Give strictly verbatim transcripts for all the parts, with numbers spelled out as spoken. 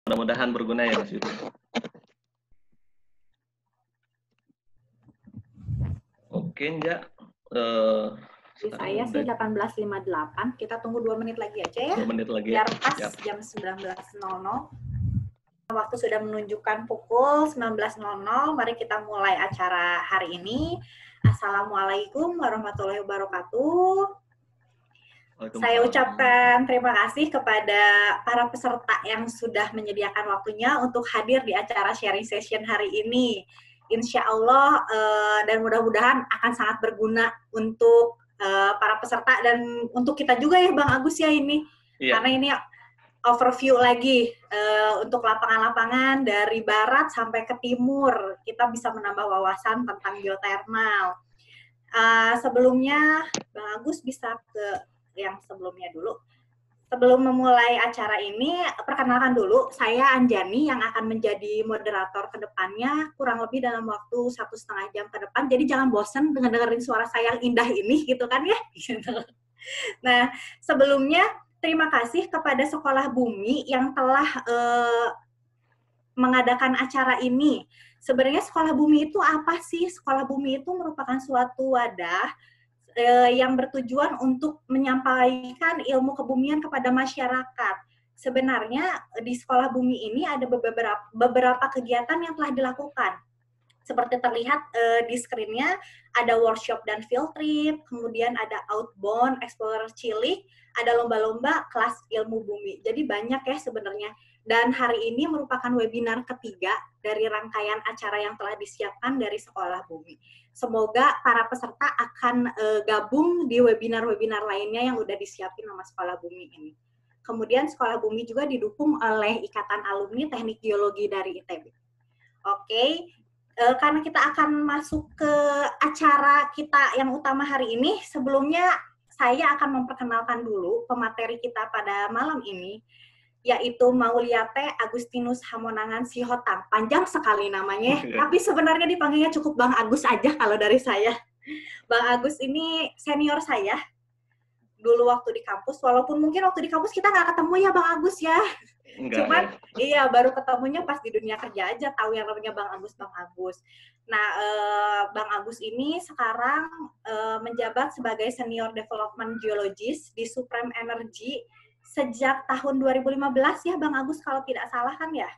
Mudah-mudahan berguna ya Mas Yudi. Oke, enggak. Uh, Di saya sih delapan belas lima puluh delapan. Kita tunggu dua menit lagi aja ya. Dua menit lagi biar ya. pas Siap. jam sembilan belas nol nol. Waktu sudah menunjukkan pukul sembilan belas nol nol. Mari kita mulai acara hari ini. Assalamualaikum warahmatullahi wabarakatuh. Saya ucapkan terima kasih kepada para peserta yang sudah menyediakan waktunya untuk hadir di acara sharing session hari ini. Insya Allah uh, dan mudah-mudahan akan sangat berguna untuk uh, para peserta dan untuk kita juga ya Bang Agus ya ini. Iya. Karena ini overview lagi uh, untuk lapangan-lapangan dari barat sampai ke timur. Kita bisa menambah wawasan tentang geothermal. Uh, sebelumnya Bang Agus bisa ke yang sebelumnya dulu. Sebelum memulai acara ini, perkenalkan dulu, saya Anjani yang akan menjadi moderator ke depannya, kurang lebih dalam waktu satu setengah jam ke depan. Jadi jangan bosan dengan dengerin suara saya yang indah ini, gitu kan ya? Nah, sebelumnya terima kasih kepada Sekolah Bumi yang telah eh, mengadakan acara ini. Sebenarnya Sekolah Bumi itu apa sih? Sekolah Bumi itu merupakan suatu wadah yang bertujuan untuk menyampaikan ilmu kebumian kepada masyarakat. Sebenarnya di Sekolah Bumi ini ada beberapa, beberapa kegiatan yang telah dilakukan. Seperti terlihat eh, di screen-nya, ada workshop dan field trip, kemudian ada outbound, explorer cilik, ada lomba-lomba kelas ilmu bumi. Jadi banyak ya sebenarnya. Dan hari ini merupakan webinar ketiga dari rangkaian acara yang telah disiapkan dari Sekolah Bumi. Semoga para peserta akan e, gabung di webinar-webinar lainnya yang udah disiapin sama Sekolah Bumi ini. Kemudian Sekolah Bumi juga didukung oleh Ikatan Alumni Teknik Geologi dari I T B. Oke, e, karena kita akan masuk ke acara kita yang utama hari ini, sebelumnya saya akan memperkenalkan dulu pemateri kita pada malam ini, yaitu Mauliate Agustinus Hamonangan Sihotang. Panjang sekali namanya, tapi sebenarnya dipanggilnya cukup Bang Agus aja kalau dari saya. Bang Agus ini senior saya dulu waktu di kampus, walaupun mungkin waktu di kampus kita nggak ketemu ya Bang Agus ya. Enggak, cuman ya. Iya baru ketemunya pas di dunia kerja aja tahu yang namanya Bang Agus Bang Agus. Nah eh, Bang Agus ini sekarang eh, menjabat sebagai senior development geologist di Supreme Energy sejak tahun dua ribu lima belas ya Bang Agus kalau tidak salah kan ya?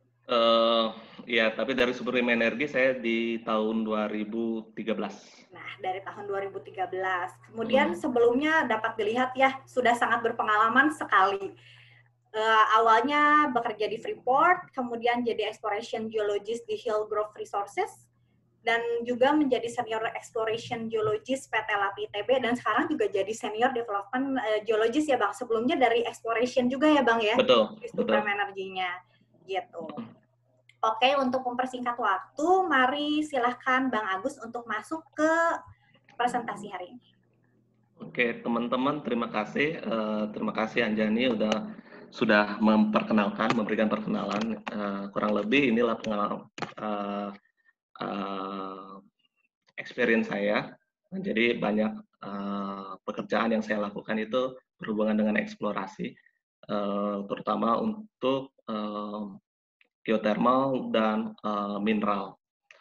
Uh, ya, tapi dari Supreme Energy saya di tahun dua ribu tiga belas. Nah, dari tahun dua ribu tiga belas. Kemudian hmm. sebelumnya dapat dilihat ya, sudah sangat berpengalaman sekali. Uh, awalnya bekerja di Freeport, kemudian jadi exploration geologist di Hillgrove Resources, dan juga menjadi senior exploration geologist P T Lapi I T B, dan sekarang juga jadi senior development uh, geologist ya Bang. Sebelumnya dari exploration juga ya Bang ya? Betul. Di Supreme Energy-nya. Gitu. Oke, untuk mempersingkat waktu, mari silahkan Bang Agus untuk masuk ke presentasi hari ini. Oke, teman-teman, terima kasih. Uh, terima kasih Anjani udah sudah memperkenalkan, memberikan perkenalan. Uh, kurang lebih inilah pengalaman uh, uh, experience saya. Jadi banyak uh, pekerjaan yang saya lakukan itu berhubungan dengan eksplorasi, uh, terutama untuk uh, geothermal dan uh, mineral.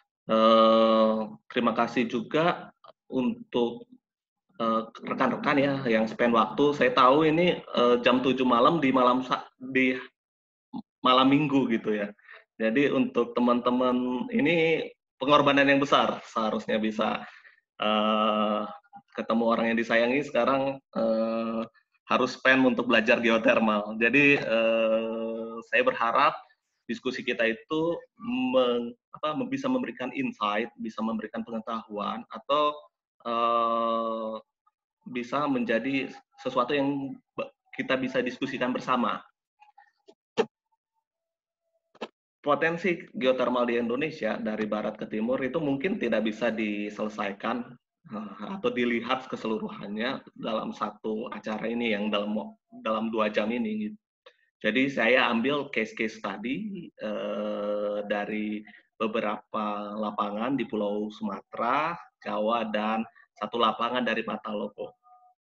Uh, terima kasih juga untuk rekan-rekan uh, ya yang spend waktu. Saya tahu ini uh, jam tujuh malam di malam di malam minggu gitu ya. Jadi untuk teman-teman ini pengorbanan yang besar, seharusnya bisa uh, ketemu orang yang disayangi, sekarang uh, harus spend untuk belajar geothermal. Jadi uh, saya berharap diskusi kita itu meng, apa, bisa memberikan insight, bisa memberikan pengetahuan, atau uh, bisa menjadi sesuatu yang kita bisa diskusikan bersama. Potensi geothermal di Indonesia dari barat ke timur itu mungkin tidak bisa diselesaikan atau dilihat keseluruhannya dalam satu acara ini yang dalam dalam dua jam ini. Jadi saya ambil case-case tadi eh, dari beberapa lapangan di Pulau Sumatera, Jawa, dan satu lapangan dari Matalopo.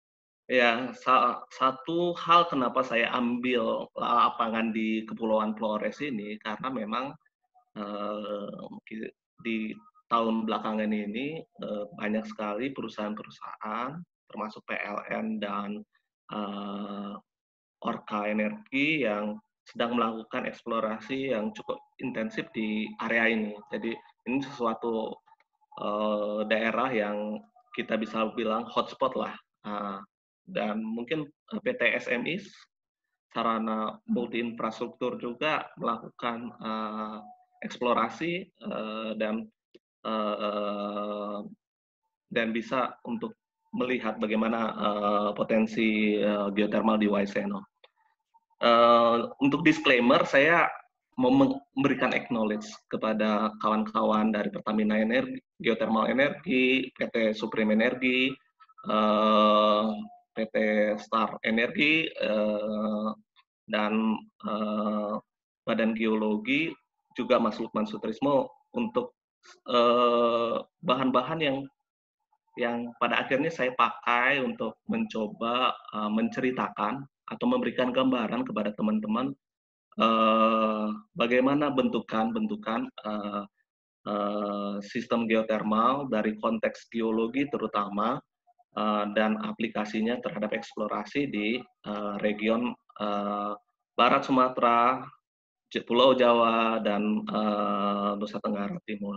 Ya, sa satu hal kenapa saya ambil lapangan di Kepulauan Flores ini, karena memang, eee, ki di tahun belakangan ini, eee, banyak sekali perusahaan-perusahaan, termasuk P L N dan, eee, Orka Energi yang sedang melakukan eksplorasi yang cukup intensif di area ini. Jadi ini sesuatu, eee, daerah yang kita bisa bilang hotspot lah, eee, dan mungkin, eee, P T S M I, Sarana Multi Infrastruktur juga melakukan, eee, eksplorasi, eee, dan, eee, dan bisa untuk melihat bagaimana, eee, potensi, eee, geothermal di Waiseno. Eee, untuk disclaimer, saya mau memberikan acknowledge kepada kawan-kawan dari Pertamina Energi, Geothermal Energi, P T Supreme Energi, eee, P T Star Energi, eee, dan, eee, Badan Geologi, juga Mas Lukman Sutrismo untuk, eee, bahan-bahan yang yang pada akhirnya saya pakai untuk mencoba, eee, menceritakan atau memberikan gambaran kepada teman-teman, eee, bagaimana bentukan-bentukan, eee eee, sistem geotermal dari konteks geologi terutama, eee, dan aplikasinya terhadap eksplorasi di, eee, region, eee, barat Sumatera, Pulau Jawa, dan, eee, Nusa Tenggara Timur.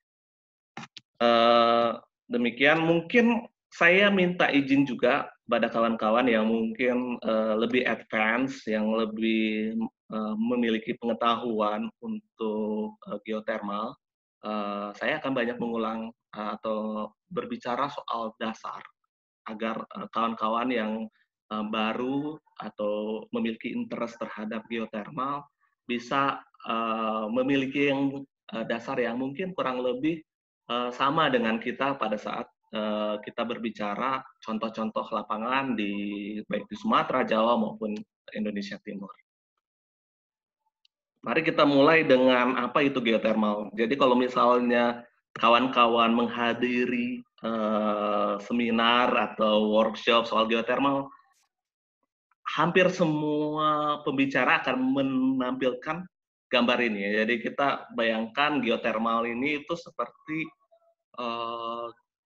Eee, demikian, mungkin saya minta izin juga pada kawan-kawan yang mungkin, eee, lebih advance, yang lebih, eee, memiliki pengetahuan untuk, eee, geothermal. Eee, saya akan banyak mengulang, eee, atau berbicara soal dasar, agar, eee, kawan-kawan yang, eee, baru atau memiliki interest terhadap geothermal bisa, eee, memiliki yang, eee, dasar yang mungkin kurang lebih, eee, sama dengan kita pada saat, eee, kita berbicara contoh-contoh lapangan di baik di Sumatera, Jawa, maupun Indonesia Timur. Mari kita mulai dengan apa itu geothermal. Jadi kalau misalnya kawan-kawan menghadiri, eee, seminar atau workshop soal geothermal, hampir semua pembicara akan menampilkan gambar ini ya. Jadi kita bayangkan geothermal ini itu seperti, eee,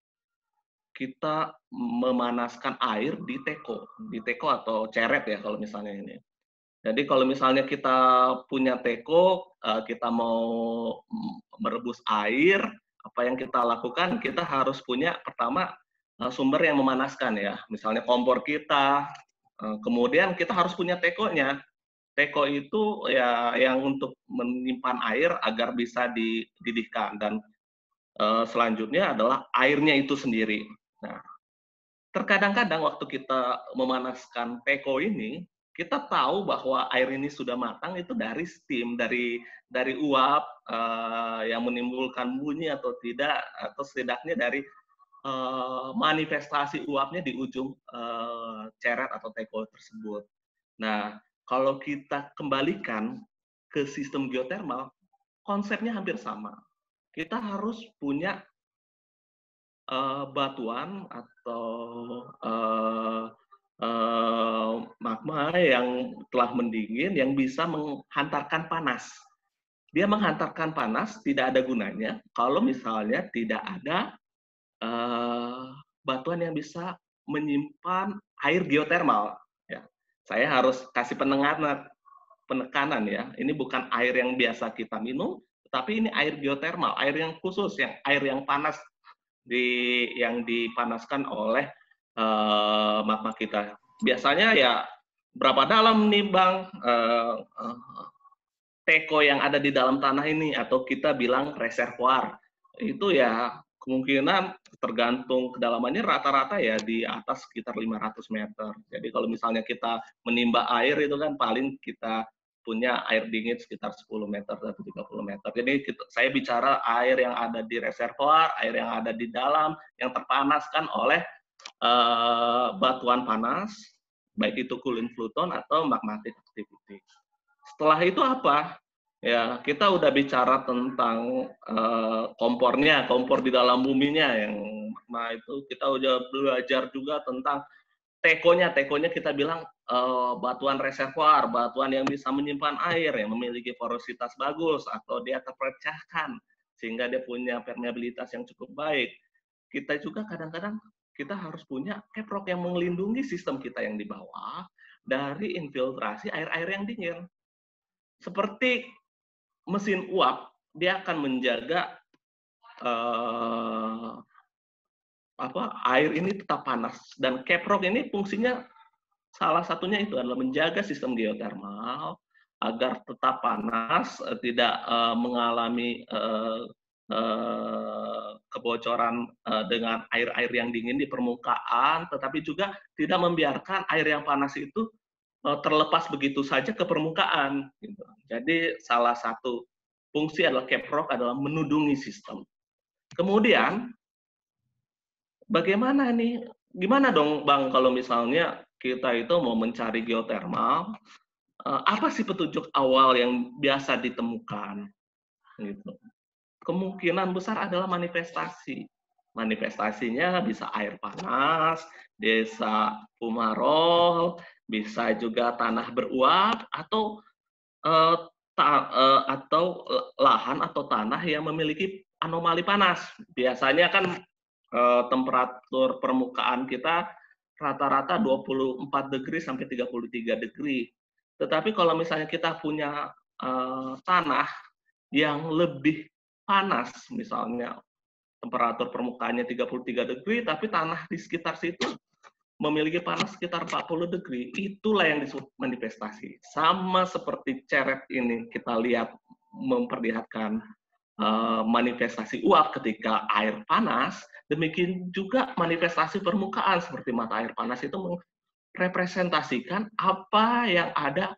kita memanaskan air di teko, di teko atau ceret ya kalau misalnya ini. Jadi kalau misalnya kita punya teko, eee, kita mau merebus air, apa yang kita lakukan, kita harus punya pertama, eee, sumber yang memanaskan ya, misalnya kompor kita, eee, kemudian kita harus punya tekonya. Teko itu ya yang untuk menyimpan air agar bisa dididihkan, dan, eee, selanjutnya adalah airnya itu sendiri. Nah, terkadang-kadang waktu kita memanaskan teko ini, kita tahu bahwa air ini sudah matang itu dari steam, dari dari uap, eee, yang menimbulkan bunyi atau tidak, atau setidaknya dari, eee, manifestasi uapnya di ujung, eee, ceret atau teko tersebut. Nah, kalau kita kembalikan ke sistem geothermal, konsepnya hampir sama. Kita harus punya Eee, batuan atau, eee eee, magma yang telah mendingin yang bisa menghantarkan panas. Dia menghantarkan panas tidak ada gunanya kalau misalnya tidak ada, eee, batuan yang bisa menyimpan air geotermal, ya. Saya harus kasih penenganan penekanan ya, ini bukan air yang biasa kita minum, tapi ini air geotermal, air yang khusus, yang air yang panas di yang dipanaskan oleh, eee, magma kita. Biasanya ya berapa dalam nih Bang, eee eee, teko yang ada di dalam tanah ini, atau kita bilang reservoir. Itu ya kemungkinan tergantung kedalamannya rata-rata ya di atas sekitar lima ratus meter. Jadi kalau misalnya kita menimba air itu kan paling kita punya air dingin sekitar sepuluh meter atau tiga puluh meter. Jadi kita, saya bicara air yang ada di reservoir, air yang ada di dalam, yang terpanaskan oleh uh, batuan panas, baik itu cooling fluton atau magmatic activity. Setelah itu apa? Ya, kita udah bicara tentang uh, kompornya, kompor di dalam buminya yang magma itu kita udah belajar juga tentang tekonya, tekonya kita bilang uh, batuan reservoir, batuan yang bisa menyimpan air, yang memiliki porositas bagus, atau dia terpecahkan, sehingga dia punya permeabilitas yang cukup baik. Kita juga kadang-kadang kita harus punya caprock yang melindungi sistem kita yang di bawah dari infiltrasi air-air yang dingin. Seperti mesin uap, dia akan menjaga uh, apa air ini tetap panas, dan caprock ini fungsinya salah satunya itu adalah menjaga sistem geotermal agar tetap panas, tidak uh, mengalami uh, uh, kebocoran uh, dengan air-air yang dingin di permukaan, tetapi juga tidak membiarkan air yang panas itu uh, terlepas begitu saja ke permukaan. Gitu. Jadi salah satu fungsi adalah caprock adalah menudungi sistem. Kemudian bagaimana nih? Gimana dong, Bang, kalau misalnya kita itu mau mencari geotermal, apa sih petunjuk awal yang biasa ditemukan? Gitu. Kemungkinan besar adalah manifestasi. Manifestasinya bisa air panas, desa fumarol, bisa juga tanah beruap, atau uh, ta, uh, atau lahan atau tanah yang memiliki anomali panas. Biasanya kan Uh, temperatur permukaan kita rata-rata dua puluh empat degree sampai tiga puluh tiga degree. Tetapi kalau misalnya kita punya uh, tanah yang lebih panas, misalnya temperatur permukaannya tiga puluh tiga degree, tapi tanah di sekitar situ memiliki panas sekitar empat puluh degree, itulah yang disebut manifestasi. Sama seperti ceret ini kita lihat memperlihatkan Uh, manifestasi uap ketika air panas, demikian juga manifestasi permukaan seperti mata air panas itu merepresentasikan apa yang ada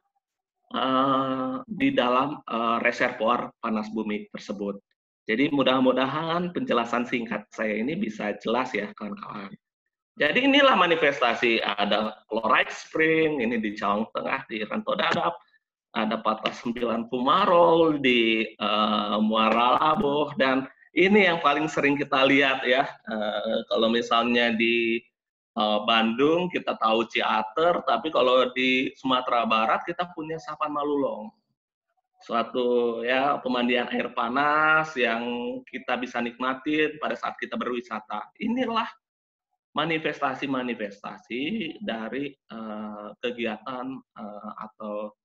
uh, di dalam uh, reservoir panas bumi tersebut. Jadi mudah-mudahan penjelasan singkat saya ini bisa jelas ya kawan-kawan. Jadi inilah manifestasi, ada chloride spring, ini di Cawang Tengah, di Rantau Dadap, ada patah sembilan fumarol di uh, Muara Labuh, dan ini yang paling sering kita lihat ya, uh, kalau misalnya di uh, Bandung kita tahu Ciater, tapi kalau di Sumatera Barat kita punya Sapan Malulong, suatu ya pemandian air panas yang kita bisa nikmatin pada saat kita berwisata. Inilah manifestasi-manifestasi dari uh, kegiatan uh, atau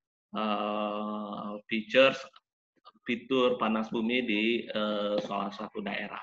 Uh, features fitur panas bumi di uh, salah satu daerah.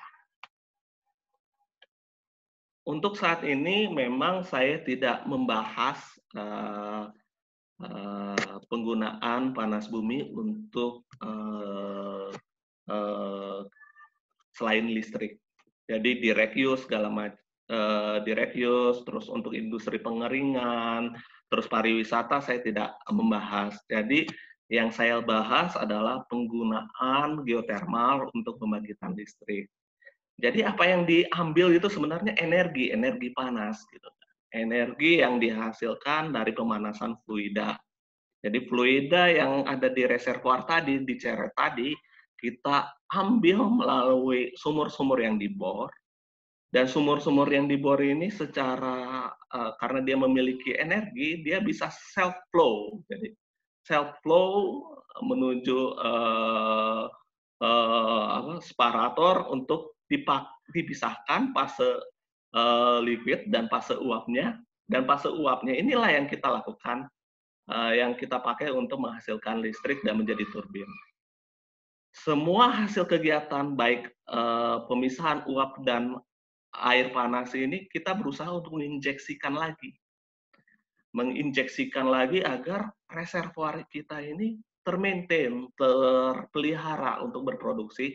Untuk saat ini memang saya tidak membahas uh, uh, penggunaan panas bumi untuk uh, uh, selain listrik. Jadi direct use segala macam, uh, direct use, terus untuk industri pengeringan, terus pariwisata saya tidak membahas. Jadi yang saya bahas adalah penggunaan geotermal untuk pembangkitan listrik. Jadi apa yang diambil itu sebenarnya energi, energi panas gitu. Energi yang dihasilkan dari pemanasan fluida. Jadi fluida yang ada di reservoir tadi, di ceret tadi, kita ambil melalui sumur-sumur yang dibor. Dan sumur-sumur yang dibor ini secara uh, karena dia memiliki energi, dia bisa self flow. Jadi self flow menuju uh, uh, apa, separator untuk dipak, dipisahkan fase uh, liquid dan fase uapnya. Dan fase uapnya inilah yang kita lakukan, uh, yang kita pakai untuk menghasilkan listrik dan menjadi turbin. Semua hasil kegiatan baik uh, pemisahan uap dan air panas ini kita berusaha untuk menginjeksikan lagi. Menginjeksikan lagi agar reservoir kita ini termaintain, terpelihara untuk berproduksi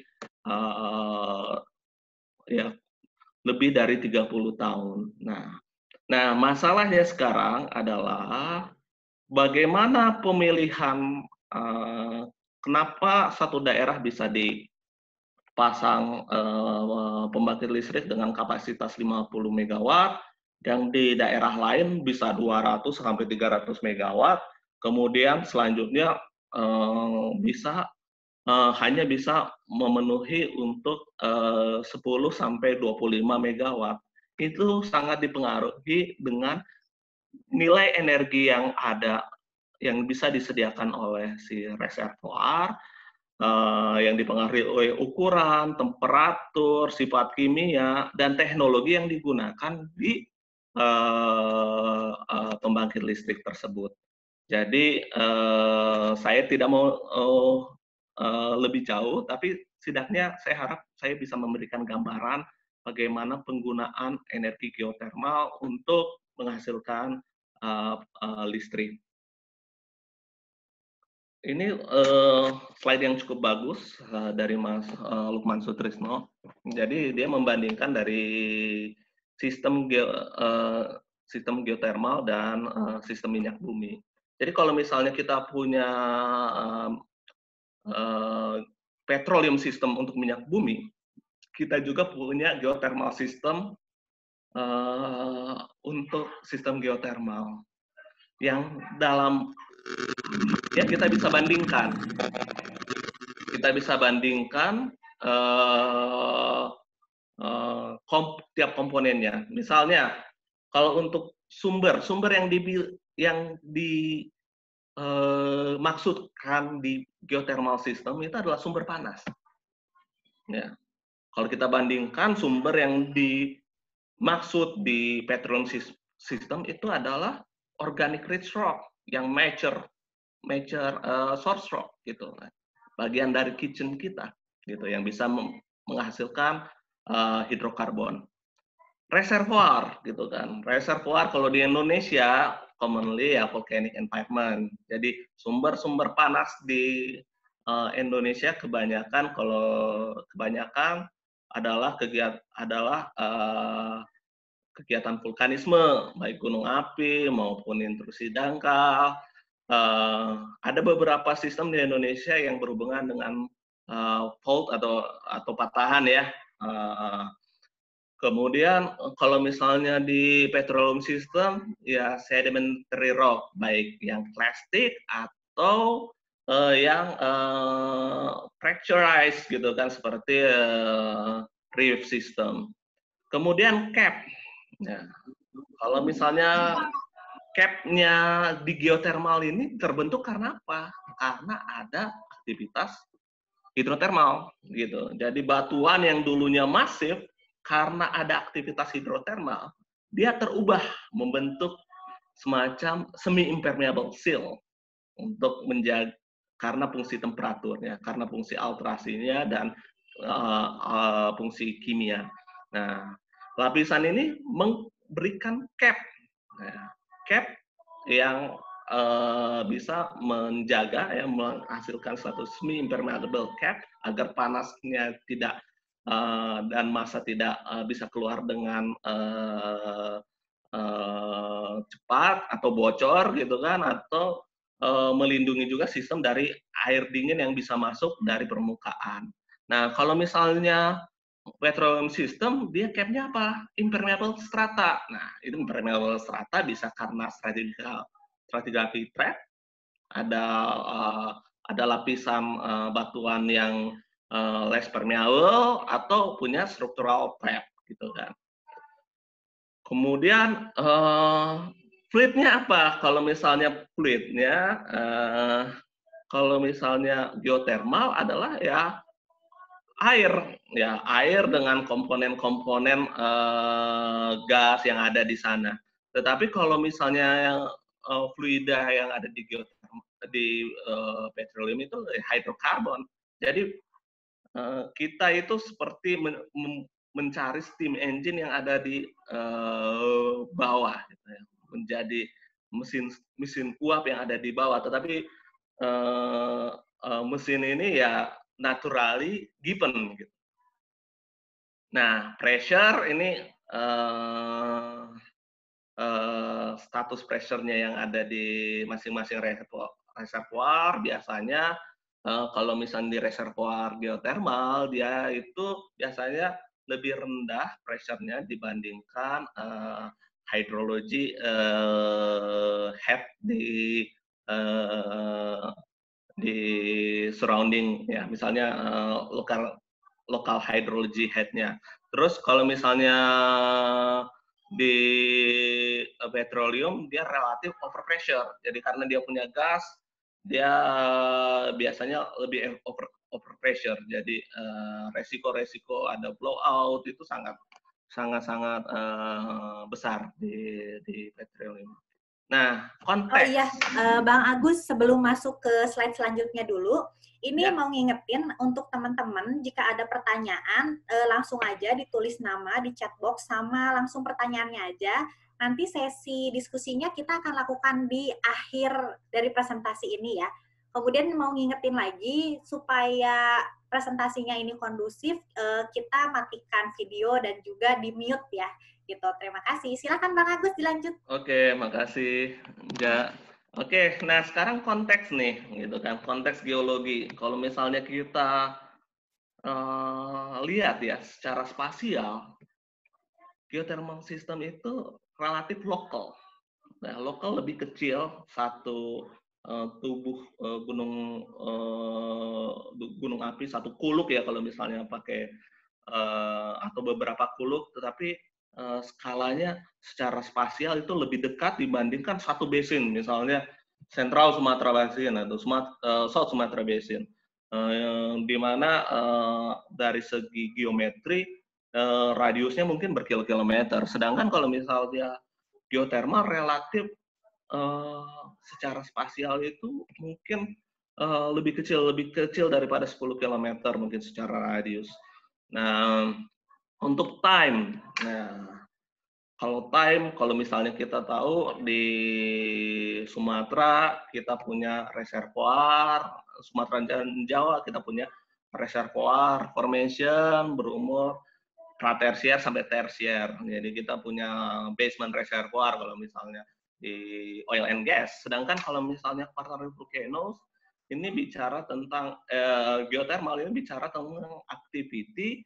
uh, ya lebih dari tiga puluh tahun. Nah, nah masalahnya sekarang adalah bagaimana pemilihan uh, kenapa satu daerah bisa di pasang uh, pembangkit listrik dengan kapasitas lima puluh megawatt, yang di daerah lain bisa dua ratus sampai tiga ratus megawatt, kemudian selanjutnya uh, bisa uh, hanya bisa memenuhi untuk uh, sepuluh sampai dua puluh lima megawatt. Itu sangat dipengaruhi dengan nilai energi yang ada yang bisa disediakan oleh si reservoir uh, yang dipengaruhi oleh ukuran, temperatur, sifat kimia, dan teknologi yang digunakan di uh, uh, pembangkit listrik tersebut. Jadi uh, saya tidak mau uh, uh, lebih jauh, tapi setidaknya saya harap saya bisa memberikan gambaran bagaimana penggunaan energi geotermal untuk menghasilkan uh, uh, listrik. Ini uh, slide yang cukup bagus uh, dari Mas uh, Lukman Sutrisno. Jadi dia membandingkan dari sistem geo, uh, sistem geotermal dan uh, sistem minyak bumi. Jadi kalau misalnya kita punya uh, uh, petroleum system untuk minyak bumi, kita juga punya geothermal system uh, untuk sistem geotermal yang dalam ya kita bisa bandingkan kita bisa bandingkan uh, uh, kom tiap komponennya. Misalnya kalau untuk sumber sumber yang di yang di uh, maksudkan di geothermal system itu adalah sumber panas. Ya. Kalau kita bandingkan sumber yang dimaksud di petroleum system itu adalah organic rich rock yang mature major uh, source rock gitu, bagian dari kitchen kita gitu yang bisa menghasilkan uh, hidrokarbon. Reservoir gitu kan, reservoir kalau di Indonesia commonly ya volcanic environment. Jadi sumber-sumber panas di uh, Indonesia kebanyakan kalau kebanyakan adalah kegiatan adalah uh, kegiatan vulkanisme, baik gunung api maupun intrusi dangkal. Uh, ada beberapa sistem di Indonesia yang berhubungan dengan uh, fault atau atau patahan ya. Uh, kemudian kalau misalnya di petroleum system ya sedimentary rock, baik yang plastik atau uh, yang uh, pressurized gitu kan seperti uh, reef system. Kemudian cap. Nah, kalau misalnya cap-nya di geotermal ini terbentuk karena apa? Karena ada aktivitas hidrotermal gitu. Jadi batuan yang dulunya masif karena ada aktivitas hidrotermal, dia terubah membentuk semacam semi impermeable seal untuk menjaga karena fungsi temperaturnya, karena fungsi alterasinya dan uh, uh, fungsi kimia. Nah, lapisan ini memberikan cap. Nah, cap yang uh, bisa menjaga ya menghasilkan suatu semi impermeable cap agar panasnya tidak uh, dan massa tidak uh, bisa keluar dengan uh, uh, cepat atau bocor gitu kan, atau uh, melindungi juga sistem dari air dingin yang bisa masuk dari permukaan. Nah, kalau misalnya petroleum system, dia cap-nya apa? Impermeable strata. Nah, itu impermeable strata bisa karena stratigraphic trap, ada uh, ada lapisan uh, batuan yang uh, less permeable atau punya structural trap gitu kan. Kemudian uh, fluidnya apa? Kalau misalnya fluidnya, uh, kalau misalnya geothermal adalah ya air, ya air dengan komponen-komponen uh, gas yang ada di sana. Tetapi kalau misalnya uh, fluida yang ada di geothermal, di uh, petroleum itu hidrokarbon. Jadi uh, kita itu seperti men mencari steam engine yang ada di uh, bawah, gitu ya. Menjadi mesin mesin uap yang ada di bawah. Tetapi uh, uh, mesin ini ya naturally given gitu. Nah, pressure ini uh, uh, status pressure-nya yang ada di masing-masing reservoir biasanya uh, kalau misalnya di reservoir geothermal dia itu biasanya lebih rendah pressure-nya dibandingkan uh, hydrology uh, head di uh, di surrounding ya, misalnya uh, lokal lokal hydrology head-nya. Terus kalau misalnya di uh, petroleum dia relatif overpressure. Jadi karena dia punya gas, dia biasanya lebih over overpressure. Jadi uh, resiko-resiko ada blowout itu sangat sangat-sangat uh, besar di di petroleum. Nah, Oh konteks. iya, uh, Bang Agus, sebelum masuk ke slide selanjutnya dulu, ini Ya. mau ngingetin untuk teman-teman, jika ada pertanyaan, uh, langsung aja ditulis nama di chat box, sama langsung pertanyaannya aja. Nanti sesi diskusinya kita akan lakukan di akhir dari presentasi ini ya. Kemudian mau ngingetin lagi, supaya presentasinya ini kondusif, uh, kita matikan video dan juga di-mute ya. Gitu. Terima kasih. Silakan Bang Agus dilanjut. Oke, makasih. Ya. Oke, nah sekarang konteks nih, gitu kan, konteks geologi. Kalau misalnya kita uh, lihat ya, secara spasial, geothermal system itu relatif lokal. Nah, lokal lebih kecil satu uh, tubuh uh, gunung uh, gunung api, satu kuluk ya kalau misalnya pakai uh, atau beberapa kuluk, tetapi uh, skalanya secara spasial itu lebih dekat dibandingkan satu basin, misalnya Central Sumatra Basin atau Sumat, uh, South Sumatra Basin, uh, di mana uh, dari segi geometri uh, radiusnya mungkin berkilo-kilometer, sedangkan kalau misalnya geothermal relatif uh, secara spasial itu mungkin uh, lebih kecil, lebih kecil daripada sepuluh kilometer mungkin secara radius. Nah, untuk time, nah kalau time, kalau misalnya kita tahu di Sumatera kita punya reservoir, Sumatera dan Jawa kita punya reservoir formation berumur pratersier sampai tersier. Jadi kita punya basement reservoir kalau misalnya di oil and gas. Sedangkan kalau misalnya quaternary volcanoes ini bicara tentang eh, geothermal ini bicara tentang activity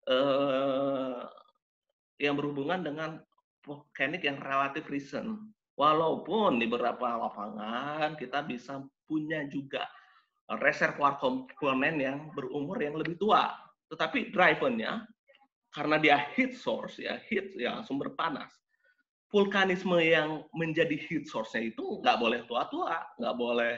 eh, yang berhubungan dengan volcanic yang relatif recent. Walaupun di beberapa lapangan kita bisa punya juga reservoir komponen yang berumur yang lebih tua, tetapi driven-nya karena dia heat source ya, heat ya sumber panas. Vulkanisme yang menjadi heat source-nya itu nggak boleh tua-tua, nggak boleh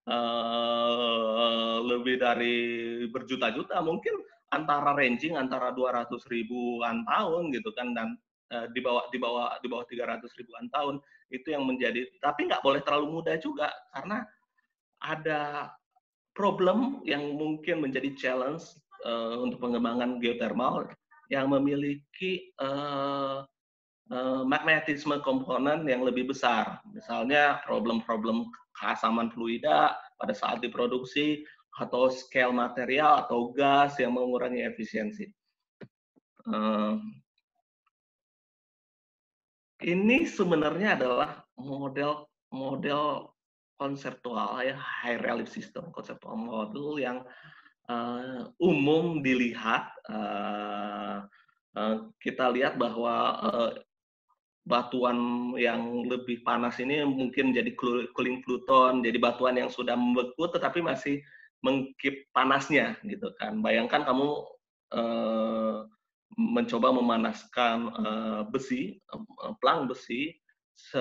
uh, lebih dari berjuta-juta, mungkin antara ranging antara dua ratus ribuan tahun gitu kan, dan uh, di bawah di bawah di bawah tiga ratus ribuan tahun itu yang menjadi, tapi nggak boleh terlalu muda juga karena ada problem yang mungkin menjadi challenge uh, untuk pengembangan geothermal yang memiliki uh, uh, magnetisme komponen yang lebih besar. Misalnya problem-problem keasaman fluida pada saat diproduksi, atau scale material atau gas yang mengurangi efisiensi. Uh, ini sebenarnya adalah model model konseptual ya, high relief system, konseptual model yang uh, umum dilihat. Uh, uh, kita lihat bahwa uh, batuan yang lebih panas ini mungkin jadi cooling pluton, jadi batuan yang sudah membeku tetapi masih mengkip panasnya gitu kan. Bayangkan kamu uh, mencoba memanaskan uh, besi, uh, plang besi se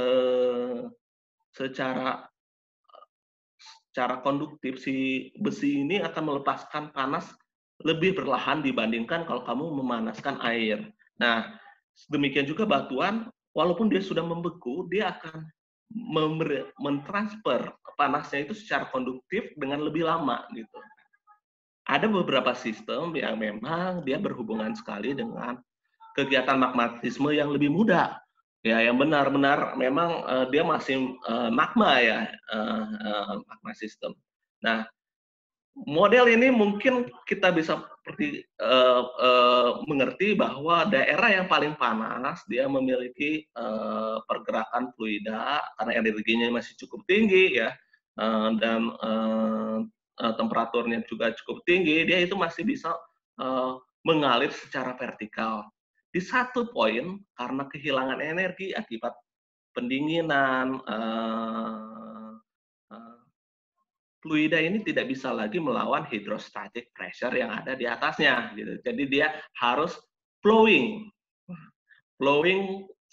secara secara konduktif, si besi ini akan melepaskan panas lebih perlahan dibandingkan kalau kamu memanaskan air. Nah, demikian juga batuan, walaupun dia sudah membeku, dia akan mentransfer panasnya itu secara konduktif dengan lebih lama gitu. Ada beberapa sistem yang memang dia berhubungan sekali dengan kegiatan magmatisme yang lebih muda. Ya, yang benar-benar memang uh, dia masih uh, magma ya, uh, uh, magma sistem. Nah, model ini mungkin kita bisa seperti uh, uh, mengerti bahwa daerah yang paling panas dia memiliki uh, pergerakan fluida karena energinya masih cukup tinggi ya, uh, dan uh, uh, temperaturnya juga cukup tinggi, dia itu masih bisa uh, mengalir secara vertikal. Di satu poin karena kehilangan energi akibat pendinginan, uh, uh, fluida ini tidak bisa lagi melawan hydrostatic pressure yang ada di atasnya gitu. Jadi dia harus flowing. Flowing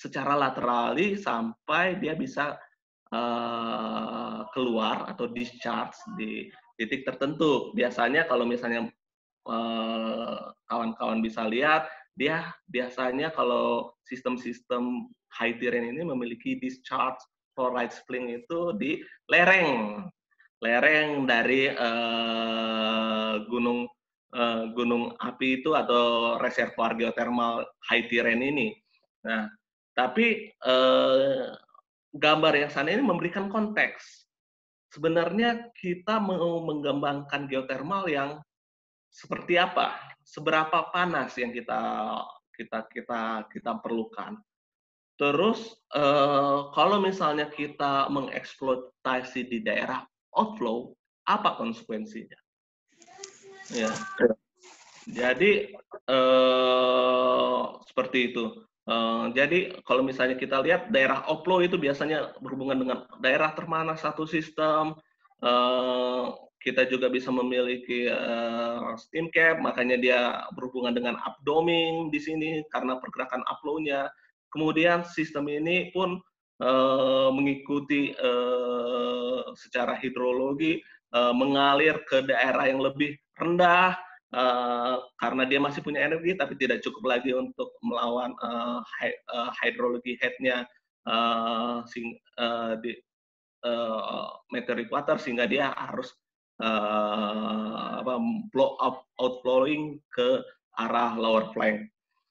secara laterally sampai dia bisa uh, keluar atau discharge di titik tertentu. Biasanya kalau misalnya kawan-kawan uh, bisa lihat, dia biasanya kalau sistem-sistem high terrain ini memiliki discharge chloride spring itu di lereng, lereng dari uh, gunung uh, gunung api itu atau reservoir geothermal high terrain ini. Nah, tapi uh, gambar yang sana ini memberikan konteks. Sebenarnya kita mau mengembangkan geothermal yang seperti apa? Seberapa panas yang kita kita kita kita perlukan? Terus eh, kalau misalnya kita mengeksploitasi di daerah outflow, apa konsekuensinya? Ya. Jadi eh, seperti itu. Eh, jadi kalau misalnya kita lihat daerah outflow itu biasanya berhubungan dengan daerah terpanas satu sistem. Eh, kita juga bisa memiliki uh, steam cap, makanya dia berhubungan dengan updoming di sini karena pergerakan upflow-nya. Kemudian sistem ini pun uh, mengikuti uh, secara hidrologi uh, mengalir ke daerah yang lebih rendah uh, karena dia masih punya energi tapi tidak cukup lagi untuk melawan uh, hy uh, hydrologi head-nya uh, uh, di uh, meteoric water sehingga dia harus uh, apa, blow up outflowing ke arah lower flank.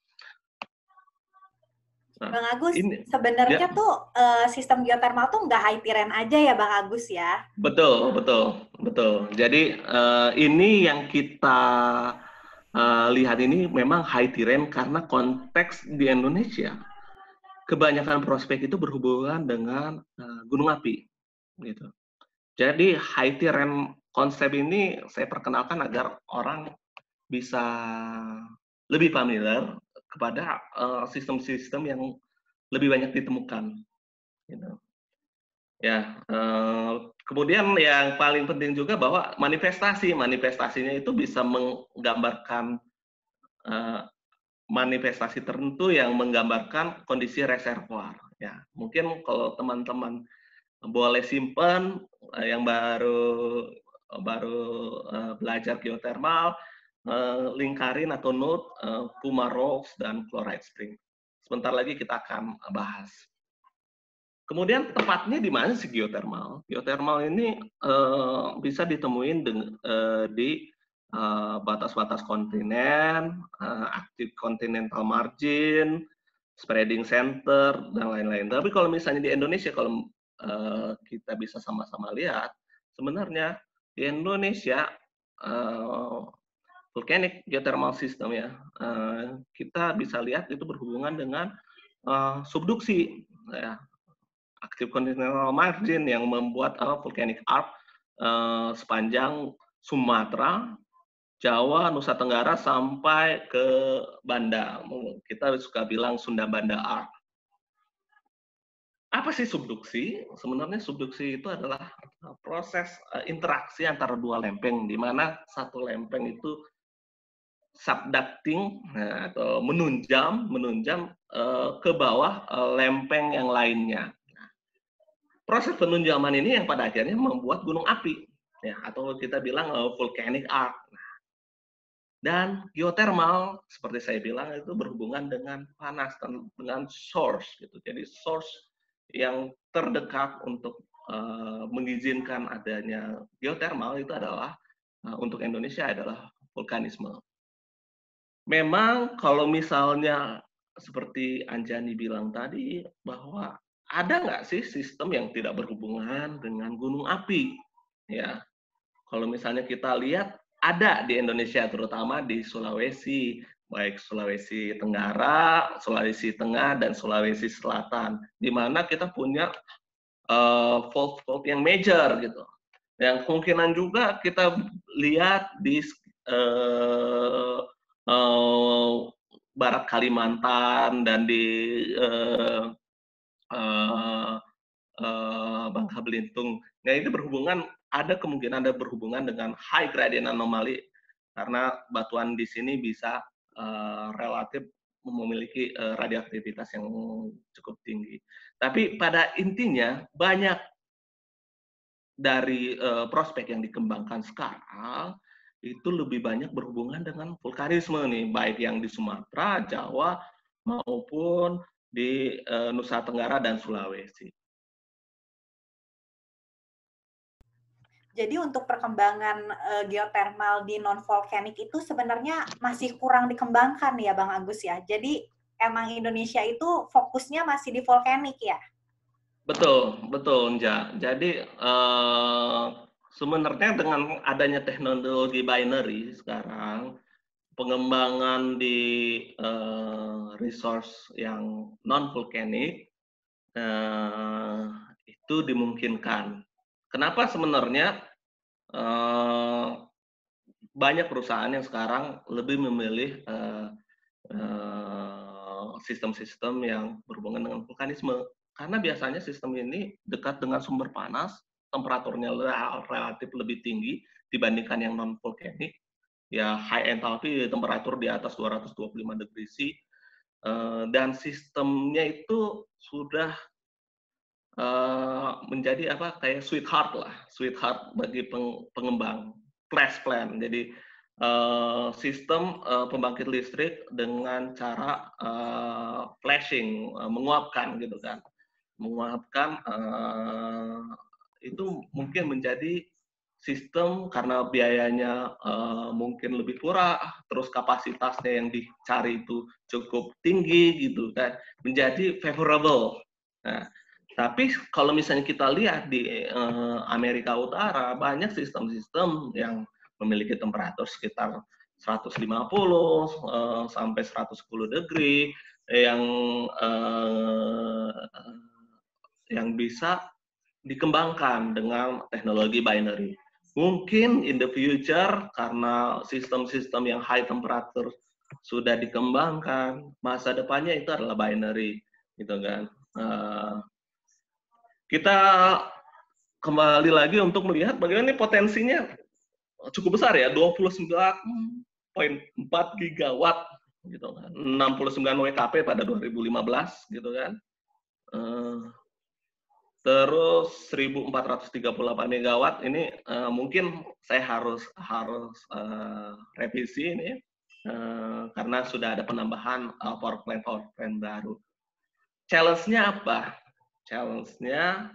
Nah, Bang Agus, sebenarnya ya. tuh uh, sistem geothermal tuh nggak high terrain aja ya Bang Agus ya? Betul, betul, betul. Jadi uh, ini yang kita uh, lihat ini memang high terrain karena konteks di Indonesia kebanyakan prospek itu berhubungan dengan uh, gunung api, gitu. Jadi high terrain konsep ini saya perkenalkan agar orang bisa lebih familiar kepada sistem-sistem uh, yang lebih banyak ditemukan. Gitu. Ya, uh, kemudian yang paling penting juga bahwa manifestasi, manifestasinya itu bisa menggambarkan uh, manifestasi tertentu yang menggambarkan kondisi reservoir. Ya, mungkin kalau teman-teman boleh simpan uh, yang baru baru uh, belajar geothermal, uh, lingkarin atau note uh, Puma Rocks dan Chloride Spring. Sebentar lagi kita akan bahas. Kemudian tempatnya di mana sih geothermal? Geothermal ini uh, bisa ditemuin de, uh, di batas-batas uh, kontinen, uh, active continental margin, spreading center, dan lain-lain. Tapi kalau misalnya di Indonesia, kalau uh, kita bisa sama-sama lihat, sebenarnya di Indonesia uh, volcanic geothermal system ya, uh, kita bisa lihat itu berhubungan dengan uh, subduksi, ya, active continental margin yang membuat uh, volcanic arc uh, sepanjang Sumatera, Jawa, Nusa Tenggara sampai ke Banda. Kita suka bilang Sunda Banda Arc. Apa sih subduksi? Sebenarnya subduksi itu adalah proses uh, interaksi antara dua lempeng, di mana satu lempeng itu subducting nah, atau menunjam, menunjam uh, ke bawah uh, lempeng yang lainnya. Nah, proses penunjaman ini yang pada akhirnya membuat gunung api, ya, atau kita bilang uh, volcanic arc. Nah, dan geothermal, seperti saya bilang, itu berhubungan dengan panas, dengan source. Gitu. Jadi source yang terdekat untuk uh, mengizinkan adanya geothermal itu adalah, uh, untuk Indonesia adalah vulkanisme. Memang kalau misalnya seperti Anjani bilang tadi, bahwa ada nggak sih sistem yang tidak berhubungan dengan gunung api? Ya, kalau misalnya kita lihat, ada di Indonesia, terutama di Sulawesi, baik Sulawesi Tenggara, Sulawesi Tengah, dan Sulawesi Selatan, di mana kita punya uh, fault-fault yang major gitu. Yang kemungkinan juga kita lihat di uh, uh, barat Kalimantan dan di uh, uh, uh, Bangka Belitung. Nah, itu berhubungan, ada kemungkinan ada berhubungan dengan high gradient anomaly karena batuan di sini bisa uh, relatif memiliki uh, radioaktivitas yang cukup tinggi. Tapi pada intinya banyak dari uh, prospek yang dikembangkan sekarang itu lebih banyak berhubungan dengan vulkanisme nih, baik yang di Sumatera, Jawa maupun di uh, Nusa Tenggara dan Sulawesi. Jadi untuk perkembangan uh, geothermal di non-volcanic itu sebenarnya masih kurang dikembangkan ya Bang Agus ya. Jadi emang Indonesia itu fokusnya masih di volcanic ya? Betul, betul, Nja. Jadi uh, sebenarnya dengan adanya teknologi binary sekarang, pengembangan di uh, resource yang non-volcanic uh, itu dimungkinkan. Kenapa sebenarnya uh, banyak perusahaan yang sekarang lebih memilih uh, uh, sistem-sistem yang berhubungan dengan vulkanisme? Karena biasanya sistem ini dekat dengan sumber panas, temperaturnya relatif lebih tinggi dibandingkan yang non-volcanic. Ya, high enthalpy, temperatur di atas dua ratus dua puluh lima degree C, uh, dan sistemnya itu sudah uh, menjadi apa kayak sweetheart lah, sweetheart bagi peng, pengembang, flash plan. Jadi uh, sistem uh, pembangkit listrik dengan cara uh, flashing, uh, menguapkan gitu kan, menguapkan uh, itu mungkin menjadi sistem karena biayanya uh, mungkin lebih murah, terus kapasitasnya yang dicari itu cukup tinggi gitu kan, menjadi favorable. Nah, tapi kalau misalnya kita lihat di uh, Amerika Utara, banyak sistem-sistem yang memiliki temperatur sekitar seratus lima puluh uh, sampai seratus sepuluh degree yang uh, yang bisa dikembangkan dengan teknologi binary. Mungkin in the future karena sistem-sistem yang high temperature sudah dikembangkan, masa depannya itu adalah binary, gitu kan. Uh, kita kembali lagi untuk melihat bagaimana ini potensinya cukup besar ya, dua puluh sembilan koma empat gigawatt, gitu kan, enam puluh sembilan W K P pada dua ribu lima belas, gitu kan. Uh, Terus seribu empat ratus tiga puluh delapan megawatt ini uh, mungkin saya harus harus uh, revisi ini uh, karena sudah ada penambahan uh, power plant power plant baru. Challenge-nya apa? Challenge-nya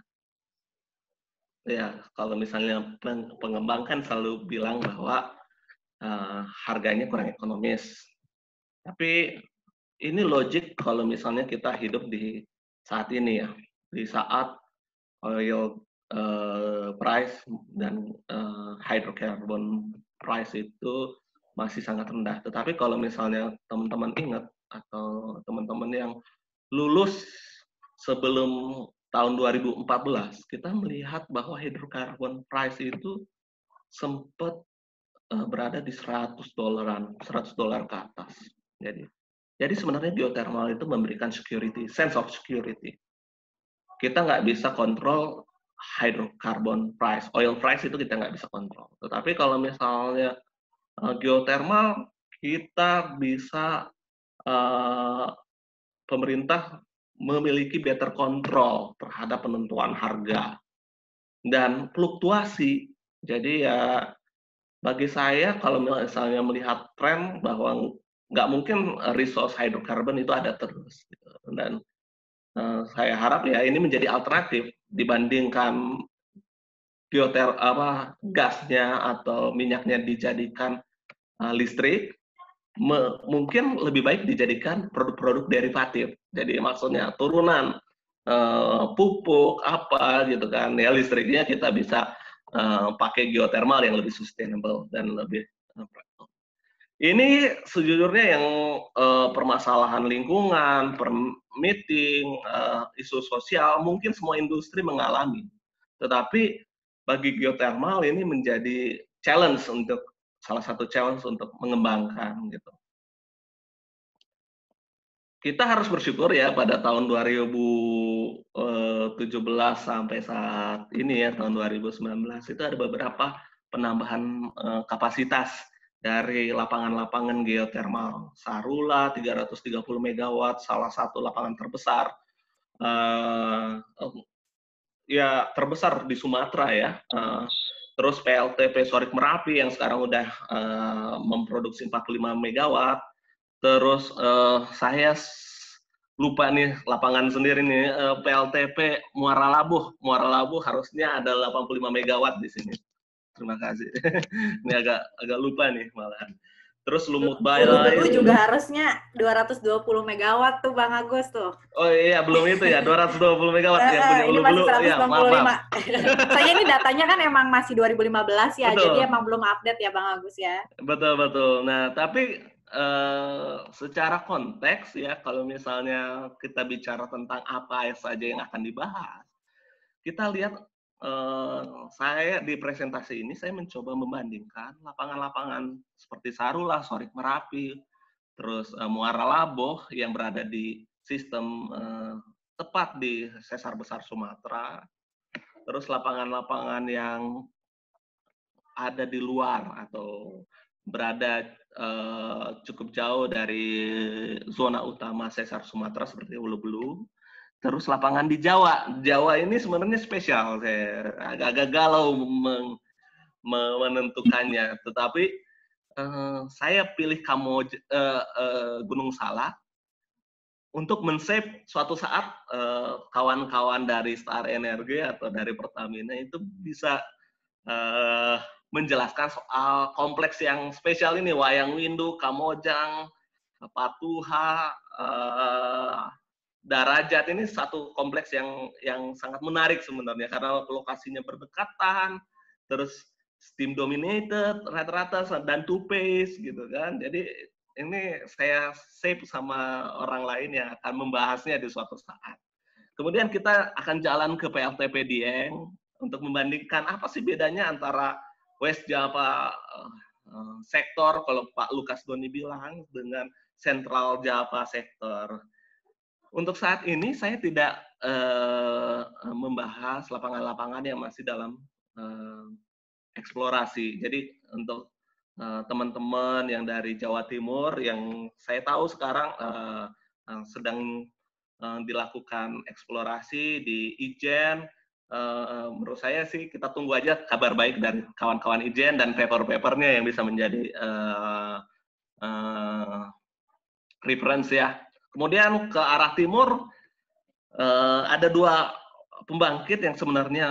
ya kalau misalnya pengembang kan selalu bilang bahwa uh, harganya kurang ekonomis. Tapi ini logik kalau misalnya kita hidup di saat ini ya, di saat oil uh, price dan uh, hydrocarbon price itu masih sangat rendah. Tetapi kalau misalnya teman-teman ingat atau teman-teman yang lulus sebelum tahun dua ribu empat belas, kita melihat bahwa hydrocarbon price itu sempat uh, berada di seratus dolaran, seratus dolar ke atas. Jadi, jadi sebenarnya geothermal itu memberikan security, sense of security. Kita nggak bisa kontrol hydrocarbon price, oil price itu kita nggak bisa kontrol. Tetapi kalau misalnya uh, geothermal, kita bisa uh, pemerintah memiliki better control terhadap penentuan harga dan fluktuasi. Jadi ya bagi saya kalau misalnya melihat tren bahwa nggak mungkin resource hydrocarbon itu ada terus. Gitu. Dan Uh, saya harap ya ini menjadi alternatif dibandingkan geoter apa gasnya atau minyaknya dijadikan uh, listrik, me, mungkin lebih baik dijadikan produk-produk derivatif. Jadi maksudnya turunan uh, pupuk apa gitu kan ya, listriknya kita bisa uh, pakai geothermal yang lebih sustainable dan lebih uh, ini sejujurnya yang uh, permasalahan lingkungan, permitting, uh, isu sosial, mungkin semua industri mengalami. Tetapi bagi geothermal ini menjadi challenge untuk salah satu challenge untuk mengembangkan gitu. Kita harus bersyukur ya pada tahun dua ribu tujuh belas sampai saat ini ya tahun dua ribu sembilan belas itu ada beberapa penambahan uh, kapasitas dari lapangan-lapangan geotermal Sarula tiga ratus tiga puluh megawatt, salah satu lapangan terbesar uh, ya terbesar di Sumatera ya. Uh, terus P L T P Sorik Merapi yang sekarang udah uh, memproduksi empat puluh lima megawatt. Terus uh, saya lupa nih lapangan sendiri nih, uh, P L T P Muara Labuh. Muara Labuh harusnya ada delapan puluh lima megawatt di sini. Terima kasih. Ini agak agak lupa nih malahan. Terus Lumut Bayan itu juga harusnya dua ratus dua puluh megawatt tuh Bang Agus tuh. Oh iya, belum itu ya, dua ratus dua puluh megawatt yang punya Ini masih seratus enam puluh lima. Ya, Saya ini datanya kan emang masih dua ribu lima belas ya, betul. Jadi emang belum update ya Bang Agus ya. Betul, betul. Nah, tapi eh, secara konteks ya, kalau misalnya kita bicara tentang apa saja yang akan dibahas, kita lihat eh, saya di presentasi ini saya mencoba membandingkan lapangan-lapangan seperti Sarula, Sorik Merapi, terus eh, Muara Labuh yang berada di sistem eh, tepat di sesar besar Sumatera, terus lapangan-lapangan yang ada di luar atau berada uh, cukup jauh dari zona utama sesar Sumatera seperti Ulu Belu, terus lapangan di Jawa. Jawa ini sebenarnya spesial, saya agak-agak galau meng, menentukannya, tetapi uh, saya pilih Kamoj, uh, uh, Gunung Salak untuk men-save suatu saat kawan-kawan uh, dari Star Energy atau dari Pertamina itu bisa uh, menjelaskan soal kompleks yang spesial ini, Wayang Windu, Kamojang, Patuha, uh, Darajat. Ini satu kompleks yang yang sangat menarik sebenarnya karena lokasinya berdekatan, terus steam dominated rata-rata dan two phase gitu kan. Jadi ini saya save sama orang lain yang akan membahasnya di suatu saat. Kemudian kita akan jalan ke P L T P Dieng untuk membandingkan apa sih bedanya antara West Java uh, sektor, kalau Pak Lukas Doni bilang, dengan Central Java sektor. Untuk saat ini saya tidak uh, membahas lapangan-lapangan yang masih dalam uh, eksplorasi. Jadi untuk teman-teman uh, yang dari Jawa Timur yang saya tahu sekarang uh, uh, sedang uh, dilakukan eksplorasi di Ijen, uh, menurut saya sih kita tunggu aja kabar baik dari kawan-kawan Ijen dan paper-papernya yang bisa menjadi uh, uh, reference ya. Kemudian ke arah timur uh, ada dua pembangkit yang sebenarnya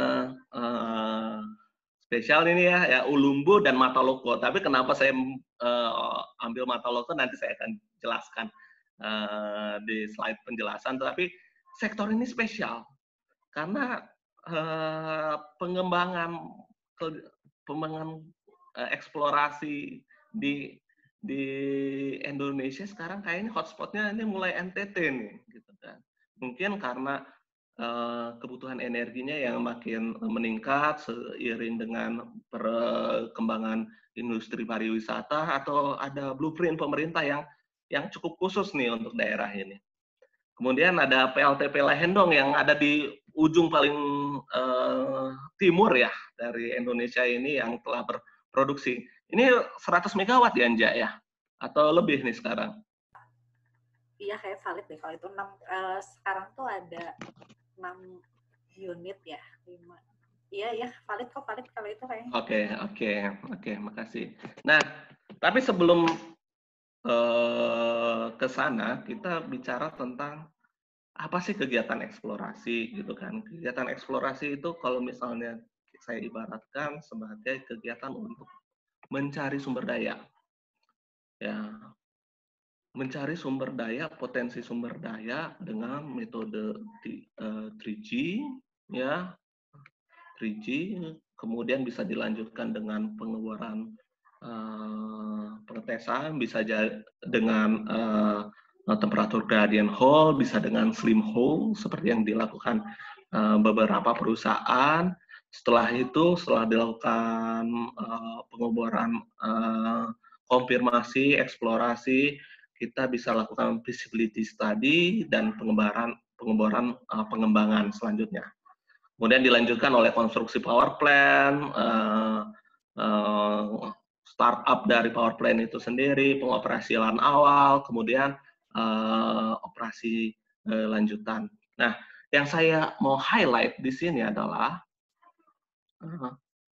uh, spesial ini ya, ya Ulumbu dan Mataloko. Tapi kenapa saya uh, ambil Mataloko nanti saya akan jelaskan uh, di slide penjelasan. Tapi sektor ini spesial karena uh, pengembangan pengembangan uh, eksplorasi di di Indonesia sekarang kayaknya hotspotnya ini mulai N T T nih, gitu kan. Mungkin karena kebutuhan energinya yang makin meningkat seiring dengan perkembangan industri pariwisata, atau ada blueprint pemerintah yang yang cukup khusus nih untuk daerah ini. Kemudian ada P L T P Lahendong yang ada di ujung paling uh, timur ya dari Indonesia ini yang telah berproduksi. Ini seratus megawatt ya Anja ya? Atau lebih nih sekarang? Iya kayak valid deh kalau itu enam, uh, sekarang tuh ada enam unit ya, lima. Iya, ya, valid kok, valid kalau itu kayaknya. Oke, oke, oke, makasih. Nah, tapi sebelum uh, ke sana, kita bicara tentang apa sih kegiatan eksplorasi, gitu kan. Kegiatan eksplorasi itu kalau misalnya saya ibaratkan sebagai kegiatan untuk mencari sumber daya. Ya, mencari sumber daya, potensi sumber daya dengan metode uh, tiga G, ya, tiga G, kemudian bisa dilanjutkan dengan pengeluaran uh, pengetesan, bisa dengan uh, temperatur gradient hole, bisa dengan slim hole, seperti yang dilakukan uh, beberapa perusahaan. Setelah itu, setelah dilakukan uh, pengeboran, uh, konfirmasi, eksplorasi, kita bisa lakukan feasibility study dan pengembangan pengeboran uh, pengembangan selanjutnya. Kemudian dilanjutkan oleh konstruksi power plant, uh, uh, startup dari power plant itu sendiri, pengoperasian awal, kemudian uh, operasi uh, lanjutan. Nah, yang saya mau highlight di sini adalah uh,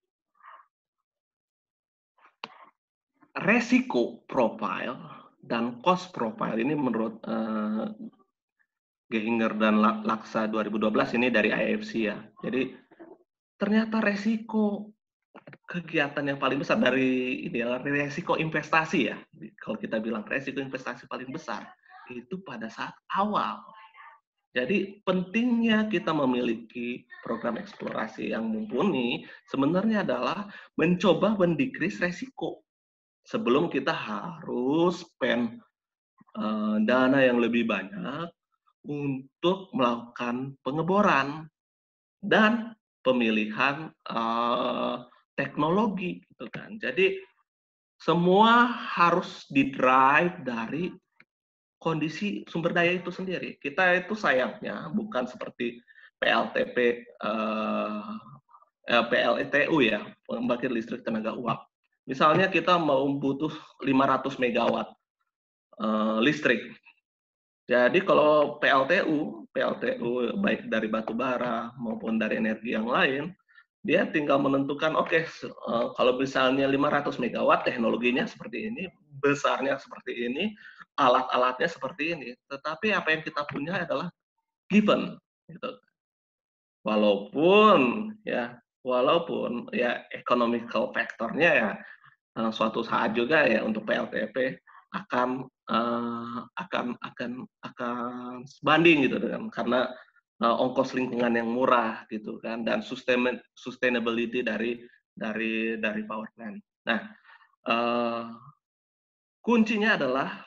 resiko profile dan cost profile ini menurut uh, Gehinger dan Laksa dua ribu dua belas ini dari I F C ya. Jadi ternyata resiko kegiatan yang paling besar dari ini adalah resiko investasi ya. Kalau kita bilang resiko investasi paling besar itu pada saat awal. Jadi pentingnya kita memiliki program eksplorasi yang mumpuni sebenarnya adalah mencoba mendekris resiko sebelum kita harus spend uh, dana yang lebih banyak untuk melakukan pengeboran dan pemilihan uh, teknologi gitu kan. Jadi semua harus didrive dari kondisi sumber daya itu sendiri. Kita itu sayangnya bukan seperti P L T P uh, P L T U ya, pembangkit listrik tenaga uap. Misalnya kita mau butuh lima ratus megawatt uh, listrik. Jadi kalau P L T U, P L T U baik dari batu bara maupun dari energi yang lain, dia tinggal menentukan, oke, okay, uh, kalau misalnya lima ratus megawatt, teknologinya seperti ini, besarnya seperti ini, alat-alatnya seperti ini. Tetapi apa yang kita punya adalah given, gitu. Walaupun ya, walaupun ya economical factornya ya uh, suatu saat juga ya untuk P L T P akan uh, akan akan akan sebanding gitu kan, karena uh, ongkos lingkungan yang murah gitu kan, dan sustainability dari dari dari power plant. Nah, uh, kuncinya adalah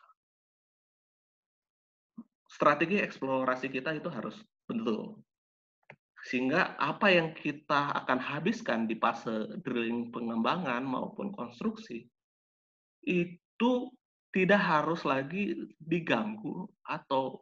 strategi eksplorasi kita itu harus betul, sehingga apa yang kita akan habiskan di fase drilling pengembangan maupun konstruksi itu tidak harus lagi diganggu atau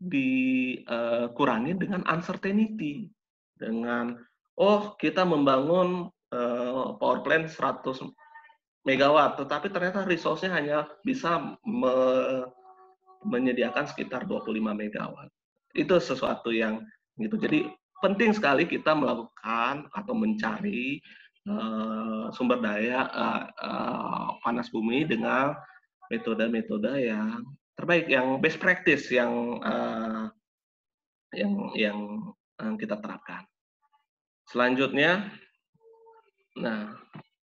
dikurangi dengan uncertainty, dengan oh kita membangun uh, power plant seratus megawatt, tetapi ternyata resource-nya hanya bisa me menyediakan sekitar dua puluh lima megawatt. Itu sesuatu yang gitu. Jadi penting sekali kita melakukan atau mencari uh, sumber daya uh, uh, panas bumi dengan metode-metode yang terbaik, yang best practice, yang uh, yang yang uh, kita terapkan. Selanjutnya, nah,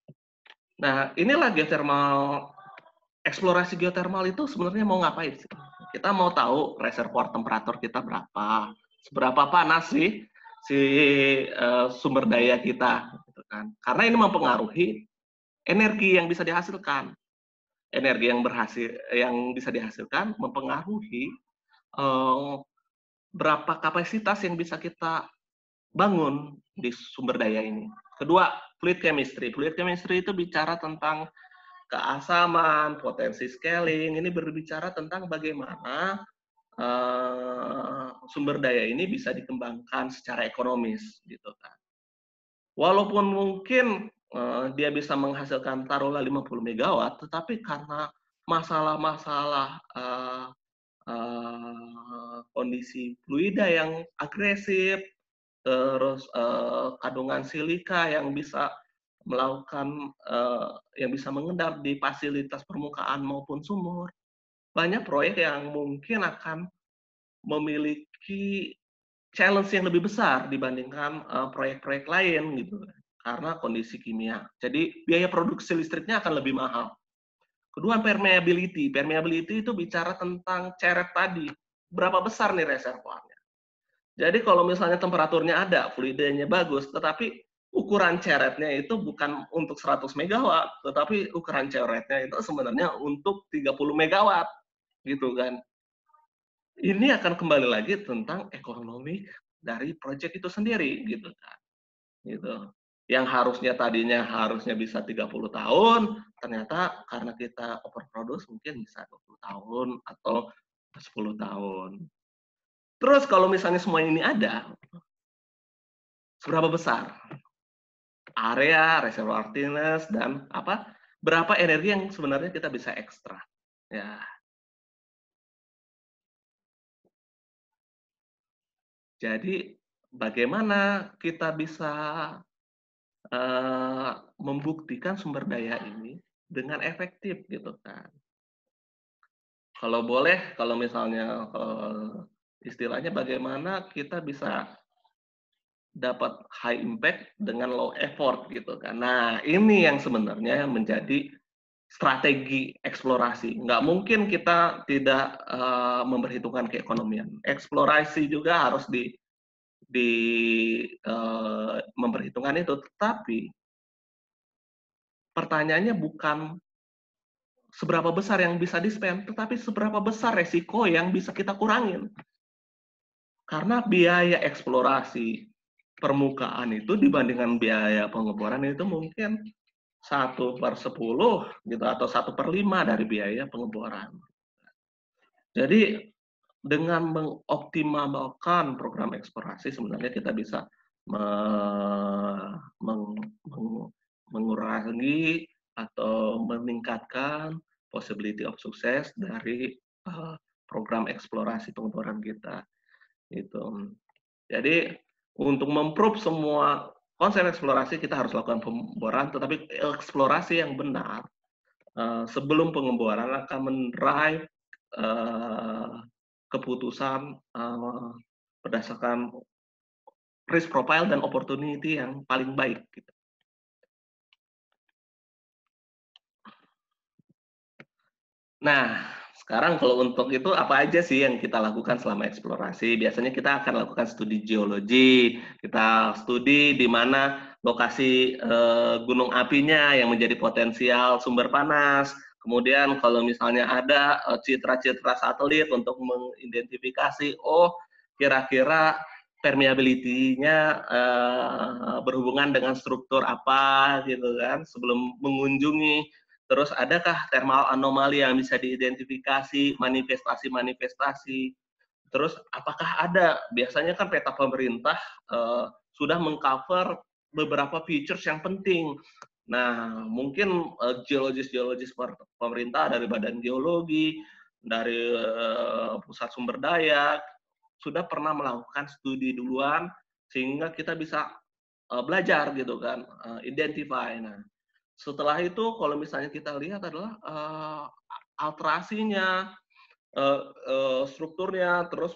nah inilah geothermal, eksplorasi geothermal itu sebenarnya mau ngapain sih? Kita mau tahu reservoir temperatur kita berapa, seberapa panas sih si uh, sumber daya kita, gitu kan? Karena ini mempengaruhi energi yang bisa dihasilkan. Energi yang berhasil yang bisa dihasilkan mempengaruhi uh, berapa kapasitas yang bisa kita bangun di sumber daya ini. Kedua, fluid chemistry. Fluid chemistry itu bicara tentang keasaman, potensi scaling. Ini berbicara tentang bagaimana uh, sumber daya ini bisa dikembangkan secara ekonomis, gitu kan. Walaupun mungkin uh, dia bisa menghasilkan taruhlah lima puluh megawatt, tetapi karena masalah-masalah uh, uh, kondisi fluida yang agresif, terus uh, kandungan silika yang bisa melakukan uh, yang bisa mengendap di fasilitas permukaan maupun sumur, banyak proyek yang mungkin akan memiliki challenge yang lebih besar dibandingkan proyek-proyek uh, lain gitu, karena kondisi kimia. Jadi biaya produksi listriknya akan lebih mahal. Kedua, permeability. Permeability itu bicara tentang ceret tadi. Berapa besar nih reservoirnya? Jadi kalau misalnya temperaturnya ada, fluidanya bagus, tetapi ukuran ceretnya itu bukan untuk seratus megawatt, tetapi ukuran ceretnya itu sebenarnya untuk tiga puluh megawatt, gitu kan. Ini akan kembali lagi tentang ekonomi dari proyek itu sendiri, gitu kan. Gitu. Yang harusnya tadinya harusnya bisa tiga puluh tahun, ternyata karena kita overproduce mungkin bisa dua puluh tahun atau sepuluh tahun. Terus kalau misalnya semua ini ada, seberapa besar area reservoir thickness dan apa berapa energi yang sebenarnya kita bisa ekstra. Ya. Jadi bagaimana kita bisa uh, membuktikan sumber daya ini dengan efektif gitu kan. Kalau boleh, kalau misalnya uh, istilahnya bagaimana kita bisa dapat high impact dengan low effort gitu kan. Nah ini yang sebenarnya menjadi strategi eksplorasi. Nggak mungkin kita tidak uh, memperhitungkan keekonomian. Eksplorasi juga harus di di uh, memperhitungkan itu, tetapi pertanyaannya bukan seberapa besar yang bisa di-spend, tetapi seberapa besar resiko yang bisa kita kurangin. Karena biaya eksplorasi permukaan itu dibandingkan biaya pengeboran itu mungkin satu per sepuluh gitu atau satu per lima dari biaya pengeboran. Jadi dengan mengoptimalkan program eksplorasi sebenarnya kita bisa me, meng, meng, mengurangi atau meningkatkan possibility of success dari uh, program eksplorasi pengeboran kita. Gitu. Jadi untuk memprove semua konsep eksplorasi kita harus lakukan pengeboran, tetapi eksplorasi yang benar uh, sebelum pengeboran akan mendrive uh, keputusan uh, berdasarkan risk profile dan opportunity yang paling baik. Gitu. Nah, sekarang kalau untuk itu apa aja sih yang kita lakukan selama eksplorasi? Biasanya kita akan lakukan studi geologi, kita studi di mana lokasi eh, gunung apinya yang menjadi potensial sumber panas. Kemudian kalau misalnya ada citra-citra uh, satelit untuk mengidentifikasi, oh kira-kira permeability-nya uh, berhubungan dengan struktur apa gitu kan sebelum mengunjungi. Terus adakah thermal anomali yang bisa diidentifikasi, manifestasi-manifestasi. Terus apakah ada, biasanya kan peta pemerintah uh, sudah mengcover beberapa features yang penting. Nah, mungkin uh, geologis-geologis pemerintah dari Badan Geologi, dari uh, Pusat Sumber Daya, sudah pernah melakukan studi duluan, sehingga kita bisa uh, belajar gitu kan, uh, identify. Nah, setelah itu kalau misalnya kita lihat adalah uh, alterasinya, uh, uh, strukturnya, terus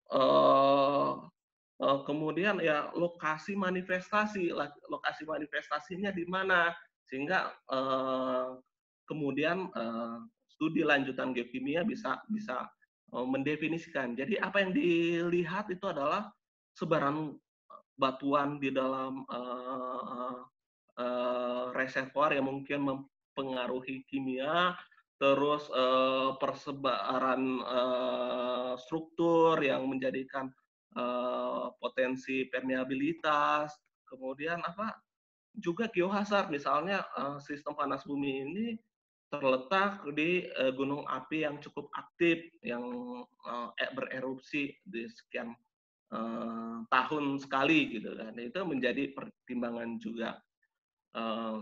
uh, uh, kemudian ya lokasi manifestasi, lokasi manifestasinya di mana, sehingga uh, kemudian uh, studi lanjutan geokimia bisa bisa uh, mendefinisikan. Jadi apa yang dilihat itu adalah sebaran batuan di dalam uh, uh, reservoir yang mungkin mempengaruhi kimia, terus uh, persebaran uh, struktur yang menjadikan uh, potensi permeabilitas, kemudian apa juga geohazard, misalnya uh, sistem panas bumi ini terletak di uh, gunung api yang cukup aktif, yang uh, bererupsi di sekian uh, tahun sekali gitu kan, itu menjadi pertimbangan juga. Uh,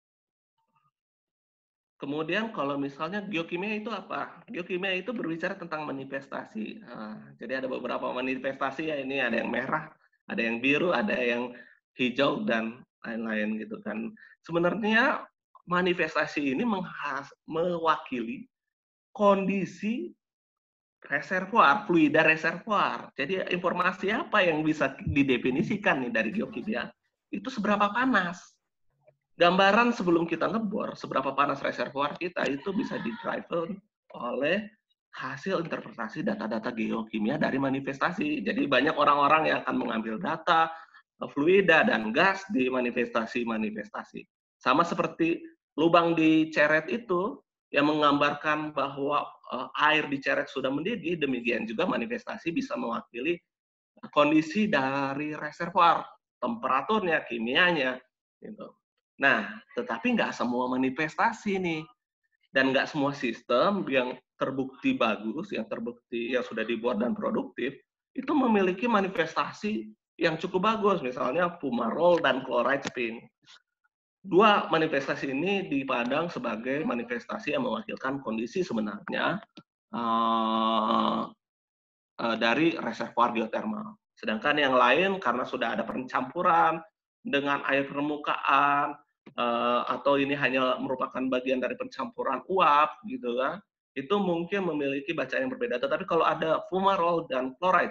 Kemudian kalau misalnya geokimia itu apa? Geokimia itu berbicara tentang manifestasi. Nah, jadi ada beberapa manifestasi ya, ini ada yang merah, ada yang biru, ada yang hijau dan lain-lain gitu kan. Sebenarnya manifestasi ini menghas, mewakili kondisi reservoir, fluida reservoir. Jadi informasi apa yang bisa didefinisikan nih dari geokimia? Itu seberapa panas. Gambaran sebelum kita ngebor, seberapa panas reservoir kita itu bisa di-driven oleh hasil interpretasi data-data geokimia dari manifestasi. Jadi banyak orang-orang yang akan mengambil data fluida dan gas di manifestasi-manifestasi. Sama seperti lubang di ceret itu yang menggambarkan bahwa air di ceret sudah mendidih, demikian juga manifestasi bisa mewakili kondisi dari reservoir, temperaturnya, kimianya, gitu. Nah, tetapi nggak semua manifestasi nih, dan nggak semua sistem yang terbukti bagus, yang terbukti yang sudah dibuat dan produktif, itu memiliki manifestasi yang cukup bagus, misalnya fumarole dan chloride spin. Dua manifestasi ini dipandang sebagai manifestasi yang mewakilkan kondisi sebenarnya uh, uh, dari reservoir geotermal. Sedangkan yang lain karena sudah ada pencampuran dengan air permukaan uh, atau ini hanya merupakan bagian dari pencampuran uap gitu kan, itu mungkin memiliki bacaan yang berbeda. Tetapi kalau ada fumarole dan chloride,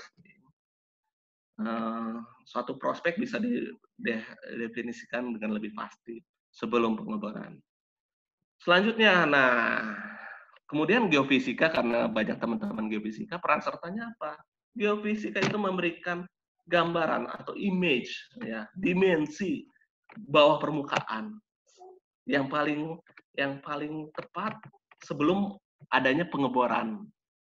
uh, suatu prospek bisa didefinisikan dengan lebih pasti sebelum pengeboran. Selanjutnya, nah, kemudian geofisika, karena banyak teman-teman geofisika, peran sertanya apa? Geofisika itu memberikan gambaran atau image, ya, dimensi bawah permukaan yang paling yang paling tepat sebelum adanya pengeboran.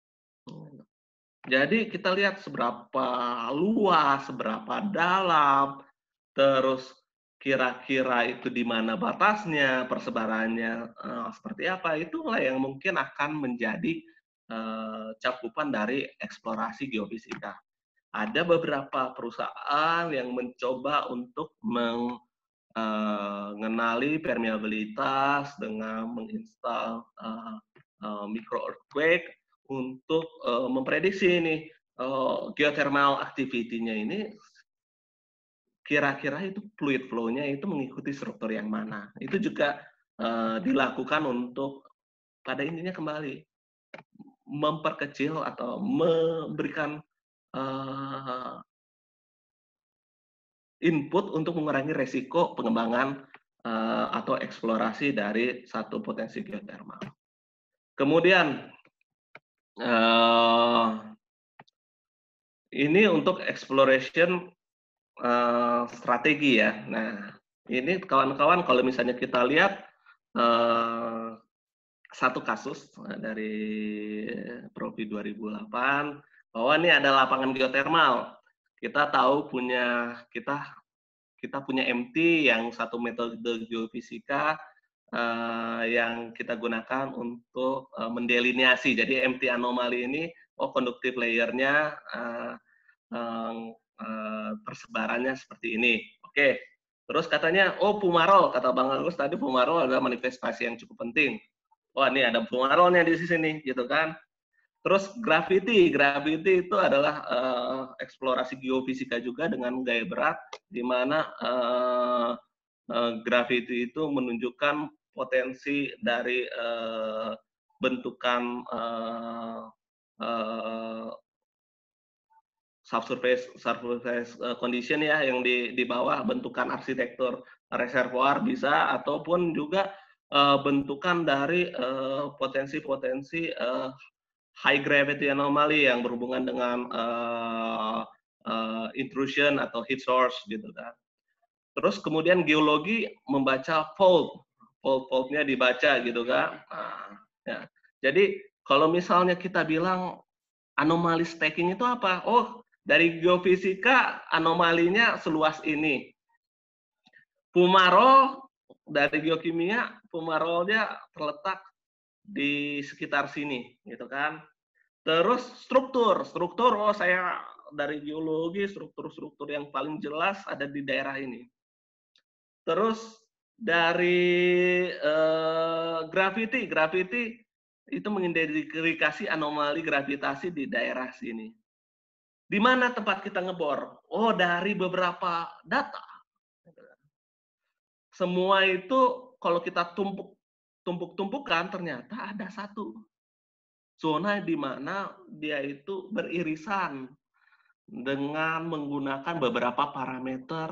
Jadi kita lihat seberapa luas, seberapa dalam, terus kira-kira itu di mana batasnya, persebarannya uh, seperti apa, itulah yang mungkin akan menjadi uh, cakupan dari eksplorasi geofisika. Ada beberapa perusahaan yang mencoba untuk mengenali uh, permeabilitas dengan menginstal uh, uh, micro earthquake untuk uh, memprediksi ini uh, geothermal activity-nya ini kira-kira itu fluid flow-nya itu mengikuti struktur yang mana. Itu juga uh, dilakukan untuk pada intinya kembali memperkecil atau memberikan uh, input untuk mengurangi resiko pengembangan uh, atau eksplorasi dari satu potensi geothermal. Kemudian uh, ini untuk exploration uh, strategi ya. Nah, ini kawan-kawan kalau misalnya kita lihat uh, satu kasus dari Profi dua ribu delapan bahwa ini ada lapangan geotermal. Kita tahu punya kita kita punya M T yang satu metode geofisika uh, yang kita gunakan untuk uh, mendelineasi. Jadi M T anomali ini, oh conductive layer-nya uh, uh, uh, persebarannya seperti ini. Oke. Terus katanya, oh fumarole, kata Bang Agus tadi, fumarole adalah manifestasi yang cukup penting. Oh ini ada fumarole-nya di sini, gitu kan. Terus gravity, gravity itu adalah uh, eksplorasi geofisika juga dengan gaya berat, di mana uh, uh, gravity itu menunjukkan potensi dari uh, bentukan uh, uh, subsurface surface condition ya, yang di di bawah bentukan arsitektur reservoir bisa, ataupun juga uh, bentukan dari potensi-potensi uh, uh, high gravity anomaly yang berhubungan dengan uh, uh, intrusion atau heat source gitu kan. Terus kemudian geologi membaca fault, fault-faultnya dibaca gitu kan. Nah, ya. Jadi kalau misalnya kita bilang anomali stacking itu apa? Oh, dari geofisika anomalinya seluas ini. Fumarole dari geokimia, fumarolnya terletak di sekitar sini, gitu kan. Terus struktur, struktur, oh saya dari geologi, struktur-struktur yang paling jelas ada di daerah ini. Terus dari eh, gravity, gravity itu mengidentifikasi anomali gravitasi di daerah sini. Di mana tempat kita ngebor? Oh, dari beberapa data. Semua itu kalau kita tumpuk tumpuk-tumpukan ternyata ada satu zona di mana dia itu beririsan dengan menggunakan beberapa parameter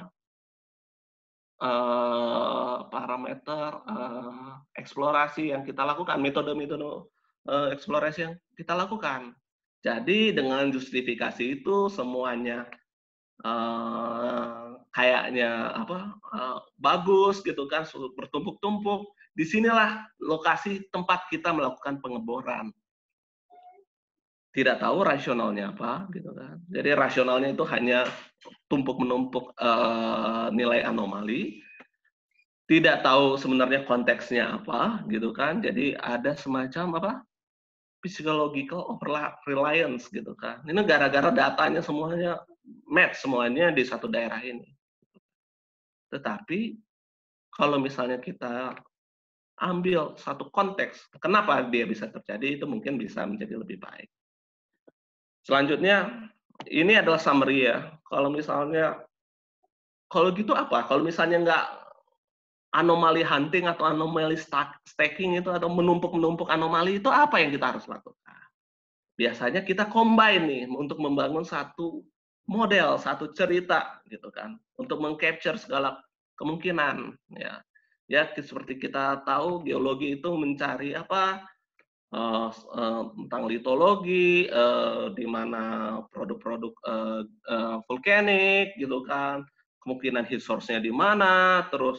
uh, parameter uh, eksplorasi yang kita lakukan, metode-metode uh, eksplorasi yang kita lakukan. Jadi dengan justifikasi itu semuanya uh, kayaknya apa uh, bagus gitu kan, bertumpuk-tumpuk. Disinilah lokasi tempat kita melakukan pengeboran. Tidak tahu rasionalnya apa gitu kan. Jadi rasionalnya itu hanya tumpuk menumpuk uh, nilai anomali. Tidak tahu sebenarnya konteksnya apa gitu kan. Jadi ada semacam apa? Psychological over reliance gitu kan. Ini gara-gara datanya semuanya match semuanya di satu daerah ini. Tetapi kalau misalnya kita ambil satu konteks, kenapa dia bisa terjadi, itu mungkin bisa menjadi lebih baik. Selanjutnya, ini adalah summary ya. Kalau misalnya, kalau gitu apa? Kalau misalnya nggak anomali hunting atau anomali stacking itu, atau menumpuk-menumpuk anomali itu, apa yang kita harus lakukan? Biasanya kita combine nih untuk membangun satu model, satu cerita gitu kan, untuk meng-capture segala kemungkinan ya. Ya seperti kita tahu geologi itu mencari apa, uh, uh, tentang litologi, uh, di mana produk-produk uh, uh, vulkanik gitu kan, kemungkinan heat source-nya di mana, terus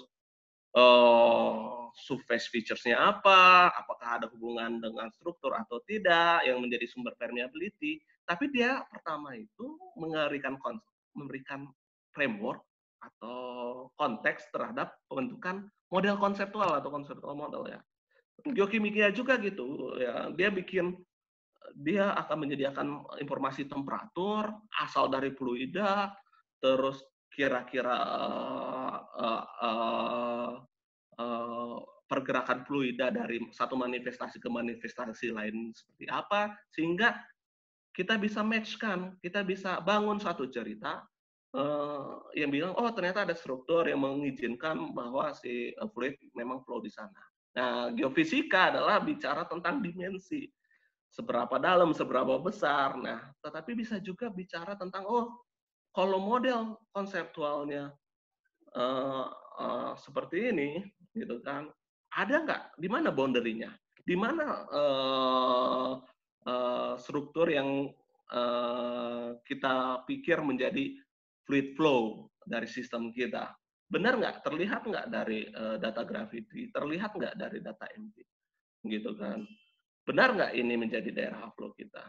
uh, surface features-nya apa, apakah ada hubungan dengan struktur atau tidak yang menjadi sumber permeability. Tapi dia pertama itu memberikan memberikan framework atau konteks terhadap pembentukan model konseptual atau konseptual model ya. Geokimia juga gitu ya, dia bikin dia akan menyediakan informasi temperatur asal dari fluida, terus kira-kira uh, uh, uh, uh, pergerakan fluida dari satu manifestasi ke manifestasi lain seperti apa, sehingga kita bisa match-kan, kita bisa bangun satu cerita uh, yang bilang, oh ternyata ada struktur yang mengizinkan bahwa si uh, fluid memang flow di sana. Nah, geofisika adalah bicara tentang dimensi, seberapa dalam, seberapa besar. Nah, tetapi bisa juga bicara tentang, oh kalau model konseptualnya uh, uh, seperti ini, gitu kan, ada nggak? Di mana boundary-nya? Di mana uh, uh, struktur yang uh, kita pikir menjadi fluid flow dari sistem kita? Benar nggak? Terlihat nggak dari uh, data gravity? Terlihat nggak dari data M P? Gitu kan? Benar nggak ini menjadi daerah flow kita?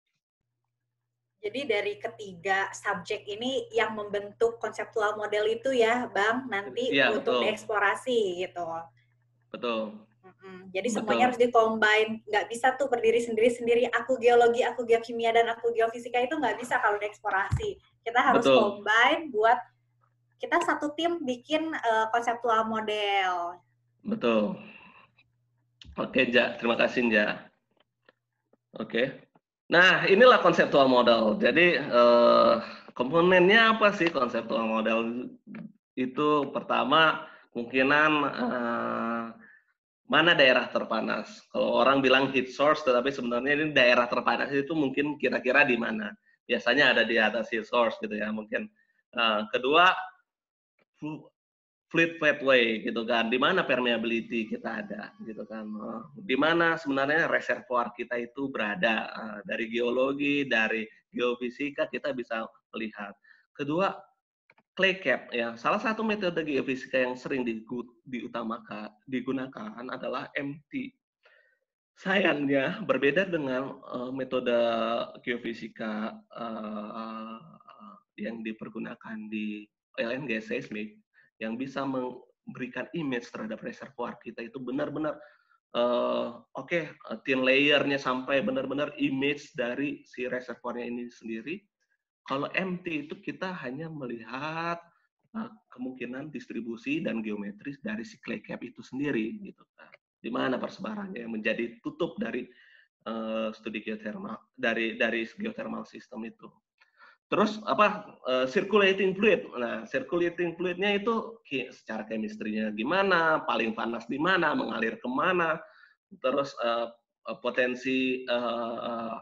Jadi dari ketiga subjek ini yang membentuk konseptual model itu ya, Bang, nanti Iya, untuk betul. dieksplorasi gitu. Betul. Mm-mm. Jadi semuanya Betul. harus dikombine, nggak bisa tuh berdiri sendiri-sendiri. Aku geologi, aku geokimia, dan aku geofisika itu nggak bisa kalau dieksplorasi. Kita harus Betul. combine buat kita satu tim bikin uh, konseptual model. Betul. Oke, Ja. Terima kasih, Ja. Oke. Nah, inilah konseptual model. Jadi, eh, komponennya apa sih konseptual model? Itu pertama, kemungkinan eh, mana daerah terpanas. Kalau orang bilang heat source, tetapi sebenarnya ini daerah terpanas itu mungkin kira-kira di mana. Biasanya ada di atas heat source gitu ya, mungkin. Uh, kedua, fluid pathway gitu kan, di mana permeability kita ada gitu kan, di mana sebenarnya reservoir kita itu berada. Dari geologi, dari geofisika kita bisa melihat. Kedua, clay cap ya, salah satu metode geofisika yang sering diutamakan digunakan adalah M T. Sayangnya berbeda dengan uh, metode geofisika uh, uh, yang dipergunakan di oil and gas seismic, yang bisa memberikan image terhadap reservoir kita itu benar-benar uh, oke, okay, thin layernya sampai benar-benar image dari si reservoirnya ini sendiri. Kalau M T itu kita hanya melihat uh, kemungkinan distribusi dan geometris dari si clay cap itu sendiri gitu kan. Di mana persebarannya yang menjadi tutup dari uh, studi geothermal, dari dari geothermal system itu. Terus apa uh, circulating fluid. Nah, circulating fluidnya itu secara chemistry-nya gimana, paling panas di mana, mengalir kemana, terus uh, potensi uh,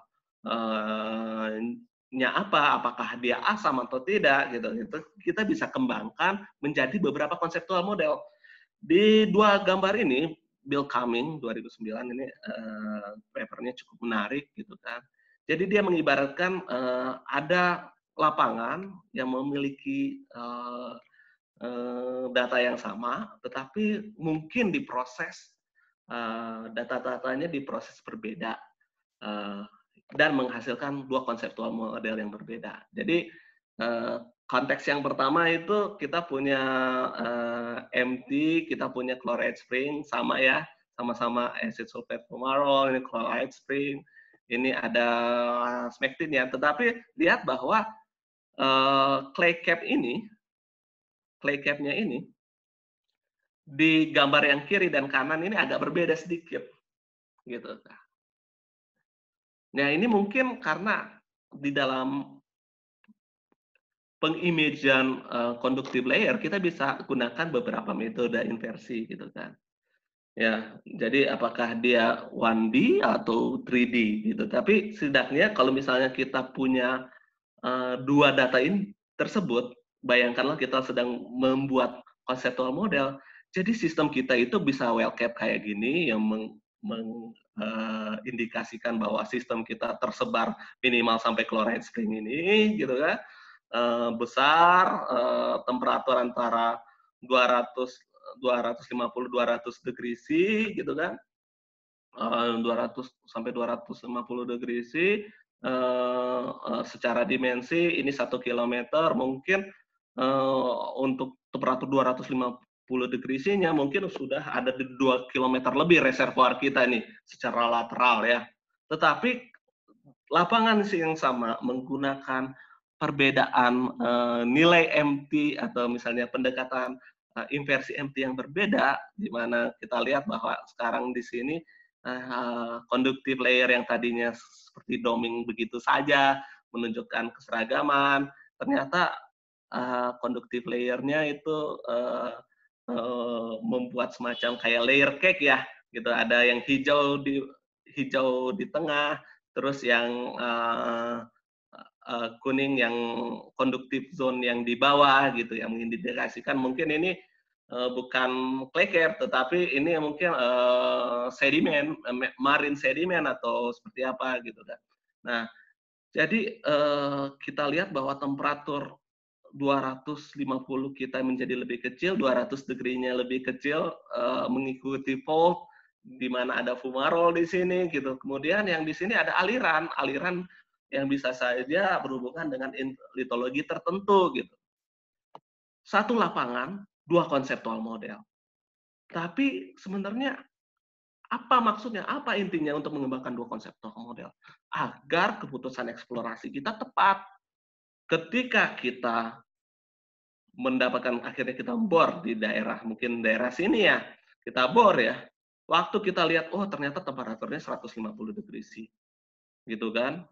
uh, nya apa, apakah dia asam atau tidak gitu. Itu kita bisa kembangkan menjadi beberapa konseptual model. Di dua gambar ini, Bill Cumming dua ribu sembilan ini uh, papernya cukup menarik gitu kan. Jadi dia mengibaratkan uh, ada lapangan yang memiliki uh, uh, data yang sama, tetapi mungkin diproses uh, data-datanya diproses berbeda uh, dan menghasilkan dua konseptual model yang berbeda. Jadi uh, konteks yang pertama itu kita punya uh, M T, kita punya chloride spring, sama ya, sama-sama acid sulfate fumarole, ini chloride spring, ini ada smectin ya. Tetapi lihat bahwa uh, clay cap ini, clay cap-nya ini di gambar yang kiri dan kanan ini agak berbeda sedikit, gitu. Nah, ini mungkin karena di dalam pengimagean uh, conductive layer kita bisa gunakan beberapa metode inversi, gitu kan. Ya, jadi apakah dia one D atau three D gitu. Tapi setidaknya kalau misalnya kita punya uh, dua data ini tersebut, bayangkanlah kita sedang membuat conceptual model. Jadi sistem kita itu bisa well kept kayak gini yang mengindikasikan uh, bahwa sistem kita tersebar minimal sampai chloride spring ini, gitu kan. Uh, besar, uh, temperatur antara dua ratus dua ratus lima puluh dua ratus degree C gitu kan, uh, dua ratus sampai dua ratus lima puluh degree C, uh, uh, secara dimensi ini satu kilometer, mungkin uh, untuk temperatur dua ratus lima puluh degree C-nya mungkin sudah ada di dua kilometer lebih reservoir kita nih secara lateral ya. Tetapi lapangan yang sama menggunakan perbedaan uh, nilai M T atau misalnya pendekatan uh, inversi M T yang berbeda, di mana kita lihat bahwa sekarang di sini uh, conductive layer yang tadinya seperti doming begitu saja menunjukkan keseragaman, ternyata uh, conductive layer-nya itu uh, uh, membuat semacam kayak layer cake ya, gitu. Ada yang hijau di hijau di tengah, terus yang uh, uh, kuning yang conductive zone yang di bawah gitu, yang mengindikasikan mungkin ini uh, bukan clay cap, tetapi ini mungkin uh, sedimen, uh, marine sedimen atau seperti apa gitu kan. Nah, jadi uh, kita lihat bahwa temperatur dua ratus lima puluh kita menjadi lebih kecil, dua ratus degree-nya lebih kecil, uh, mengikuti fault, di mana ada fumarole di sini gitu. Kemudian yang di sini ada aliran, aliran yang bisa saja berhubungan dengan litologi tertentu gitu. Satu lapangan, dua konseptual model. Tapi sebenarnya apa maksudnya, apa intinya untuk mengembangkan dua konseptual model? Agar keputusan eksplorasi kita tepat. Ketika kita mendapatkan, akhirnya kita bor di daerah, mungkin daerah sini ya, kita bor ya, waktu kita lihat, oh ternyata temperaturnya seratus lima puluh degree C, gitu kan,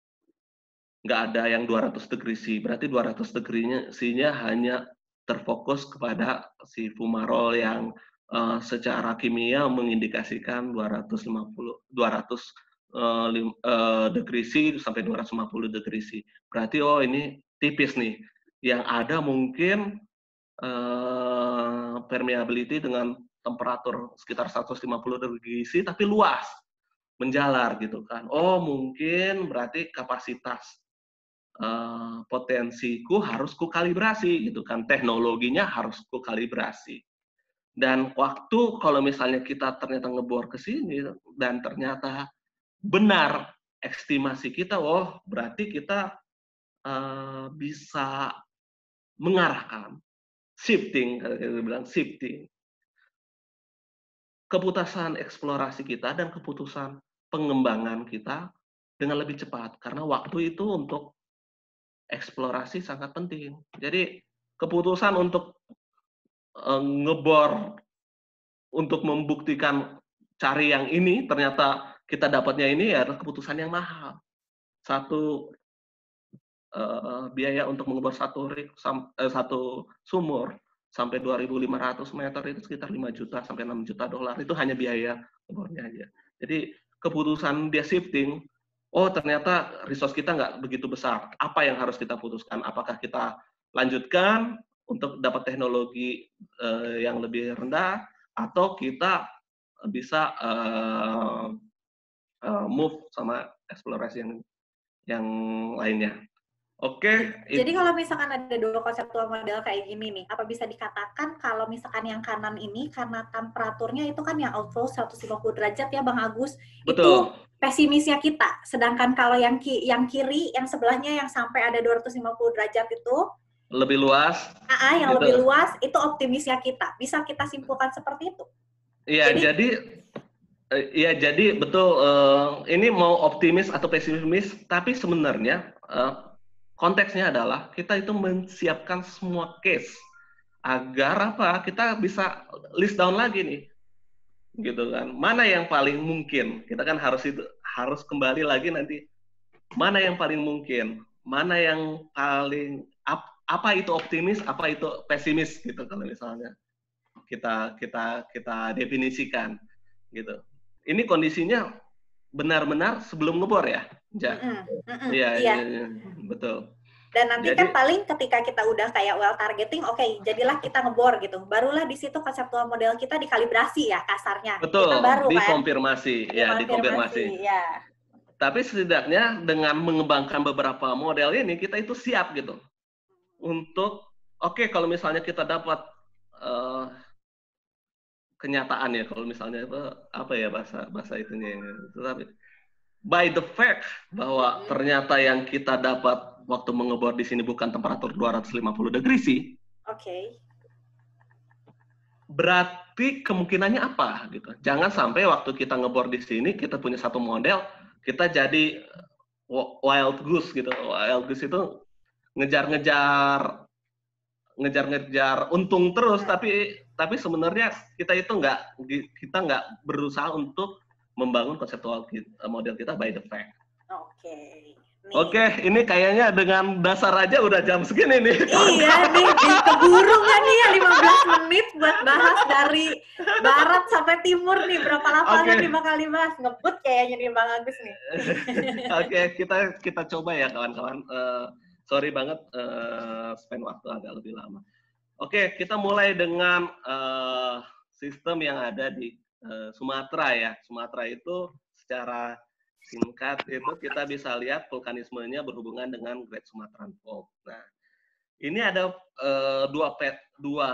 nggak ada yang dua ratus degree C, berarti dua ratus degree C-nya hanya terfokus kepada si fumarole yang uh, secara kimia mengindikasikan dua ratus lima puluh, dua ratus uh, uh, degree C sampai dua ratus lima puluh degree C, berarti oh ini tipis nih, yang ada mungkin uh, permeability dengan temperatur sekitar seratus lima puluh degree C tapi luas, menjalar gitu kan. Oh mungkin berarti kapasitas uh, potensiku harus kukalibrasi gitu kan, teknologinya harus kukalibrasi. Dan waktu kalau misalnya kita ternyata ngebor ke sini dan ternyata benar estimasi kita, oh berarti kita uh, bisa mengarahkan shifting, kalau kita bilang shifting, keputusan eksplorasi kita dan keputusan pengembangan kita dengan lebih cepat, karena waktu itu untuk eksplorasi sangat penting. Jadi keputusan untuk uh, ngebor untuk membuktikan cari yang ini, ternyata kita dapatnya ini adalah keputusan yang mahal. Satu uh, biaya untuk mengebor satu rig, sam, uh, satu sumur sampai dua ribu lima ratus meter itu sekitar lima juta sampai enam juta dolar, itu hanya biaya ngebornya aja. Jadi keputusan dia shifting, oh ternyata resource kita nggak begitu besar, apa yang harus kita putuskan? Apakah kita lanjutkan untuk dapat teknologi uh, yang lebih rendah, atau kita bisa uh, uh, move sama eksplorasi yang yang lainnya. Oke. Okay, jadi kalau misalkan ada dua konseptual model kayak gini nih, apa bisa dikatakan kalau misalkan yang kanan ini karena temperaturnya itu kan yang outflow seratus lima puluh derajat ya Bang Agus, betul, itu pesimisnya kita. Sedangkan kalau yang ki yang kiri, yang sebelahnya yang sampai ada dua ratus lima puluh derajat itu lebih luas. Aa, yang gitu. Lebih luas itu optimisnya kita. Bisa kita simpulkan seperti itu. Iya, jadi, jadi Iya, jadi betul. Uh, ini mau optimis atau pesimis, tapi sebenarnya uh, konteksnya adalah kita itu menyiapkan semua case. agar apa? Kita bisa list down lagi nih, gitu kan? Mana yang paling mungkin? Kita kan harus itu harus kembali lagi nanti. Mana yang paling mungkin? Mana yang paling ap, apa itu optimis? Apa itu pesimis? Gitu kalau misalnya kita kita kita definisikan, gitu. Ini kondisinya benar-benar sebelum ngebor ya, Ja? Mm-mm, mm-mm, Iya, iya. iya, iya, betul. Dan nanti Jadi, kan paling ketika kita udah kayak well targeting, oke, okay, jadilah kita ngebor gitu. Barulah di situ konseptual model kita dikalibrasi ya kasarnya. Kita betul, baru kan dikonfirmasi, ya, dikonfirmasi, dikonfirmasi. ya. Tapi setidaknya dengan mengembangkan beberapa model ini, kita itu siap gitu. Untuk, oke, okay, kalau misalnya kita dapat uh, kenyataan ya, kalau misalnya itu, apa ya bahasa bahasa itunya. Tetapi, by the fact bahwa hmm. ternyata yang kita dapat waktu mengebor di sini bukan temperatur dua ratus lima puluh degree sih. Oke. Okay. Berarti kemungkinannya apa gitu. Jangan sampai waktu kita ngebor di sini kita punya satu model, kita jadi wild goose gitu. Wild goose itu ngejar-ngejar ngejar-ngejar untung terus, hmm. tapi tapi sebenarnya kita itu nggak kita nggak berusaha untuk membangun konseptual model kita by the fact. Oke. Okay. Oke, okay, ini kayaknya dengan dasar aja udah jam segini nih. Iya nih, keburu nggak nih ya lima belas menit buat bahas dari barat sampai timur nih. Berapa lapangan okay. nih bakal dibahas? Ngebut kayaknya nih Bang Agus nih. Oke, okay, kita kita coba ya kawan-kawan. Uh, sorry banget uh, spend waktu agak lebih lama. Oke, okay, kita mulai dengan uh, sistem yang ada di uh, Sumatera ya. Sumatera itu secara singkat itu kita bisa lihat vulkanismenya berhubungan dengan Great Sumatran Fault. Nah, ini ada uh, dua pet, dua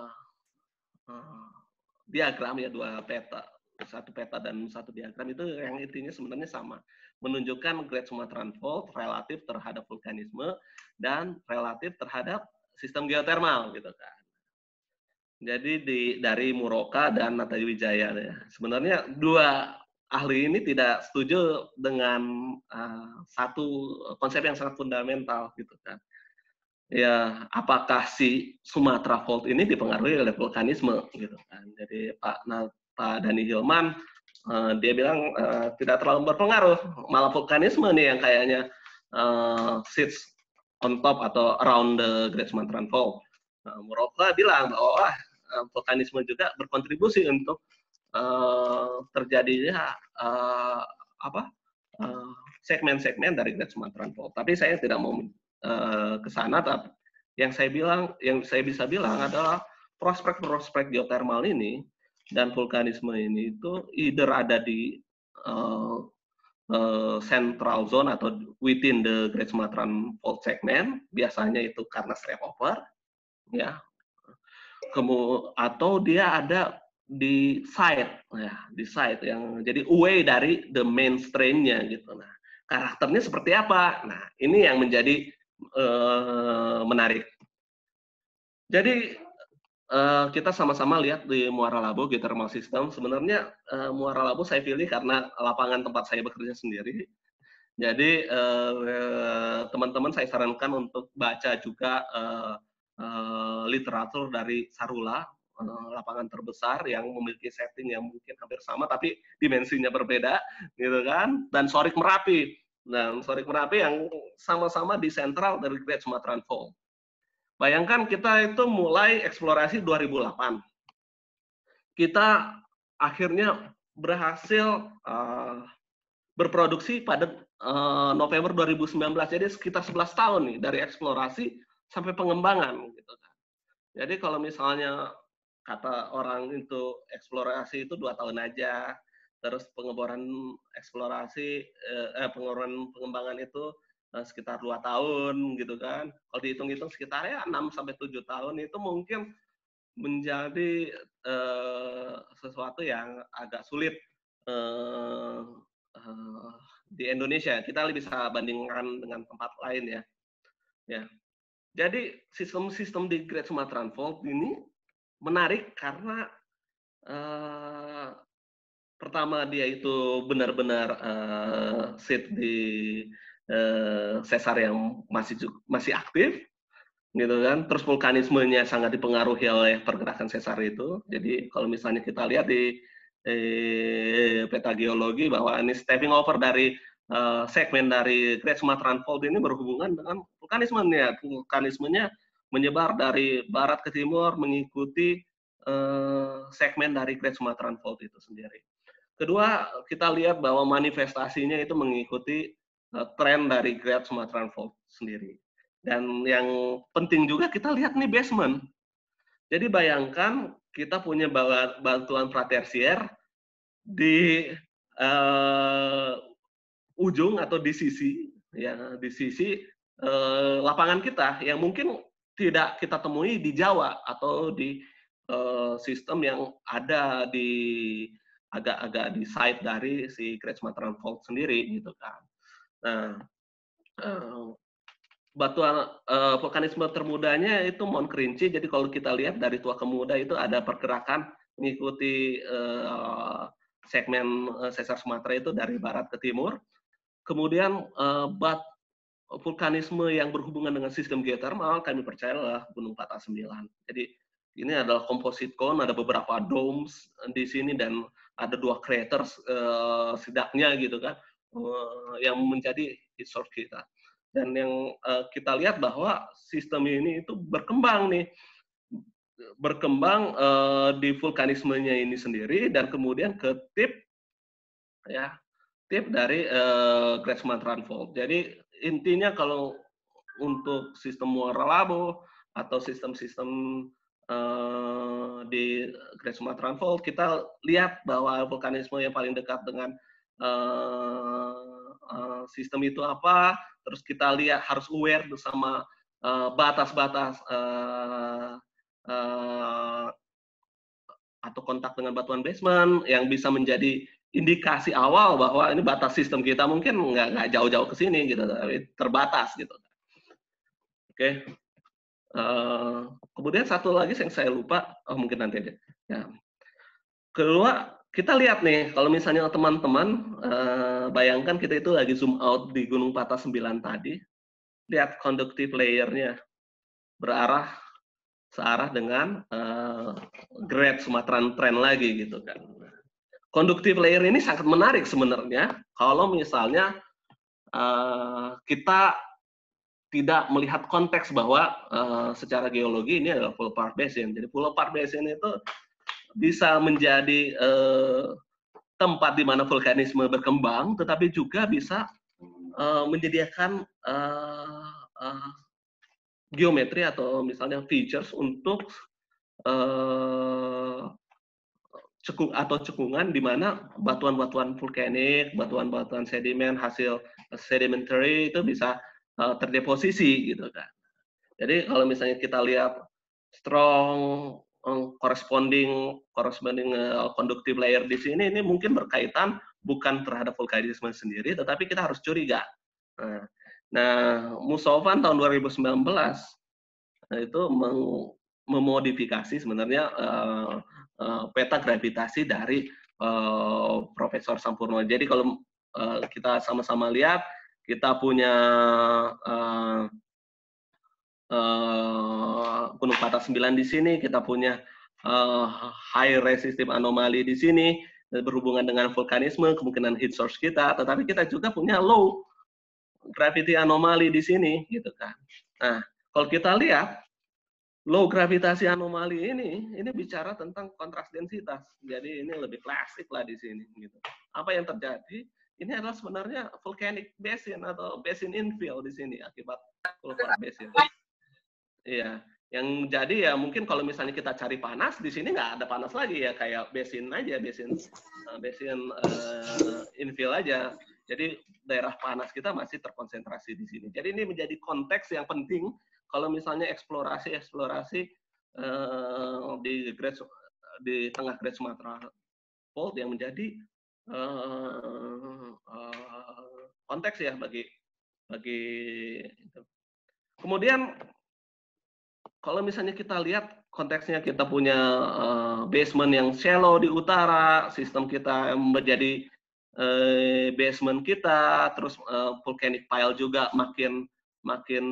uh, diagram ya, dua peta, satu peta dan satu diagram itu yang intinya sebenarnya sama, menunjukkan Great Sumatran Fault relatif terhadap vulkanisme dan relatif terhadap sistem geotermal gitu kan. Jadi di dari Muroka dan Natawijaya ya. Sebenarnya dua ahli ini tidak setuju dengan uh, satu konsep yang sangat fundamental gitu kan. Ya, apakah si Sumatra Fault ini dipengaruhi oleh vulkanisme gitu kan. Jadi Pak nah, Pak Dani Hilman uh, dia bilang uh, tidak terlalu berpengaruh, malah vulkanisme nih yang kayaknya uh, sits on top atau around the Great Sumatran Fault. Nah, Muroka bilang bahwa uh, vulkanisme juga berkontribusi untuk Uh, terjadinya uh, apa segmen-segmen uh, dari Great Sumatran Fault. Tapi saya tidak mau uh, ke sana. Tapi yang saya bilang, yang saya bisa bilang adalah prospek-prospek geotermal ini dan vulkanisme ini itu either ada di uh, uh, central zone atau within the Great Sumatran Fault segment. Biasanya itu karena strepover, ya. Kemudian atau dia ada di side ya, di side yang jadi away dari the mainstream-nya gitu. Nah, karakternya seperti apa? Nah, ini yang menjadi uh, menarik. Jadi uh, kita sama-sama lihat di Muara Labu Geothermal System. Sebenarnya uh, Muara Labu saya pilih karena lapangan tempat saya bekerja sendiri. Jadi teman-teman uh, saya sarankan untuk baca juga uh, uh, literatur dari Sarula, lapangan terbesar yang memiliki setting yang mungkin hampir sama tapi dimensinya berbeda gitu kan, dan Sorik Merapi dan Sorik Merapi yang sama-sama di sentral dari Great Sumatran Fault. Bayangkan kita itu mulai eksplorasi dua ribu delapan, kita akhirnya berhasil uh, berproduksi pada uh, November dua ribu sembilan belas, jadi sekitar sebelas tahun nih dari eksplorasi sampai pengembangan gitu kan. Jadi kalau misalnya kata orang itu eksplorasi itu dua tahun aja, terus pengeboran eksplorasi, eh, pengeboran pengembangan itu eh, sekitar dua tahun gitu kan. Kalau dihitung-hitung sekitar ya enam sampai tujuh tahun itu mungkin menjadi eh, sesuatu yang agak sulit eh, eh, di Indonesia. Kita bisa bandingkan dengan tempat lain ya. Ya. Jadi sistem-sistem di Great Sumatran Fault ini menarik karena uh, pertama dia itu benar-benar uh, sit di uh, sesar yang masih masih aktif, gitu kan. Terus vulkanismenya sangat dipengaruhi oleh pergerakan sesar itu. Jadi kalau misalnya kita lihat di eh, peta geologi bahwa ini stepping over dari uh, segmen dari Great Sumatran Fault ini berhubungan dengan vulkanismenya. Vulkanismenya menyebar dari barat ke timur mengikuti uh, segmen dari Great Sumatran Fault itu sendiri. Kedua, kita lihat bahwa manifestasinya itu mengikuti uh, tren dari Great Sumatran Fault sendiri. Dan yang penting juga kita lihat nih basement. Jadi bayangkan kita punya batuan pratersier di uh, ujung atau di sisi, ya di sisi uh, lapangan kita yang mungkin tidak kita temui di Jawa atau di uh, sistem yang ada di agak-agak di side dari si Great Sumatran Fault sendiri gitu kan. Nah, uh, batuan uh, vulkanisme termudanya itu Mount Kerinci. Jadi kalau kita lihat dari tua ke muda itu ada pergerakan mengikuti uh, segmen uh, sesar Sumatera itu dari barat ke timur. Kemudian uh, bat vulkanisme yang berhubungan dengan sistem geotermal kami percaya adalah Gunung Patah sembilan. Jadi ini adalah composite cone, ada beberapa domes di sini dan ada dua craters uh, setidaknya gitu kan uh, yang menjadi heat source kita. Dan yang uh, kita lihat bahwa sistem ini itu berkembang nih, berkembang uh, di vulkanismenya ini sendiri dan kemudian ke tip ya tip dari uh, Great Sumatran Fault. Jadi intinya kalau untuk sistem Muara Laboh atau sistem-sistem uh, di Great Sumatran Fault, kita lihat bahwa vulkanisme yang paling dekat dengan uh, uh, sistem itu apa, terus kita lihat harus aware sama batas-batas uh, uh, uh, atau kontak dengan batuan basement yang bisa menjadi indikasi awal bahwa ini batas sistem kita mungkin nggak nggak jauh-jauh ke sini gitu, tapi terbatas gitu. Oke. Okay. Uh, kemudian satu lagi yang saya lupa, oh mungkin nanti aja. Ya. Kedua, kita lihat nih, kalau misalnya teman-teman uh, bayangkan kita itu lagi zoom out di Gunung Patah sembilan tadi, lihat conductive layer-nya berarah searah dengan uh, Great Sumatran Trend lagi gitu kan. Conductive layer ini sangat menarik sebenarnya kalau misalnya uh, kita tidak melihat konteks bahwa uh, secara geologi ini adalah Pulau Park Basin. Jadi Pulau Park Basin itu bisa menjadi uh, tempat di mana vulkanisme berkembang, tetapi juga bisa uh, menyediakan uh, uh, geometri atau misalnya features untuk uh, cekung atau cekungan di mana batuan-batuan vulkanik, batuan-batuan sedimen hasil sedimentary itu bisa uh, terdeposisi gitu kan. Jadi kalau misalnya kita lihat strong um, corresponding corresponding uh, conductive layer di sini, ini mungkin berkaitan bukan terhadap vulkanisme sendiri, tetapi kita harus curiga. Nah, nah Musovan tahun dua ribu sembilan belas nah, itu meng, memodifikasi sebenarnya uh, uh, peta gravitasi dari uh, Profesor Sampurno. Jadi kalau uh, kita sama-sama lihat, kita punya uh, Uh, Gunung Patah sembilan di sini, kita punya uh, high resistive anomaly di sini berhubungan dengan vulkanisme, kemungkinan heat source kita, tetapi kita juga punya low gravity anomaly di sini, gitu kan. Nah, kalau kita lihat low gravitasi anomali ini, ini bicara tentang kontras densitas, jadi ini lebih klasik lah di sini, gitu. Apa yang terjadi? Ini adalah sebenarnya volcanic basin atau basin infill di sini akibat Pulau Basin. Iya, yang jadi ya mungkin kalau misalnya kita cari panas di sini nggak ada panas lagi ya, kayak basin aja, basin uh, basin uh, infill aja. Jadi daerah panas kita masih terkonsentrasi di sini. Jadi ini menjadi konteks yang penting kalau misalnya eksplorasi eksplorasi uh, di Great, di tengah Great Sumatera Fault yang menjadi uh, uh, konteks ya bagi bagi itu. Kemudian kalau misalnya kita lihat konteksnya, kita punya uh, basement yang shallow di utara, sistem kita menjadi uh, basement kita, terus uh, volcanic pile juga makin makin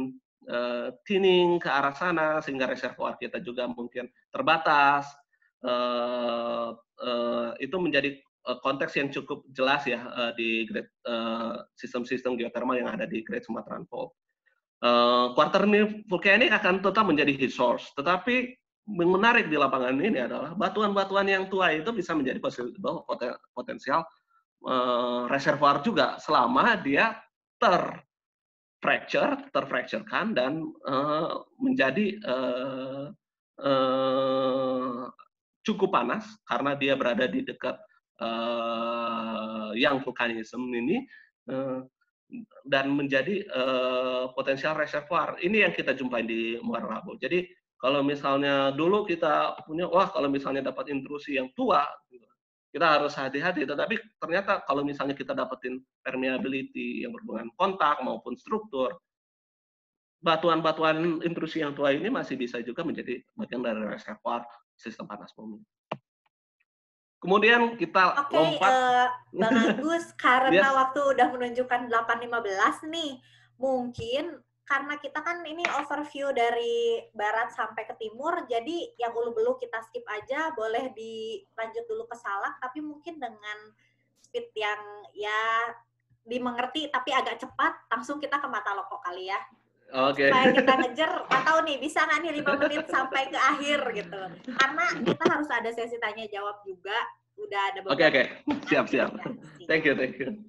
uh, thinning ke arah sana, sehingga reservoir kita juga mungkin terbatas. Uh, uh, itu menjadi uh, konteks yang cukup jelas ya uh, di grade, uh, sistem-sistem geothermal yang ada di Great Sumatran Fault. Uh, Quaternary volcanic akan tetap menjadi heat source, tetapi yang menarik di lapangan ini adalah batuan-batuan yang tua itu bisa menjadi potensial uh, reservoir juga selama dia ter fracture, terfracturekan dan uh, menjadi uh, uh, cukup panas karena dia berada di dekat uh, yang vulkanisme ini uh, dan menjadi uh, potensial reservoir. Ini yang kita jumpai di Muara Labu. Jadi kalau misalnya dulu kita punya, wah kalau misalnya dapat intrusi yang tua, kita harus hati-hati. Tetapi ternyata kalau misalnya kita dapetin permeability yang berhubungan kontak maupun struktur, batuan-batuan intrusi yang tua ini masih bisa juga menjadi bagian dari reservoir sistem panas bumi. Kemudian kita Oke, lompat. uh, Bang Agus, karena Yes. waktu udah menunjukkan delapan lima belas nih, mungkin karena kita kan ini overview dari barat sampai ke timur, jadi yang ulu-belu kita skip aja, boleh dilanjut dulu ke Salak, tapi mungkin dengan speed yang ya dimengerti tapi agak cepat, langsung kita ke Mataloko kali ya. Oke. Okay. Supaya kita ngejar, nggak tahu nih bisa nggak nih lima menit sampai ke akhir gitu. Karena kita harus ada sesi tanya jawab juga. Udah ada beberapa. Oke okay, oke, okay. siap siap. Thank you thank you.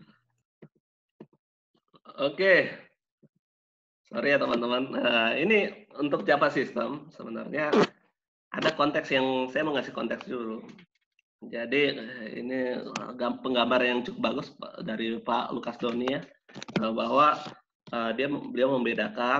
Oke, okay. Sorry ya teman-teman. Nah, ini untuk Java System sebenarnya ada konteks yang saya mau ngasih konteks dulu. Jadi ini penggambar yang cukup bagus dari Pak Lukas Doni ya, bahwa uh, dia beliau membedakan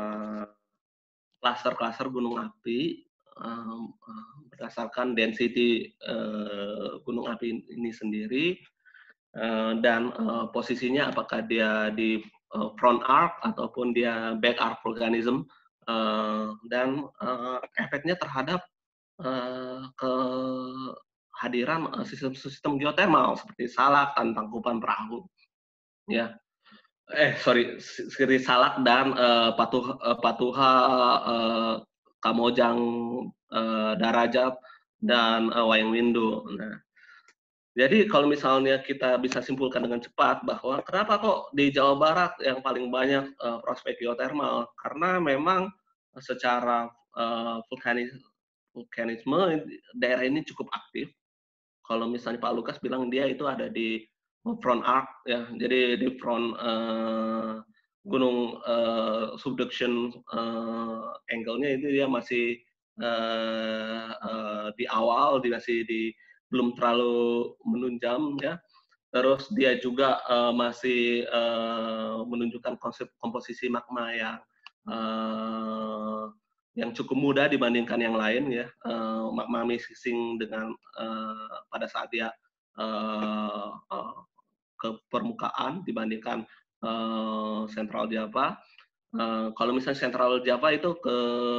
klaster-klaster uh, gunung api uh, berdasarkan density uh, gunung api ini sendiri uh, dan uh, posisinya apakah dia di uh, front arc ataupun dia back arc volcanism uh, dan uh, efeknya terhadap uh, ke hadiran sistem-sistem geotermal seperti Salak dan Tangkuban Perahu, ya. Eh sorry, Siri Salak dan uh, Patuh uh, Patuha, uh, Kamojang, uh, Darajat dan uh, Wayang Windu. Nah, jadi kalau misalnya kita bisa simpulkan dengan cepat bahwa kenapa kok di Jawa Barat yang paling banyak uh, prospek geotermal, karena memang secara uh, vulkanis vulkanisme daerah ini cukup aktif. Kalau misalnya Pak Lukas bilang dia itu ada di front arc ya, jadi di front uh, gunung uh, subduction uh, angle-nya itu dia masih uh, uh, di awal, dia masih di belum terlalu menunjam ya. Terus dia juga uh, masih uh, menunjukkan konsep komposisi magma yang uh, yang cukup mudah dibandingkan yang lain ya, uh, magma mixing dengan uh, pada saat dia uh, uh, ke permukaan dibandingkan uh, Central Java. Uh, kalau misalnya Central Java itu ke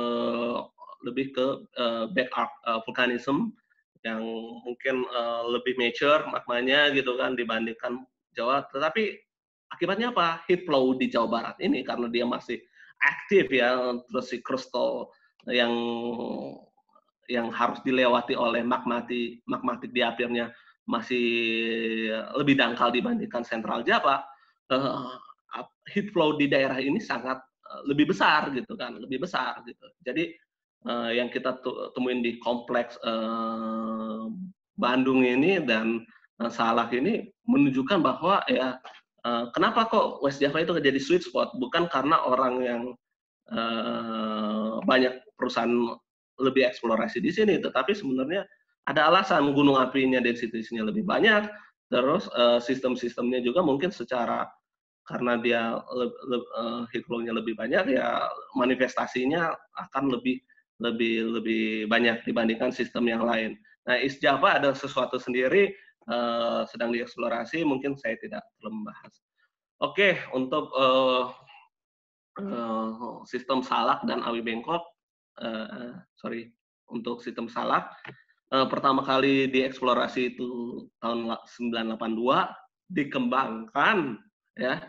lebih ke uh, back arc uh, volcanism yang mungkin uh, lebih mature magmanya gitu kan dibandingkan Jawa. Tetapi akibatnya apa? Heat flow di Jawa Barat ini karena dia masih aktif ya, terus si crustal yang yang harus dilewati oleh magmatik magmatik diapirnya masih lebih dangkal dibandingkan Central Java. Uh, heat flow di daerah ini sangat uh, lebih besar gitu kan, lebih besar gitu. Jadi uh, yang kita temuin di kompleks uh, Bandung ini dan uh, Salak ini menunjukkan bahwa ya uh, kenapa kok West Java itu jadi sweet spot, bukan karena orang yang uh, banyak perusahaan lebih eksplorasi di sini, tetapi sebenarnya ada alasan gunung apinya densitinya lebih banyak, terus uh, sistem-sistemnya juga mungkin secara karena dia le, le, uh, heat flow-nya lebih banyak ya manifestasinya akan lebih lebih lebih banyak dibandingkan sistem yang lain. Nah, East Java ada sesuatu sendiri uh, sedang dieksplorasi, mungkin saya tidak perlu membahas. Oke, okay, untuk uh, uh, sistem Salak dan Awi Bengkok, uh, sorry, untuk sistem Salak uh, pertama kali dieksplorasi itu tahun sembilan delapan dua, dikembangkan ya,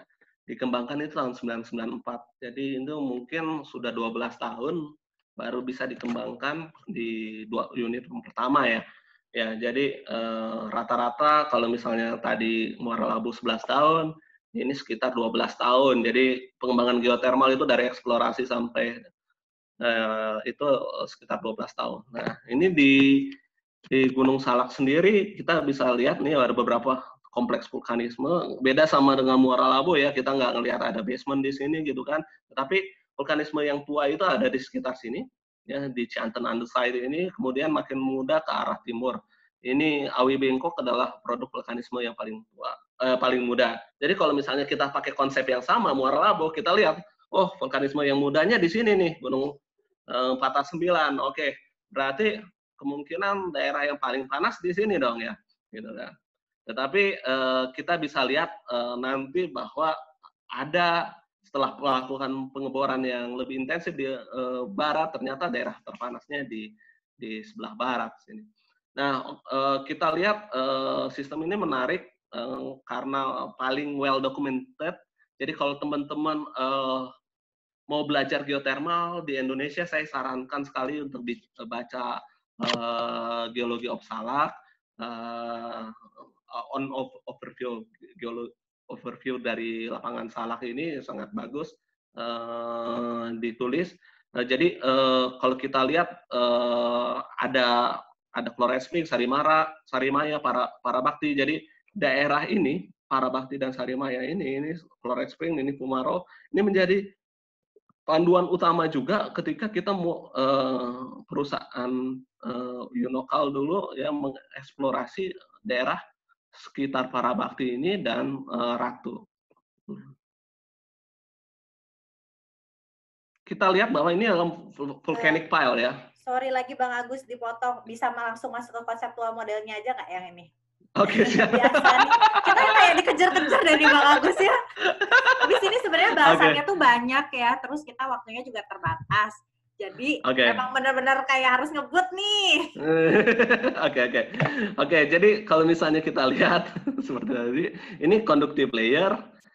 dikembangkan itu tahun sembilan puluh sembilan empat. Jadi itu mungkin sudah dua belas tahun baru bisa dikembangkan di dua unit pertama ya. Ya, jadi rata-rata eh, kalau misalnya tadi Muara Labu sebelas tahun, ini sekitar dua belas tahun. Jadi pengembangan geotermal itu dari eksplorasi sampai eh, itu sekitar dua belas tahun. Nah, ini di di Gunung Salak sendiri kita bisa lihat nih ada beberapa kompleks vulkanisme. Beda sama dengan Muara Labu ya, kita nggak ngelihat ada basement di sini gitu kan. Tetapi vulkanisme yang tua itu ada di sekitar sini, ya di Cianten Andesite ini, kemudian makin muda ke arah timur. Ini Awi Bengkok adalah produk vulkanisme yang paling tua, eh, paling muda. Jadi kalau misalnya kita pakai konsep yang sama Muara Labu, kita lihat, oh vulkanisme yang mudanya di sini nih, Gunung eh, empat puluh sembilan. Oke, berarti kemungkinan daerah yang paling panas di sini dong ya, gitu kan. Tetapi eh, kita bisa lihat eh, nanti bahwa ada setelah melakukan pengeboran yang lebih intensif di eh, barat, ternyata daerah terpanasnya di di sebelah barat sini. Nah, eh, kita lihat eh, sistem ini menarik eh, karena paling well documented. Jadi kalau teman-teman eh, mau belajar geotermal di Indonesia, saya sarankan sekali untuk dibaca uh, Geologi of Salak, uh, on overview geologi overview dari lapangan Salak ini sangat bagus uh, ditulis. Uh, jadi uh, kalau kita lihat uh, ada ada Flores Peak, Sarimara, Sarimaya, para para bakti. Jadi daerah ini para bakti dan Sarimaya ini ini Flores Spring, ini Pumaro, ini menjadi panduan utama juga ketika kita mau uh, perusahaan uh, Yunokal dulu ya mengeksplorasi daerah sekitar Parabakti ini dan uh, Ratu. Kita lihat bahwa ini adalah volcanic pile ya. Sorry lagi Bang Agus dipotong, bisa langsung masuk ke konseptual modelnya aja nggak yang ini? Oke, okay, siap. Biasa nih. Kita kayak dikejar-kejar dari Bang Agus ya. Tapi sini sebenarnya bahasannya okay. tuh banyak ya, terus kita waktunya juga terbatas. Jadi okay. emang benar-benar kayak harus ngebut nih. Oke oke oke. Jadi kalau misalnya kita lihat seperti tadi, ini conductive layer.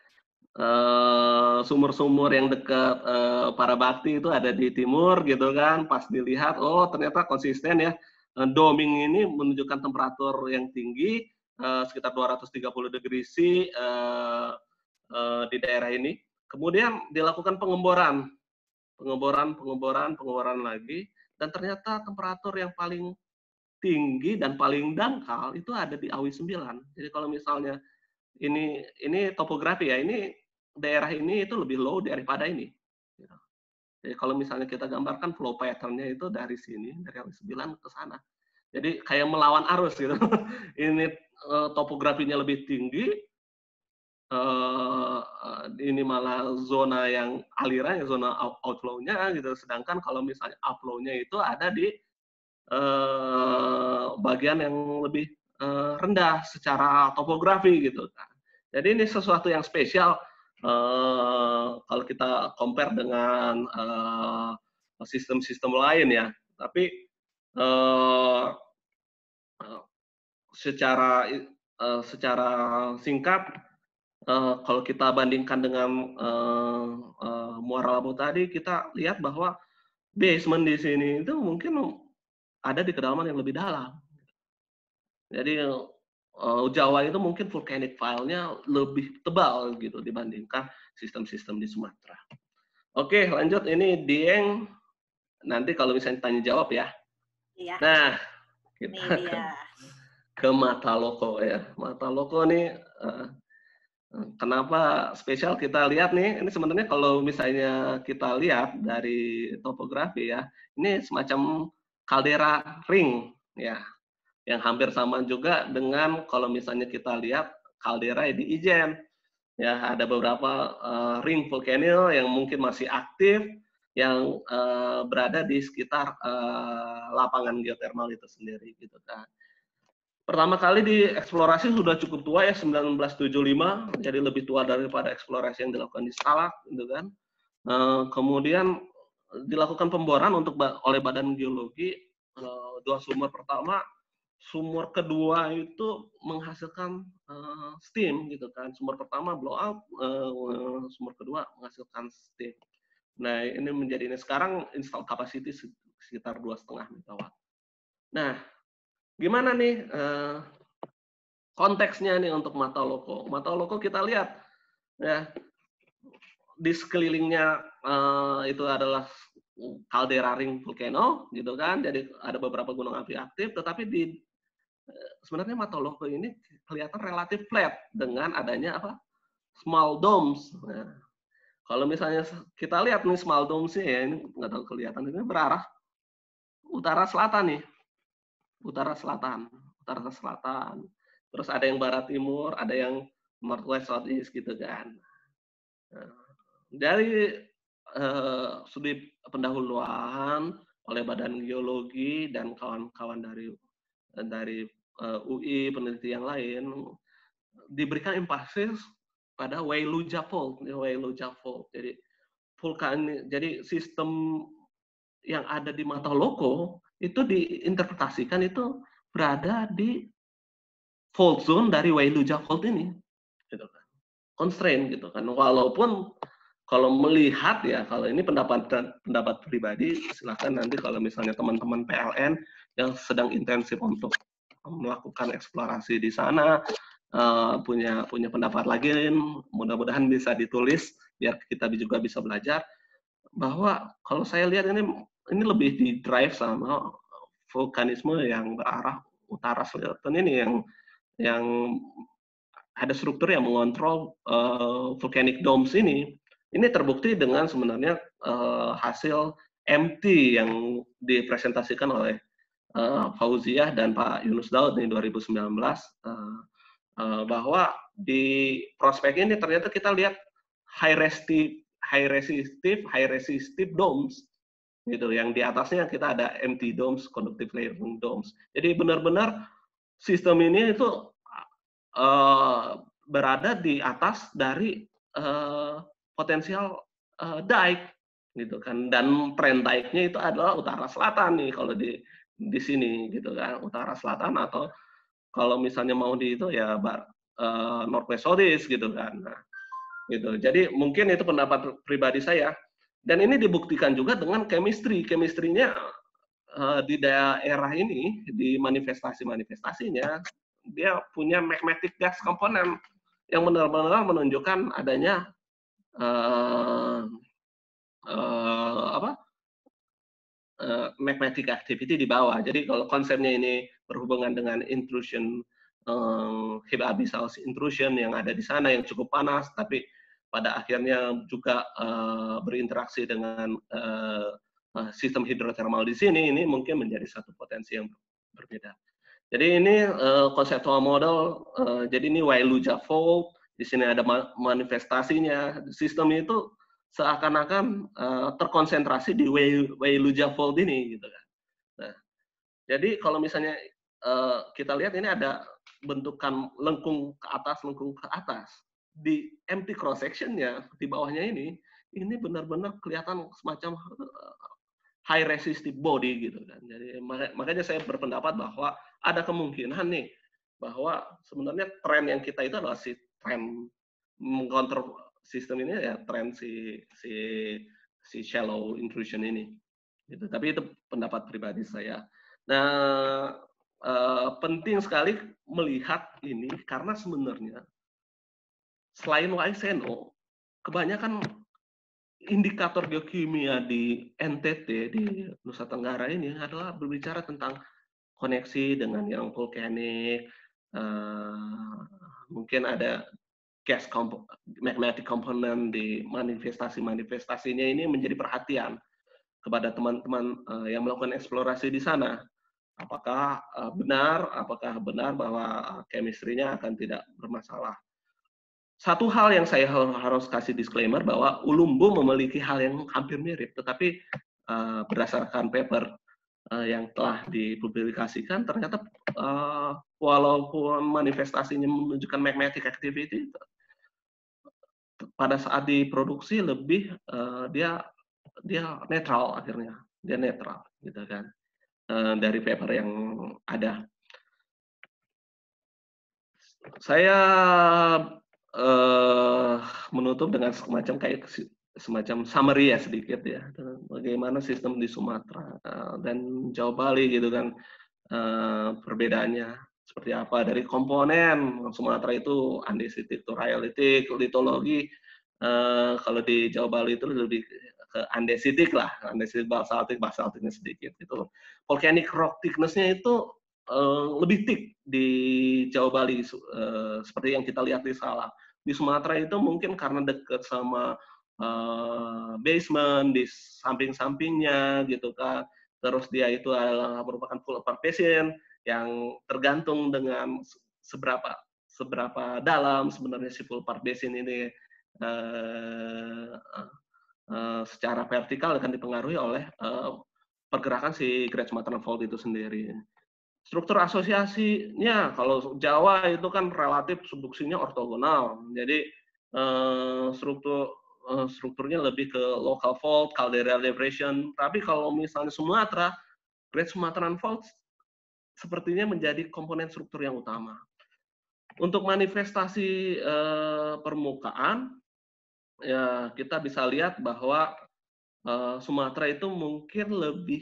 Sumur-sumur uh, yang dekat uh, Parabakti itu ada di timur gitu kan. Pas dilihat, oh ternyata konsisten ya. Uh, doming ini menunjukkan temperatur yang tinggi, uh, sekitar dua ratus tiga puluh degree C uh, uh, di daerah ini. Kemudian dilakukan pengeboran, pengeboran, pengeboran, pengeboran lagi, dan ternyata temperatur yang paling tinggi dan paling dangkal itu ada di Awi sembilan. Jadi kalau misalnya ini ini topografi ya, ini daerah ini itu lebih low daripada ini. Jadi kalau misalnya kita gambarkan flow pattern-nya itu dari sini, dari Awi sembilan ke sana. Jadi kayak melawan arus gitu. Ini uh, topografinya lebih tinggi, uh, ini malah zona yang aliran, zona outflow-nya gitu. Sedangkan kalau misalnya upflow-nya itu ada di uh, bagian yang lebih uh, rendah secara topografi gitu kan. Jadi ini sesuatu yang spesial uh, kalau kita compare dengan sistem-sistem uh, lain ya. Tapi uh, secara uh, secara singkat, uh, kalau kita bandingkan dengan uh, uh, Muara Labu tadi, kita lihat bahwa basement di sini itu mungkin ada di kedalaman yang lebih dalam. Jadi Uh, Jawa itu mungkin volcanic file-nya lebih tebal gitu dibandingkan sistem-sistem di Sumatera. Oke, lanjut ini Dieng. Nanti kalau misalnya tanya jawab ya. Iya. Nah, kita ini dia. ke Mataloko ya. Mataloko nih uh, kenapa spesial kita lihat nih? Ini sebenarnya kalau misalnya kita lihat dari topografi ya, ini semacam kaldera ring ya, yang hampir sama juga dengan kalau misalnya kita lihat kaldera di Ijen. Ya, ada beberapa uh, ring volcano yang mungkin masih aktif, yang uh, berada di sekitar uh, lapangan geotermal itu sendiri gitu kan. Pertama kali dieksplorasi sudah cukup tua ya, seribu sembilan ratus tujuh puluh lima, jadi lebih tua daripada eksplorasi yang dilakukan di Salak gitu kan. Uh, kemudian dilakukan pemboran untuk oleh Badan Geologi, uh, dua sumur pertama sumur kedua itu menghasilkan uh, steam gitu kan. Sumur pertama blow up, uh, sumur kedua menghasilkan steam. Nah, ini menjadi ini sekarang install capacity sekitar dua setengah megawatt. Nah, gimana nih uh, konteksnya nih untuk Mata Loko? Mata Loko kita lihat ya, di sekelilingnya uh, itu adalah caldera ring volcano gitu kan, jadi ada beberapa gunung api aktif, tetapi di sebenarnya Mata Loko ini kelihatan relatif flat dengan adanya apa, small domes. Nah, kalau misalnya kita lihat nih small domes ya, ini nggak tahu kelihatan, ini berarah utara selatan nih, utara selatan, utara selatan. Terus ada yang barat timur, ada yang northwest southeast gitu kan. Nah, dari uh, studi pendahuluan oleh Badan Geologi dan kawan-kawan dari dari uh, U I, peneliti yang lain, diberikan emphasis pada Wailuja Fault, Wailuja Fault. Jadi vulkan, jadi sistem yang ada di Mata Loko itu diinterpretasikan itu berada di fault zone dari Wailuja Fault ini, gitu kan. Constraint gitu kan. Walaupun kalau melihat ya, kalau ini pendapat pendapat pribadi, silakan nanti kalau misalnya teman-teman P L N yang sedang intensif untuk melakukan eksplorasi di sana uh, punya punya pendapat lagi, mudah-mudahan bisa ditulis biar kita juga bisa belajar bahwa kalau saya lihat ini ini lebih di drive sama vulkanisme yang berarah utara selatan ini, yang yang ada struktur yang mengontrol uh, volcanic domes ini. Ini terbukti dengan sebenarnya uh, hasil M T yang dipresentasikan oleh uh, Fauziah dan Pak Yunus Daud di dua ribu sembilan belas, uh, uh, bahwa di prospek ini ternyata kita lihat high resistive, high resistive, high resistive domes gitu. Yang di atasnya kita ada M T domes, conductive layering domes. Jadi benar-benar sistem ini itu uh, berada di atas dari uh, potensial uh, dike gitu kan, dan trend dike-nya itu adalah utara selatan nih kalau di di sini gitu kan, utara selatan, atau kalau misalnya mau di itu ya bar, uh, northwest southeast gitu kan. Nah, gitu. Jadi mungkin itu pendapat pribadi saya, dan ini dibuktikan juga dengan chemistry, chemistry-nya uh, di daerah ini, di manifestasi-manifestasinya dia punya magnetic gas komponen yang benar-benar menunjukkan adanya uh, uh, apa uh, magnetic activity di bawah. Jadi kalau konsepnya ini berhubungan dengan intrusion, uh, heat abyssal intrusion yang ada di sana yang cukup panas, tapi pada akhirnya juga uh, berinteraksi dengan uh, uh, sistem hidrotermal di sini, ini mungkin menjadi satu potensi yang berbeda. Jadi ini uh, konseptual model, uh, jadi ini Wailuja Fault, di sini ada manifestasinya, sistem itu seakan-akan uh, terkonsentrasi di Wailuja Fault ini, gitu kan. Nah, jadi kalau misalnya uh, kita lihat ini ada bentukan lengkung ke atas, lengkung ke atas, di empty cross sectionnya di bawahnya ini, ini benar-benar kelihatan semacam uh, high resistive body gitu kan. Jadi makanya saya berpendapat bahwa ada kemungkinan nih bahwa sebenarnya tren yang kita itu adalah si tren mengkontrol sistem ini ya, tren si si si shallow intrusion ini. Gitu. Tapi itu pendapat pribadi saya. Nah, eh, penting sekali melihat ini karena sebenarnya selain W I S E N O, kebanyakan indikator geokimia di N T T, di Nusa Tenggara ini adalah berbicara tentang koneksi dengan yang vulkanik, uh, mungkin ada gas comp magnetic component di manifestasi-manifestasinya, ini menjadi perhatian kepada teman-teman uh, yang melakukan eksplorasi di sana. Apakah uh, benar, apakah benar bahwa chemistry-nya akan tidak bermasalah. Satu hal yang saya harus kasih disclaimer bahwa Ulumbu memiliki hal yang hampir mirip, tetapi uh, berdasarkan paper uh, yang telah dipublikasikan, ternyata uh, walaupun manifestasinya menunjukkan magnetic activity, pada saat diproduksi lebih uh, dia dia netral akhirnya, dia netral gitu kan, uh, dari paper yang ada. Saya uh, menutup dengan semacam kayak semacam summary ya sedikit ya, bagaimana sistem di Sumatera uh, dan Jawa Bali gitu kan, uh, perbedaannya seperti apa dari komponen. Sumatera itu andesitik, rhyolitik, litologi. Uh, kalau di Jawa Bali itu lebih ke andesitik lah, andesitik, basaltik, basaltiknya sedikit gitu. Volcanic rock thickness-nya itu uh, lebih thick di Jawa Bali, uh, seperti yang kita lihat di Salak. Di Sumatera itu mungkin karena dekat sama uh, basement di samping-sampingnya gitu kan. Terus dia itu adalah merupakan full apart basin yang tergantung dengan seberapa seberapa dalam sebenarnya si full apart basin ini uh, uh, secara vertikal akan dipengaruhi oleh uh, pergerakan si Great Sumatran Fault itu sendiri. Struktur asosiasinya kalau Jawa itu kan relatif subduksinya ortogonal, jadi uh, struktur uh, strukturnya lebih ke local fault, caldera depression. Tapi kalau misalnya Sumatera, Great Sumatran Fault sepertinya menjadi komponen struktur yang utama. Untuk manifestasi uh, permukaan, ya kita bisa lihat bahwa uh, Sumatera itu mungkin lebih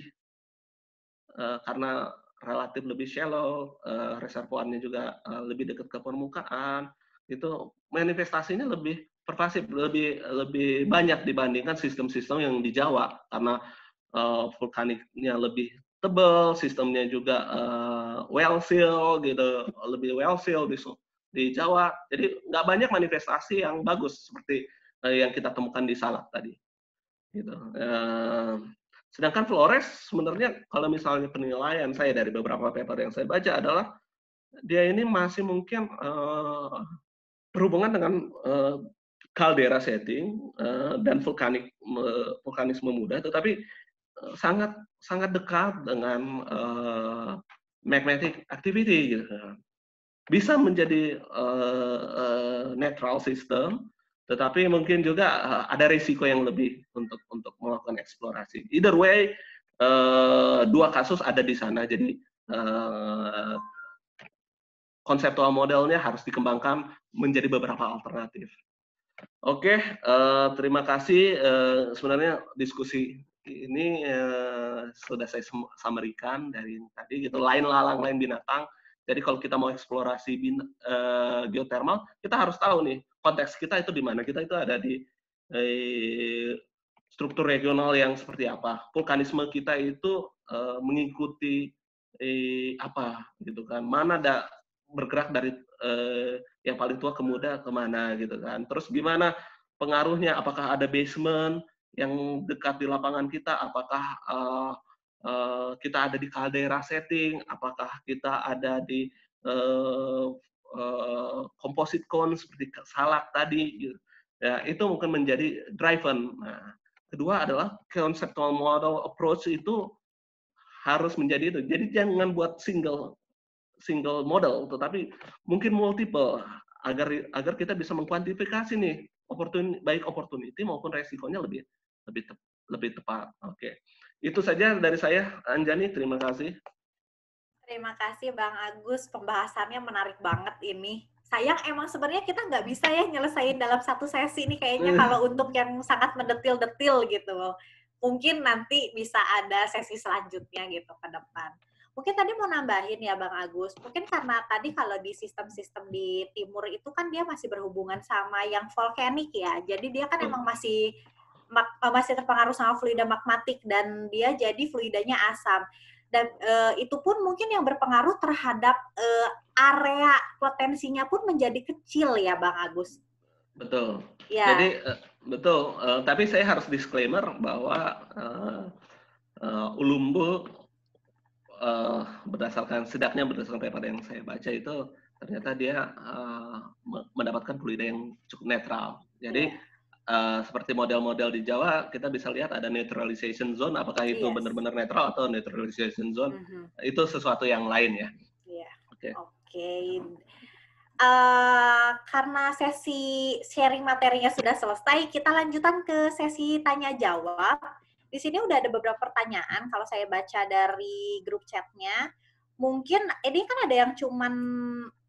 uh, karena relatif lebih shallow, uh, reservoirnya juga uh, lebih dekat ke permukaan, itu manifestasinya lebih pervasif, lebih lebih banyak dibandingkan sistem-sistem yang di Jawa karena uh, vulkaniknya lebih tebal, sistemnya juga uh, well seal gitu, lebih well seal di, di Jawa. Jadi nggak banyak manifestasi yang bagus seperti uh, yang kita temukan di Salak tadi. Gitu. Uh, sedangkan Flores sebenarnya kalau misalnya penilaian saya dari beberapa paper yang saya baca adalah dia ini masih mungkin uh, berhubungan dengan uh, caldera setting uh, dan vulkanik uh, vulkanisme muda, tetapi uh, sangat sangat dekat dengan uh, magnetic activity gitu. Bisa menjadi uh, uh, natural system, tetapi mungkin juga uh, ada risiko yang lebih untuk untuk melakukan eksplorasi. Either way, uh, dua kasus ada di sana, jadi uh, konseptual modelnya harus dikembangkan menjadi beberapa alternatif. Oke, uh, terima kasih. Uh, sebenarnya diskusi ini uh, sudah saya summary-kan dari tadi gitu, lain lalang lain binatang. Jadi kalau kita mau eksplorasi bin, uh, geothermal, kita harus tahu nih konteks kita itu di mana. Kita itu ada di eh, struktur regional yang seperti apa. Vulkanisme kita itu uh, mengikuti eh, apa gitu kan. Mana ada bergerak dari eh, yang paling tua ke muda kemana gitu kan. Terus gimana pengaruhnya? Apakah ada basement yang dekat di lapangan kita? Apakah uh, uh, kita ada di caldera setting? Apakah kita ada di uh, uh, composite cone seperti Salak tadi? Gitu. Ya, itu mungkin menjadi driven. Nah, kedua adalah conceptual model approach itu harus menjadi itu. Jadi jangan buat single single model, tetapi mungkin multiple agar agar kita bisa mengkuantifikasi nih opportunity, baik opportunity maupun resikonya lebih lebih te, lebih tepat. Oke, itu saja dari saya, Anjani. Terima kasih. Terima kasih Bang Agus, pembahasannya menarik banget ini. Sayang emang sebenarnya kita nggak bisa ya nyelesain dalam satu sesi ini kayaknya kalau untuk yang sangat mendetil-detil gitu. Mungkin nanti bisa ada sesi selanjutnya gitu ke depan. Mungkin tadi mau nambahin ya Bang Agus, mungkin karena tadi kalau di sistem-sistem di timur itu kan dia masih berhubungan sama yang volkanik ya, jadi dia kan emang masih masih terpengaruh sama fluida magmatik dan dia jadi fluidanya asam. Dan uh, itu pun mungkin yang berpengaruh terhadap uh, area potensinya pun menjadi kecil ya Bang Agus. Betul. Ya. Jadi uh, betul. Uh, tapi saya harus disclaimer bahwa uh, uh, Ulumbu uh, berdasarkan sedaknya berdasarkan paper yang saya baca itu ternyata dia uh, mendapatkan fluida yang cukup netral. Jadi yeah. Uh, seperti model-model di Jawa, kita bisa lihat ada neutralization zone, apakah itu yes. benar-benar netral atau neutralization zone, mm-hmm. itu sesuatu yang lain ya. Iya. Oke. Okay. Okay. Uh, karena sesi sharing materinya sudah selesai, kita lanjutkan ke sesi tanya-jawab. Di sini udah ada beberapa pertanyaan, kalau saya baca dari grup chatnya. Mungkin, ini kan ada yang cuman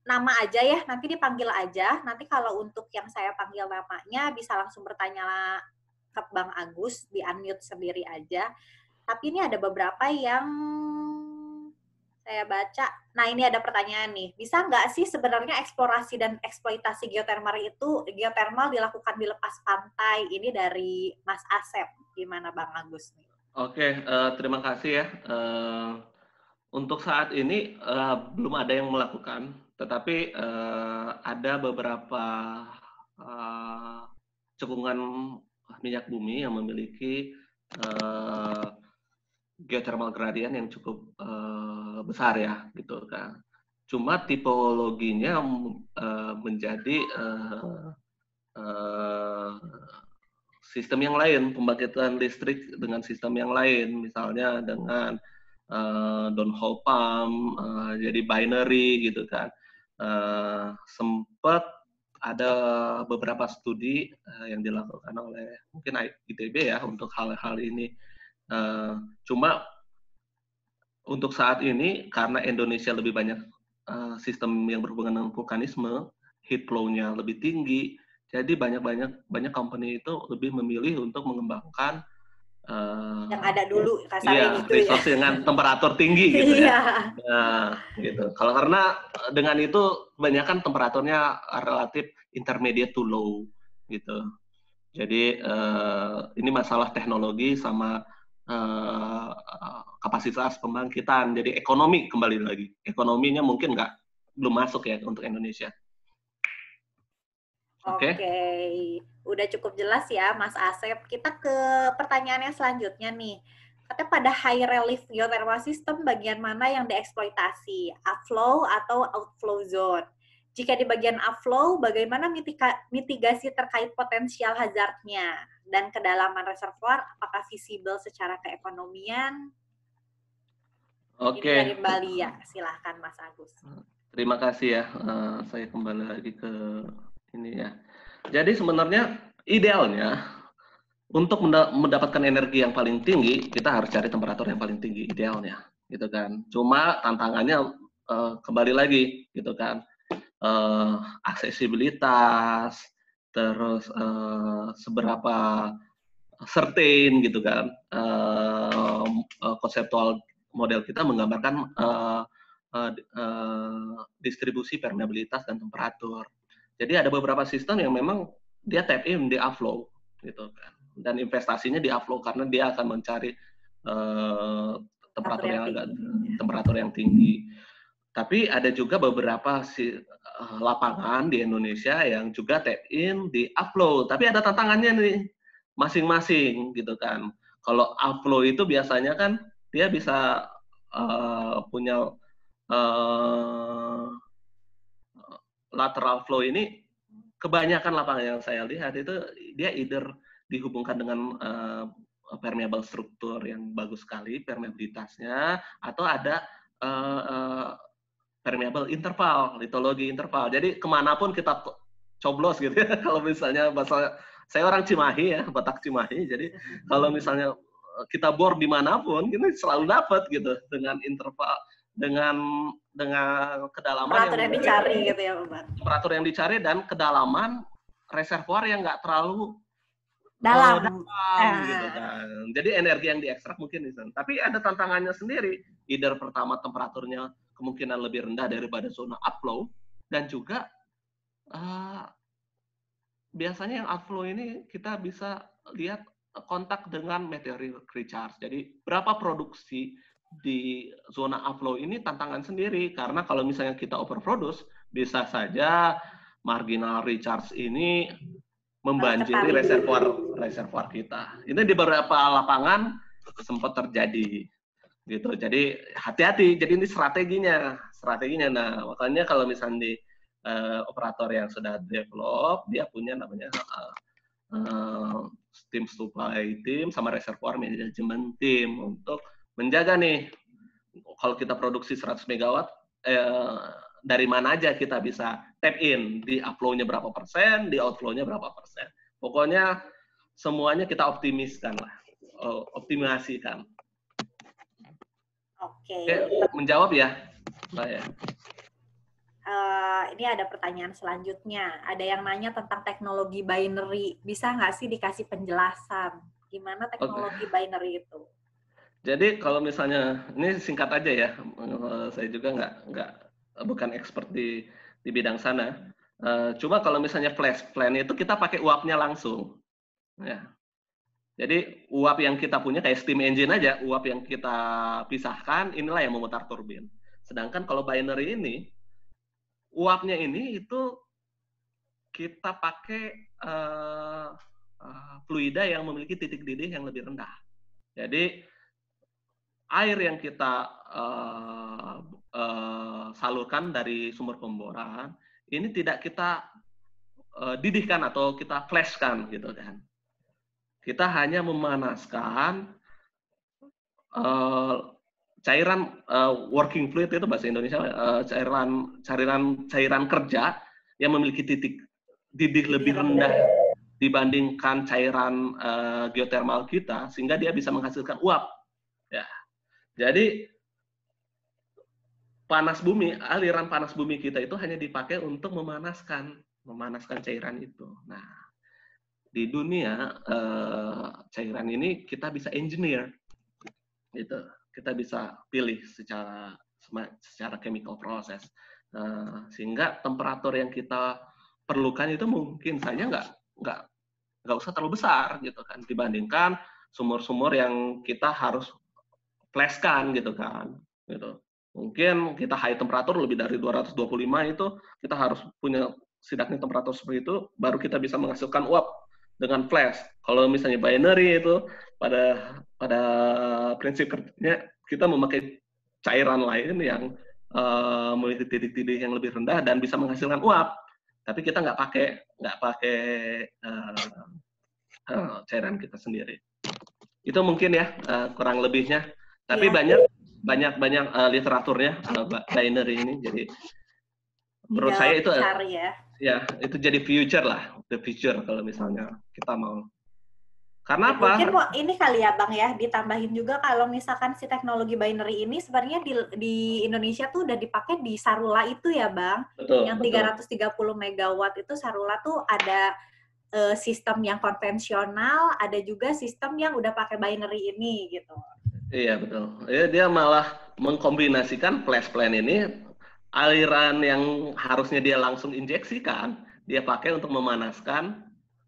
nama aja ya, nanti dipanggil aja. Nanti kalau untuk yang saya panggil namanya bisa langsung bertanya ke Bang Agus, di-unmute sendiri aja. Tapi ini ada beberapa yang saya baca. Nah, ini ada pertanyaan nih. Bisa nggak sih sebenarnya eksplorasi dan eksploitasi geotermal itu geotermal dilakukan di lepas pantai? Ini dari Mas Asep. Gimana Bang Agus nih? Oke, uh, terima kasih ya. Uh, untuk saat ini uh, belum ada yang melakukan, tetapi uh, ada beberapa uh, cekungan minyak bumi yang memiliki uh, geothermal gradient yang cukup uh, besar ya, gitu kan. Cuma tipologinya uh, menjadi uh, uh, sistem yang lain, pembangkitan listrik dengan sistem yang lain, misalnya dengan uh, downhole pump, uh, jadi binary gitu kan. Uh, sempat ada beberapa studi uh, yang dilakukan oleh mungkin I T B ya untuk hal-hal ini. Uh, cuma untuk saat ini karena Indonesia lebih banyak uh, sistem yang berhubungan dengan vulkanisme, heat flow-nya lebih tinggi, jadi banyak-banyak banyak company itu lebih memilih untuk mengembangkan uh, yang ada dulu iya, kasarnya gitu resource ya. dengan temperatur tinggi gitu ya. Iya. Nah, gitu. Kalau karena dengan itu kebanyakan temperaturnya relatif intermediate to low gitu. Jadi uh, ini masalah teknologi sama uh, kapasitas pembangkitan. Jadi ekonomi kembali lagi. Ekonominya mungkin nggak belum masuk ya untuk Indonesia. Oke. Okay. Okay. Udah cukup jelas ya Mas Asep. Kita ke pertanyaan yang selanjutnya nih. Katanya pada high relief geothermal system bagian mana yang dieksploitasi? Upflow atau outflow zone? Jika di bagian upflow, bagaimana mitigasi terkait potensial hazardnya? Dan kedalaman reservoir, apakah visible secara keekonomian? Oke. Ini dari Mbak Lia, silahkan Mas Agus. Terima kasih ya, uh, saya kembali lagi ke ini ya. Jadi sebenarnya idealnya untuk mendapatkan energi yang paling tinggi, kita harus cari temperatur yang paling tinggi idealnya, gitu kan. Cuma tantangannya uh, kembali lagi, gitu kan. Uh, aksesibilitas, terus uh, seberapa certain gitu kan, uh, uh, konseptual model kita menggambarkan uh, uh, uh, distribusi permeabilitas dan temperatur. Jadi ada beberapa sistem yang memang dia tap in di upflow gitu kan, dan investasinya di upflow karena dia akan mencari uh, temperatur yang agak temperatur yang tinggi. Tapi ada juga beberapa si, uh, lapangan di Indonesia yang juga tap in di upflow. Tapi ada tantangannya nih, masing-masing gitu kan. Kalau upflow itu biasanya kan dia bisa uh, punya uh, lateral flow ini, kebanyakan lapangan yang saya lihat itu dia either dihubungkan dengan uh, permeable struktur yang bagus sekali permeabilitasnya, atau ada uh, uh, permeable interval, litologi interval. Jadi kemanapun kita coblos gitu ya. Kalau misalnya bahasa saya orang Cimahi ya, Batak Cimahi. Jadi kalau misalnya kita bor dimanapun, kita selalu dapat gitu dengan interval, dengan dengan kedalaman temperatur yang, yang dicari gitu ya, Pak. Temperatur yang dicari dan kedalaman reservoir yang nggak terlalu dalam, uh, dalam ah. gitu kan. Jadi energi yang diekstrak mungkin di sana. Tapi ada tantangannya sendiri. Either pertama temperaturnya kemungkinan lebih rendah daripada zona upflow, dan juga uh, biasanya yang upflow ini kita bisa lihat kontak dengan meteoric recharge. Jadi berapa produksi di zona upflow ini tantangan sendiri, karena kalau misalnya kita overproduce bisa saja marginal recharge ini membanjiri reservoir reservoir kita. Ini di beberapa lapangan sempat terjadi gitu. Jadi hati-hati. Jadi ini strateginya, strateginya. Nah, makanya kalau misalnya di uh, operator yang sudah develop, dia punya namanya uh, uh, steam supply team sama reservoir management team untuk menjaga nih. Kalau kita produksi seratus megawatt, eh, dari mana aja kita bisa tap in, di upflow-nya berapa persen, di outflow-nya berapa persen. Pokoknya semuanya kita optimiskan lah, optimasikan. Oke. Oke, menjawab ya, Mbak ya. Uh, ini ada pertanyaan selanjutnya. Ada yang nanya tentang teknologi binary. Bisa nggak sih dikasih penjelasan? Gimana teknologi Oke. binary itu? Jadi kalau misalnya, ini singkat aja ya, saya juga nggak nggak bukan expert di di bidang sana. Uh, cuma kalau misalnya flash plan itu kita pakai uapnya langsung. Ya. Jadi uap yang kita punya kayak steam engine aja, uap yang kita pisahkan, inilah yang memutar turbin. Sedangkan kalau binary ini, uapnya ini itu kita pakai uh, uh, fluida yang memiliki titik didih yang lebih rendah. Jadi air yang kita uh, uh, salurkan dari sumber pemboran ini tidak kita uh, didihkan atau kita flashkan gitu kan. Kita hanya memanaskan uh, cairan uh, working fluid itu bahasa Indonesia uh, cairan cairan cairan kerja yang memiliki titik didih lebih rendah dibandingkan cairan uh, geothermal kita sehingga dia bisa menghasilkan uap. Ya. Jadi panas bumi, aliran panas bumi kita itu hanya dipakai untuk memanaskan memanaskan cairan itu. Nah, di dunia uh, cairan ini kita bisa engineer gitu. Kita bisa pilih secara secara chemical process uh, sehingga temperatur yang kita perlukan itu mungkin saja nggak nggak nggak usah terlalu besar gitu kan dibandingkan sumur-sumur yang kita harus flashkan gitu kan gitu. Mungkin kita high temperatur lebih dari dua ratus dua puluh lima itu kita harus punya setidaknya temperatur seperti itu baru kita bisa menghasilkan uap dengan flash. Kalau misalnya binary itu pada pada prinsip kerjanya kita memakai cairan lain yang uh, memiliki titik didih yang lebih rendah dan bisa menghasilkan uap. Tapi kita nggak pakai nggak pakai uh, uh, cairan kita sendiri. Itu mungkin ya uh, kurang lebihnya. Tapi ya. banyak banyak banyak uh, literaturnya uh, binary ini. Jadi menurut Tinggal saya itu cari ya. ya itu jadi future lah, the future kalau misalnya kita mau. Karena ya, apa? Mungkin mau ini kali ya Bang ya, ditambahin juga kalau misalkan si teknologi binary ini sebenarnya di, di Indonesia tuh udah dipakai di Sarula itu ya Bang. Betul, yang betul. tiga ratus tiga puluh megawatt itu Sarula tuh ada uh, sistem yang konvensional, ada juga sistem yang udah pakai binary ini gitu. Iya betul. Ya, dia malah mengkombinasikan flash plan ini aliran yang harusnya dia langsung injeksikan, dia pakai untuk memanaskan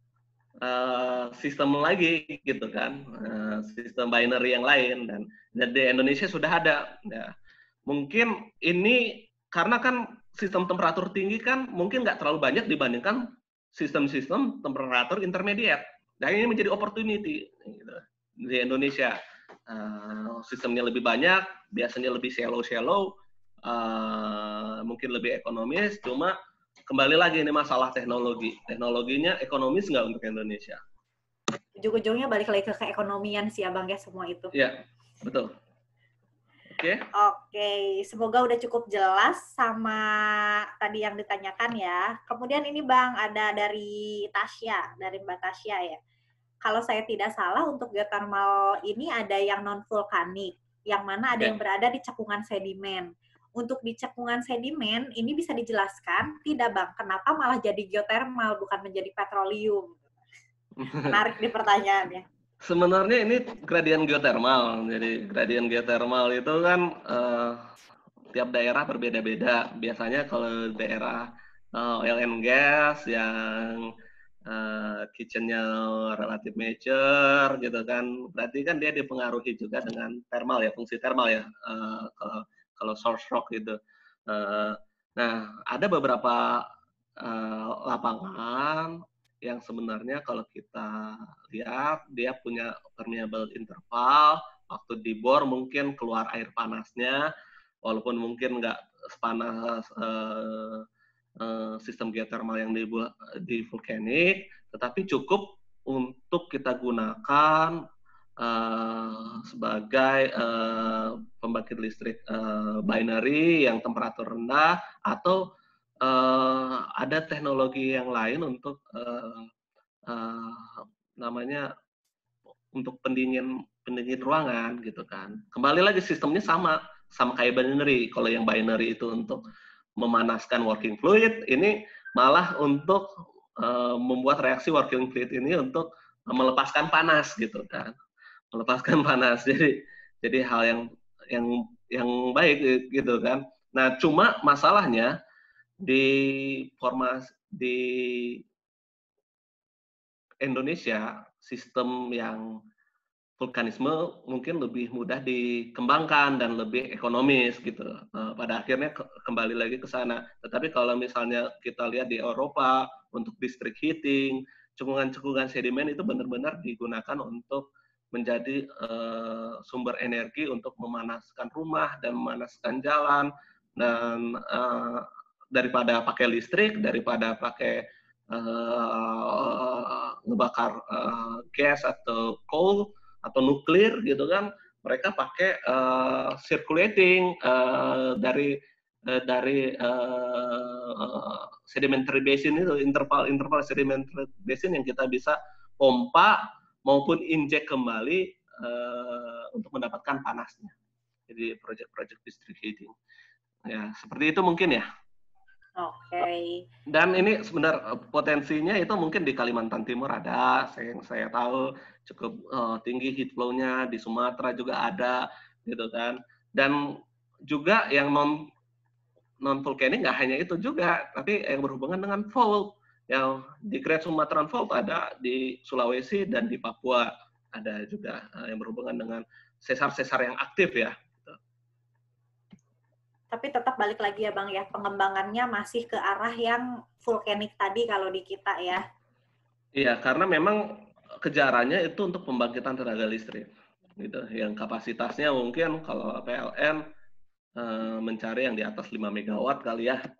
uh, sistem lagi gitu kan, uh, sistem binary yang lain dan, dan di Indonesia sudah ada. Ya. Mungkin ini karena kan sistem temperatur tinggi kan mungkin nggak terlalu banyak dibandingkan sistem-sistem temperatur intermediate. Dan ini menjadi opportunity gitu, di Indonesia. Uh, sistemnya lebih banyak, biasanya lebih shallow-shallow, uh, mungkin lebih ekonomis, cuma kembali lagi ini masalah teknologi. Teknologinya ekonomis nggak untuk Indonesia? Ujung-ujungnya balik lagi ke keekonomian sih Abang ya semua itu. Iya, betul. Oke. Okay. Oke, okay. Semoga udah cukup jelas sama tadi yang ditanyakan ya. Kemudian ini Bang, ada dari Tasya, dari Mbak Tasya ya. Kalau saya tidak salah untuk geothermal ini ada yang non vulkanik, yang mana ada okay. yang berada di cekungan sedimen. Untuk di cekungan sedimen ini bisa dijelaskan tidak Bang, kenapa malah jadi geothermal bukan menjadi petroleum? Menarik nih pertanyaannya. Sebenarnya ini gradien geothermal. Jadi gradien geothermal itu kan uh, tiap daerah berbeda-beda. Biasanya kalau daerah uh, oil and gas yang Uh, kitchennya relatif mature gitu kan, berarti kan dia dipengaruhi juga dengan thermal ya, fungsi thermal ya, uh, kalau, kalau source rock gitu. Uh, nah, ada beberapa uh, lapangan yang sebenarnya kalau kita lihat dia punya permeable interval, waktu dibor mungkin keluar air panasnya, walaupun mungkin nggak sepanas uh, Uh, sistem geothermal yang di, di vulkanik, tetapi cukup untuk kita gunakan uh, sebagai uh, pembangkit listrik uh, binary yang temperatur rendah, atau uh, ada teknologi yang lain untuk uh, uh, namanya untuk pendingin pendingin ruangan gitu kan. Kembali lagi sistemnya sama sama kayak binary. Kalau yang binary itu untuk memanaskan working fluid, ini malah untuk uh, membuat reaksi working fluid ini untuk melepaskan panas gitu kan, melepaskan panas. Jadi jadi hal yang yang yang baik gitu kan. Nah, cuma masalahnya di formasi di Indonesia sistem yang vulkanisme mungkin lebih mudah dikembangkan dan lebih ekonomis gitu. Uh, pada akhirnya ke, kembali lagi ke sana. Tetapi kalau misalnya kita lihat di Eropa untuk district heating, cekungan-cekungan sedimen itu benar-benar digunakan untuk menjadi uh, sumber energi untuk memanaskan rumah dan memanaskan jalan, dan uh, daripada pakai listrik, daripada pakai uh, ngebakar uh, gas atau coal atau nuklir gitu kan, mereka pakai uh, circulating uh, dari uh, dari uh, sedimentary basin itu, interval interval sedimentary basin yang kita bisa pompa maupun injek kembali uh, untuk mendapatkan panasnya. Jadi project-project district heating ya seperti itu mungkin ya. Oke. Okay. Dan ini sebenarnya potensinya itu mungkin di Kalimantan Timur ada, saya yang saya tahu cukup uh, tinggi heat flow-nya, di Sumatera juga ada, gitu kan. Dan juga yang non non vulkanik nggak hanya itu juga, tapi yang berhubungan dengan fault. Yang di Great Sumatran Fault ada di Sulawesi dan di Papua ada juga uh, yang berhubungan dengan sesar-sesar yang aktif ya. Tapi tetap balik lagi ya Bang ya, pengembangannya masih ke arah yang vulkanik tadi kalau di kita ya. Iya, karena memang kejarannya itu untuk pembangkitan tenaga listrik. Gitu. Yang kapasitasnya mungkin kalau P L N eh, mencari yang di atas lima megawatt kali ya.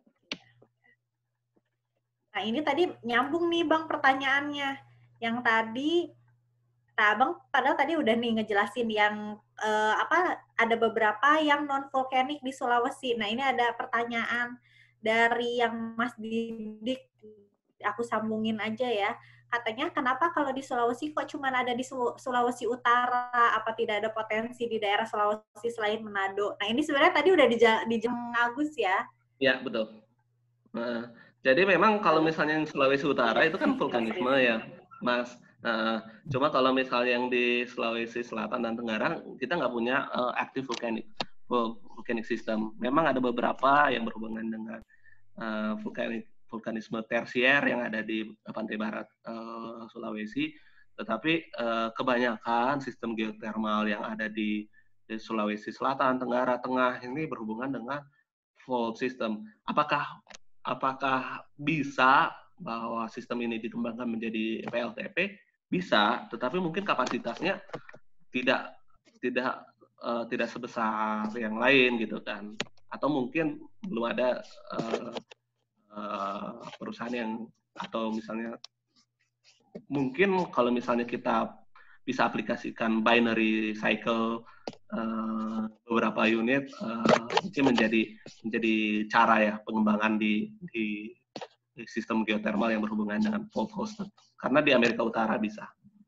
Nah ini tadi nyambung nih Bang pertanyaannya. Yang tadi, nah Bang padahal tadi udah nih ngejelasin yang Uh, apa ada beberapa yang non vulkanik di Sulawesi. Nah ini ada pertanyaan dari yang Mas Didik, aku sambungin aja ya. Katanya kenapa kalau di Sulawesi kok cuma ada di Sulawesi Utara? Apa tidak ada potensi di daerah Sulawesi selain Manado? Nah ini sebenarnya tadi udah dijawab Agus ya? Ya betul. Nah, jadi memang kalau misalnya yang Sulawesi Utara itu kan vulkanisme ya, Mas. Nah, cuma kalau misalnya yang di Sulawesi Selatan dan Tenggara, kita nggak punya uh, active volcanic, volcanic system. Memang ada beberapa yang berhubungan dengan uh, vulkanik, vulkanisme tersier yang ada di pantai barat uh, Sulawesi, tetapi uh, kebanyakan sistem geothermal yang ada di, di Sulawesi Selatan, Tenggara, Tengah ini berhubungan dengan fault system. Apakah apakah bisa bahwa sistem ini dikembangkan menjadi P L T P? Bisa, tetapi mungkin kapasitasnya tidak tidak uh, tidak sebesar yang lain gitu kan, atau mungkin belum ada uh, uh, perusahaan yang, atau misalnya mungkin kalau misalnya kita bisa aplikasikan binary cycle uh, beberapa unit, uh, mungkin menjadi menjadi cara ya pengembangan di, di di sistem geothermal yang berhubungan dengan fault hosted. Karena di Amerika Utara bisa.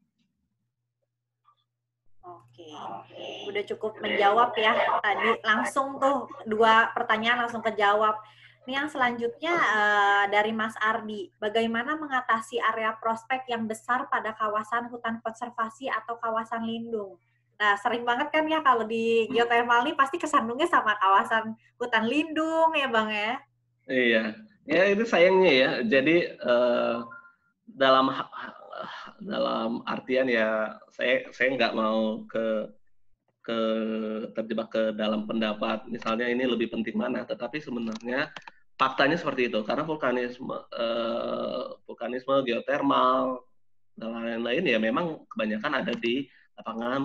Oke, udah cukup menjawab ya tadi, langsung tuh dua pertanyaan langsung kejawab. Ini yang selanjutnya uh, dari Mas Ardi, bagaimana mengatasi area prospek yang besar pada kawasan hutan konservasi atau kawasan lindung? Nah, sering banget kan ya kalau di geothermal ini pasti kesandungnya sama kawasan hutan lindung ya Bang ya? Iya, ya itu sayangnya ya. Jadi uh, dalam dalam artian ya saya saya nggak mau ke ke terjebak ke dalam pendapat misalnya ini lebih penting mana, tetapi sebenarnya faktanya seperti itu, karena vulkanisme eh, vulkanisme geothermal dan lain-lain ya memang kebanyakan ada di lapangan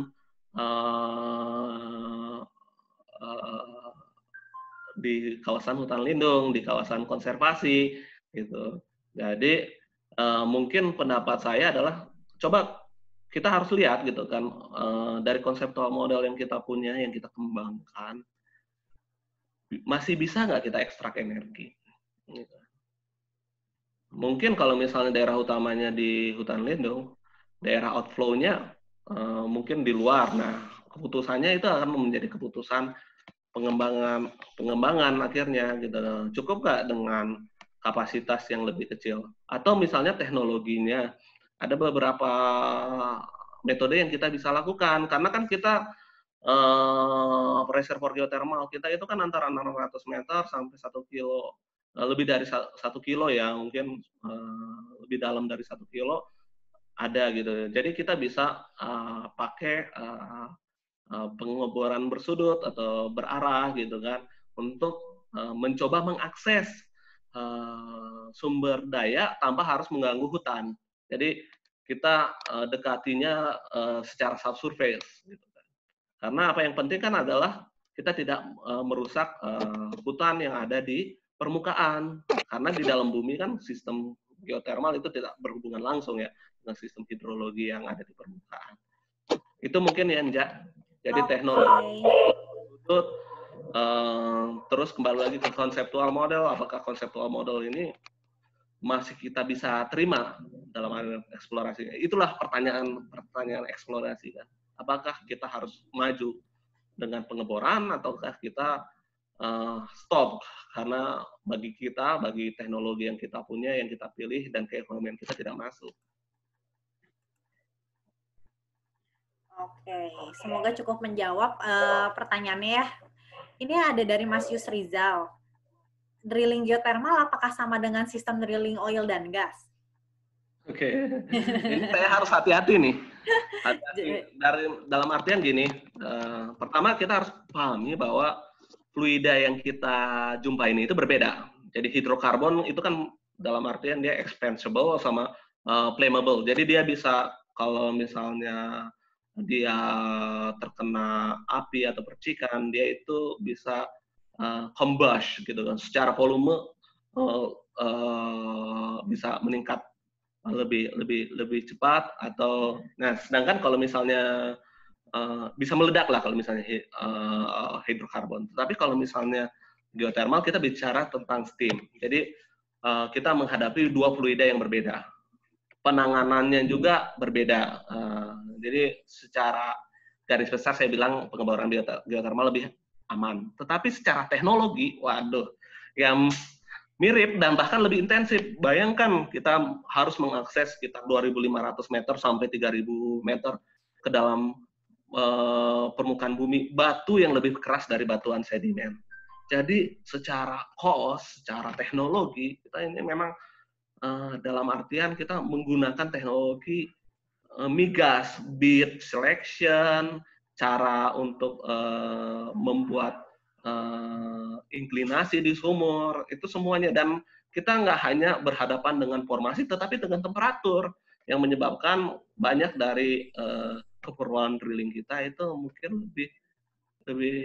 eh, eh, di kawasan hutan lindung, di kawasan konservasi gitu. Jadi uh, mungkin pendapat saya adalah coba kita harus lihat gitu kan, uh, dari konseptual model yang kita punya, yang kita kembangkan, masih bisa nggak kita ekstrak energi? Gitu. Mungkin kalau misalnya daerah utamanya di hutan lindung, daerah outflow-nya uh, mungkin di luar. Nah, keputusannya itu akan menjadi keputusan pengembangan pengembangan akhirnya gitu. Cukup nggak dengan kapasitas yang lebih kecil? Atau misalnya teknologinya, ada beberapa metode yang kita bisa lakukan karena kan kita uh, reservoir geothermal kita itu kan antara enam ratus meter sampai satu kilo, uh, lebih dari satu kilo ya, mungkin uh, lebih dalam dari satu kilo ada gitu. Jadi kita bisa uh, pakai uh, uh, pengeboran bersudut atau berarah gitu kan untuk uh, mencoba mengakses uh, sumber daya tanpa harus mengganggu hutan. Jadi kita uh, dekatinya uh, secara subsurface gitu kan. Karena apa yang penting kan adalah kita tidak uh, merusak uh, hutan yang ada di permukaan. Karena di dalam bumi kan sistem geotermal itu tidak berhubungan langsung ya dengan sistem hidrologi yang ada di permukaan. Itu mungkin ya, Nja. Jadi okay. Teknologi sudut, uh, terus kembali lagi ke konseptual model. Apakah konseptual model ini masih kita bisa terima dalam eksplorasi? Itulah pertanyaan-pertanyaan eksplorasi kan. Apakah kita harus maju dengan pengeboran ataukah kita uh, stop karena bagi kita, bagi teknologi yang kita punya, yang kita pilih dan keekonomian kita tidak masuk. Oke, semoga cukup menjawab uh, pertanyaannya ya. Ini ada dari Mas Yus Rizal. Drilling geothermal apakah sama dengan sistem drilling oil dan gas? Oke, ini saya harus hati-hati nih. Hati-hati. Dari dalam artian gini, uh, pertama kita harus pahami bahwa fluida yang kita jumpai ini itu berbeda. Jadi hidrokarbon itu kan dalam artian dia expansible sama uh, flammable. Jadi dia bisa kalau misalnya dia terkena api atau percikan, dia itu bisa uh, combust gitu kan. Secara volume uh, uh, bisa meningkat lebih lebih lebih cepat atau nah sedangkan kalau misalnya uh, bisa meledak lah kalau misalnya uh, hidrokarbon. Tapi kalau misalnya geothermal kita bicara tentang steam. Jadi uh, kita menghadapi dua fluida yang berbeda. Penanganannya juga berbeda. Uh, jadi secara garis besar saya bilang pengeboran geothermal lebih aman. Tetapi secara teknologi, waduh, yang mirip dan bahkan lebih intensif. Bayangkan kita harus mengakses sekitar dua ribu lima ratus meter sampai tiga ribu meter ke dalam uh, permukaan bumi, batu yang lebih keras dari batuan sedimen. Jadi secara cost, secara teknologi, kita ini memang uh, dalam artian kita menggunakan teknologi uh, migas, bead selection, cara untuk uh, membuat Uh, inklinasi di sumur, itu semuanya. Dan kita nggak hanya berhadapan dengan formasi, tetapi dengan temperatur yang menyebabkan banyak dari uh, keperluan drilling kita itu mungkin lebih lebih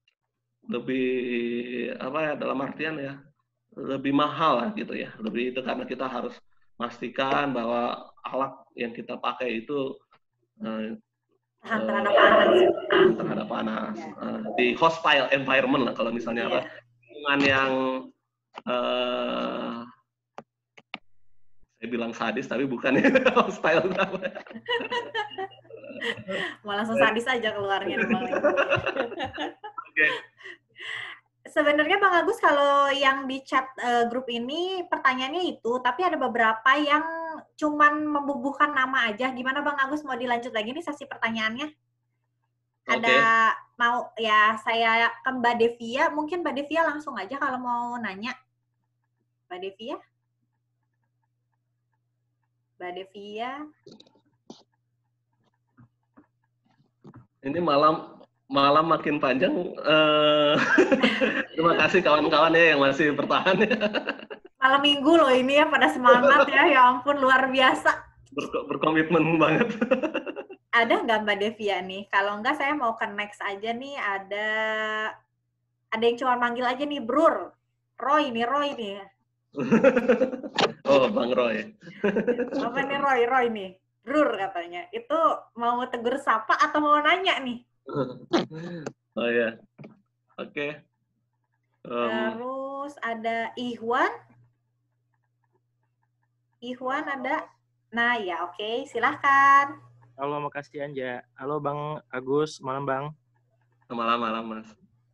lebih apa ya dalam artian ya lebih mahal lah gitu ya. Lebih itu karena kita harus pastikan bahwa alat yang kita pakai itu uh, tahan terhadap panas. Tahan terhadap panas. Uh, di hostile environment lah kalau misalnya yeah. apa lingkungan yang uh, saya bilang sadis tapi bukan hostile. Malah langsung sadis aja keluarnya. Okay. Sebenarnya Bang Agus kalau yang di chat uh, grup ini pertanyaannya itu, tapi ada beberapa yang cuman membubuhkan nama aja. Gimana Bang Agus mau dilanjut lagi nih sesi pertanyaannya? Okay. Ada mau ya saya ke Mbak Devia, mungkin Mbak Devia langsung aja kalau mau nanya. Mbak Devia? Mbak Devia? Ini malam malam makin panjang. Uh, terima kasih kawan-kawan ya yang masih bertahan. Malam minggu loh ini ya, pada semangat ya, ya ampun luar biasa. Ber berkomitmen banget. Ada nggak Mbak Devia nih? Kalau nggak saya mau ke next aja nih, ada ada yang cuma manggil aja nih, Brur. Roy nih, Roy nih. Oh, Bang Roy. Apa nih Roy, Roy nih? Brur katanya. Itu mau tegur sapa atau mau nanya nih? Oh ya, oke. Okay. Um, Terus ada Ihwan. Ihwan ada. Nah ya, oke, okay. Silahkan. Halo, makasih Anja. Halo Bang Agus, malam Bang. Malam, malam Mas.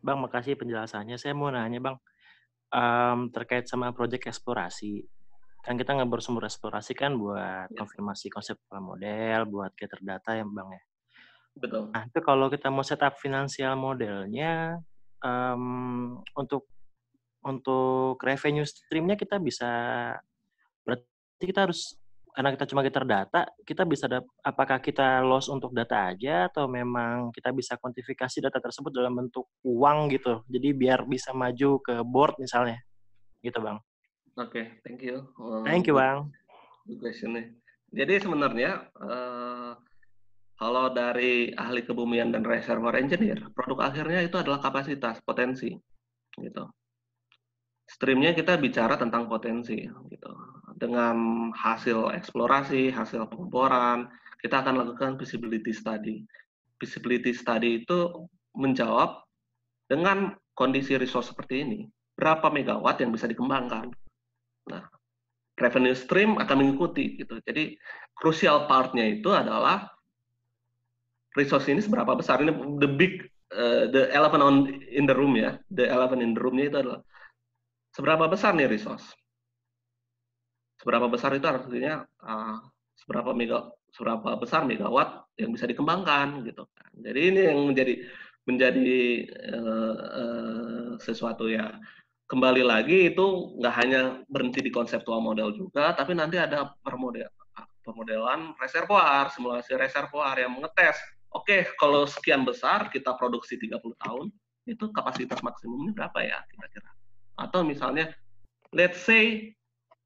Bang, makasih penjelasannya. Saya mau nanya, Bang, um, terkait sama proyek eksplorasi. Kan kita ngebor sumber eksplorasi kan buat Ya, konfirmasi konsep model, buat gather data ya, Bang ya. betul. Nah, itu kalau kita mau setup finansial modelnya, um, untuk untuk revenue stream-nya kita bisa, berarti kita harus, karena kita cuma gather data, kita bisa dap, apakah kita loss untuk data aja atau memang kita bisa kuantifikasi data tersebut dalam bentuk uang gitu. Jadi biar bisa maju ke board misalnya. Gitu, Bang. Oke, okay, thank you. Uh, Thank you, good, Bang. good question nih. Jadi sebenarnya uh, kalau dari ahli kebumian dan reservoir engineer, produk akhirnya itu adalah kapasitas, potensi, gitu. Streamnya kita bicara tentang potensi, gitu. Dengan hasil eksplorasi, hasil pengeboran, kita akan lakukan feasibility study. Feasibility study itu menjawab dengan kondisi resource seperti ini, berapa megawatt yang bisa dikembangkan. Nah, revenue stream akan mengikuti, gitu. Jadi, crucial part-nya itu adalah resource ini seberapa besar. Ini the big, uh, the elephant on in the room ya. The elephant in the room-nya itu adalah seberapa besar nih resource. Seberapa besar itu artinya uh, seberapa mega, seberapa besar megawatt yang bisa dikembangkan gitu. Jadi ini yang menjadi menjadi uh, uh, sesuatu ya. Kembali lagi itu nggak hanya berhenti di konseptual model juga, tapi nanti ada permodel, permodelan reservoir, simulasi reservoir yang mengetes. Oke, kalau sekian besar kita produksi tiga puluh tahun, itu kapasitas maksimumnya berapa ya kira-kira? Atau misalnya, let's say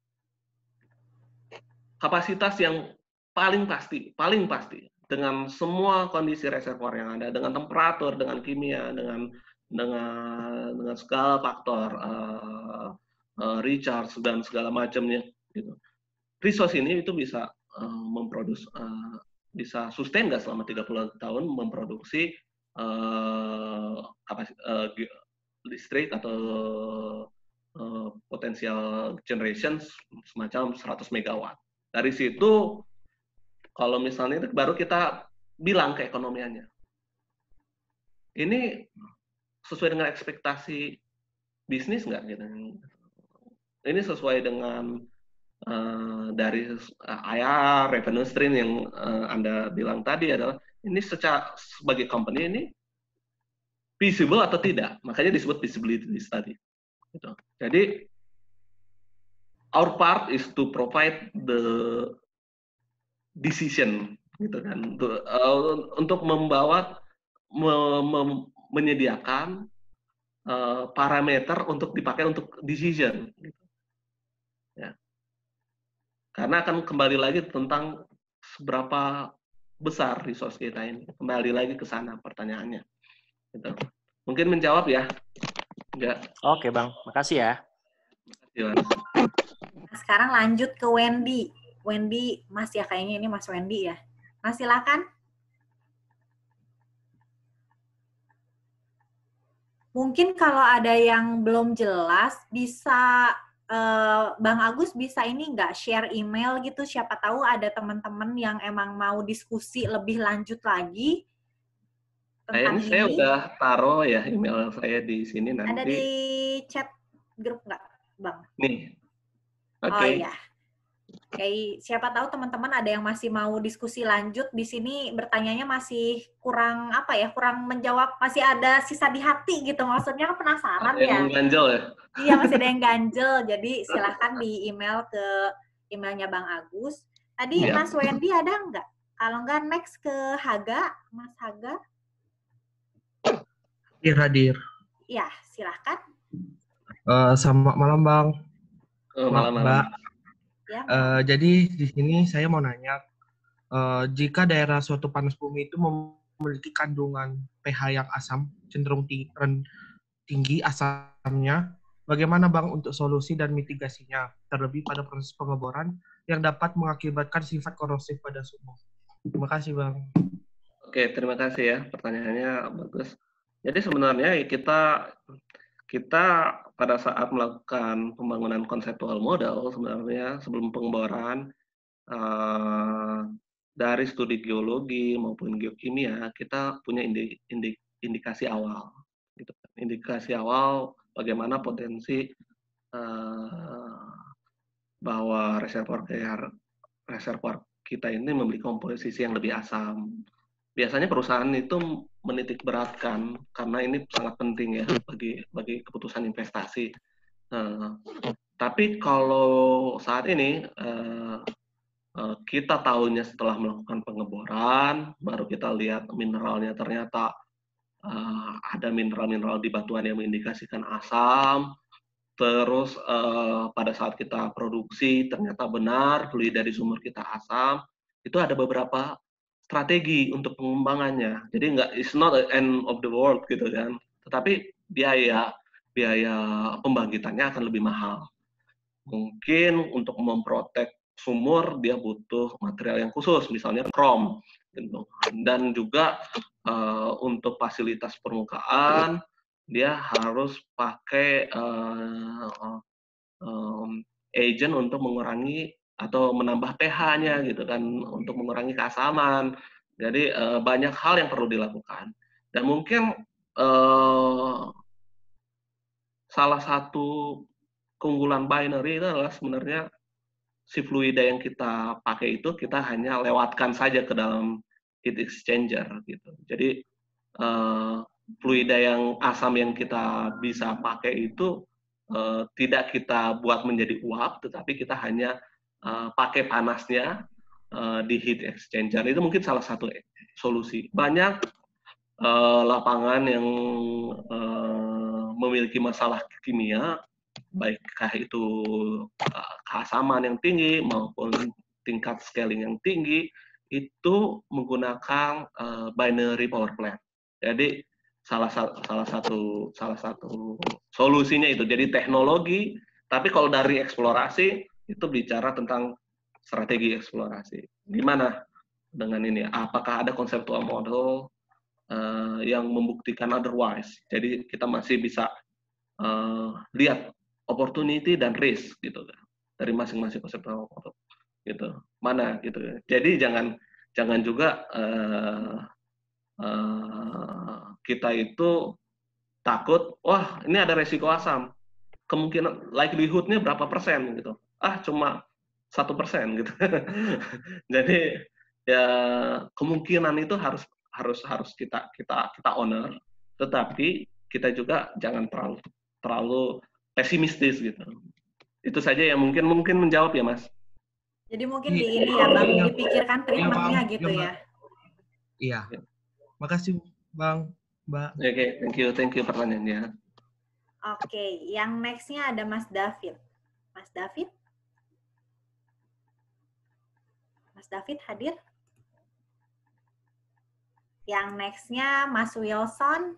kapasitas yang paling pasti, paling pasti dengan semua kondisi reservoir yang ada, dengan temperatur, dengan kimia, dengan dengan dengan segala faktor uh, uh, recharge dan segala macamnya, gitu. Resource ini itu bisa uh, memproduksi, uh, bisa sustain nggak selama tiga puluh tahun memproduksi uh, kapasitas uh, listrik atau uh, potensial generation semacam seratus megawatt. Dari situ, kalau misalnya itu baru kita bilang keekonomiannya. Ini sesuai dengan ekspektasi bisnis nggak? Gitu. Ini sesuai dengan uh, dari uh, I R, revenue stream yang uh, Anda bilang tadi adalah, ini secara sebagai company ini feasible atau tidak. Makanya disebut feasibility study. Gitu. Jadi, our part is to provide the decision, gitu kan, untuk, uh, untuk membawa me, me, menyediakan uh, parameter untuk dipakai untuk decision, gitu. Ya. Karena akan kembali lagi tentang seberapa besar resource kita ini, kembali lagi ke sana pertanyaannya. Gitu. Mungkin menjawab ya? Enggak. Oke, Bang, makasih ya. Nah, sekarang lanjut ke Wendy. Wendy, Mas ya, kayaknya ini Mas Wendy ya. Mas silakan. Mungkin kalau ada yang belum jelas, bisa eh, Bang Agus bisa ini nggak share email gitu, siapa tahu ada teman-teman yang emang mau diskusi lebih lanjut lagi tentang ini. ini. Saya udah taruh ya email saya di sini nanti. Ada di chat grup nggak, Bang? Nih. Oke. Okay. Oh iya. Kayak siapa tahu teman-teman ada yang masih mau diskusi lanjut di sini, bertanyanya masih kurang apa ya, kurang menjawab, masih ada sisa di hati gitu, maksudnya penasaran ada ya. Yang ganjel ya? Iya, masih ada yang ganjel, jadi silahkan di email ke emailnya Bang Agus. Tadi ya. Mas Wendy ada nggak? Kalau nggak next ke Haga, Mas Haga. Hadir, hadir. Iya, silahkan. Uh, selamat malam, Bang. Oh, malam, malam. Mbak. Ya, uh, jadi di sini saya mau nanya, uh, jika daerah suatu panas bumi itu memiliki kandungan pH yang asam, cenderung tinggi, tinggi asamnya, bagaimana Bang untuk solusi dan mitigasinya, terlebih pada proses pengeboran yang dapat mengakibatkan sifat korosif pada sumur? Terima kasih, Bang. Oke, terima kasih ya, pertanyaannya bagus. Jadi sebenarnya kita kita pada saat melakukan pembangunan konseptual model, sebenarnya sebelum pengeboran, uh, dari studi geologi maupun geokimia, kita punya indi, indi, indikasi awal. Gitu. indikasi awal bagaimana potensi uh, bahwa reservoir reservoir kita ini memiliki komposisi yang lebih asam. Biasanya perusahaan itu menitik beratkan karena ini sangat penting ya bagi bagi keputusan investasi. Uh, tapi kalau saat ini uh, uh, kita tahunya setelah melakukan pengeboran, baru kita lihat mineralnya ternyata Uh, ada mineral-mineral di batuan yang mengindikasikan asam. Terus uh, pada saat kita produksi ternyata benar fluid dari sumur kita asam. Itu ada beberapa strategi untuk pengembangannya. Jadi nggak, it's not the end of the world gitu kan. Tetapi biaya biaya pembangkitannya akan lebih mahal. Mungkin untuk memprotek sumur dia butuh material yang khusus, misalnya krom. Gitu. Dan juga uh, untuk fasilitas permukaan dia harus pakai uh, um, agent untuk mengurangi atau menambah pH-nya gitu kan, untuk mengurangi keasaman. Jadi uh, banyak hal yang perlu dilakukan. Dan mungkin uh, salah satu keunggulan binary itu adalah sebenarnya si fluida yang kita pakai itu kita hanya lewatkan saja ke dalam heat exchanger gitu. Jadi uh, fluida yang asam yang kita bisa pakai itu uh, tidak kita buat menjadi uap, tetapi kita hanya uh, pakai panasnya uh, di heat exchanger. Itu mungkin salah satu solusi. Banyak uh, lapangan yang uh, memiliki masalah kimia, baikkah itu uh, keasaman yang tinggi maupun tingkat scaling yang tinggi, itu menggunakan uh, binary power plant. Jadi salah satu salah satu salah satu solusinya itu. Jadi teknologi, tapi kalau dari eksplorasi itu bicara tentang strategi eksplorasi. Gimana dengan ini? Apakah ada conceptual model uh, yang membuktikan otherwise? Jadi kita masih bisa uh, lihat opportunity dan risk gitu kan dari masing-masing konseptual model gitu, mana gitu. Jadi jangan jangan juga uh, uh, kita itu takut, wah ini ada resiko asam, kemungkinan likelihood-nya berapa persen gitu, ah cuma satu persen gitu. Jadi ya kemungkinan itu harus harus harus kita kita kita honor, tetapi kita juga jangan terlalu terlalu pesimistis gitu. Itu saja yang mungkin mungkin menjawab ya Mas. Jadi mungkin di ini ya Bang, Iya. dipikirkan treatmentnya Iya, gitu Bang. ya. Iya. Makasih Bang, Mbak. Oke, okay, thank you, thank you pertanyaannya. Oke, okay. Yang next-nya ada Mas David. Mas David? Mas David hadir? Yang next-nya Mas Wilson.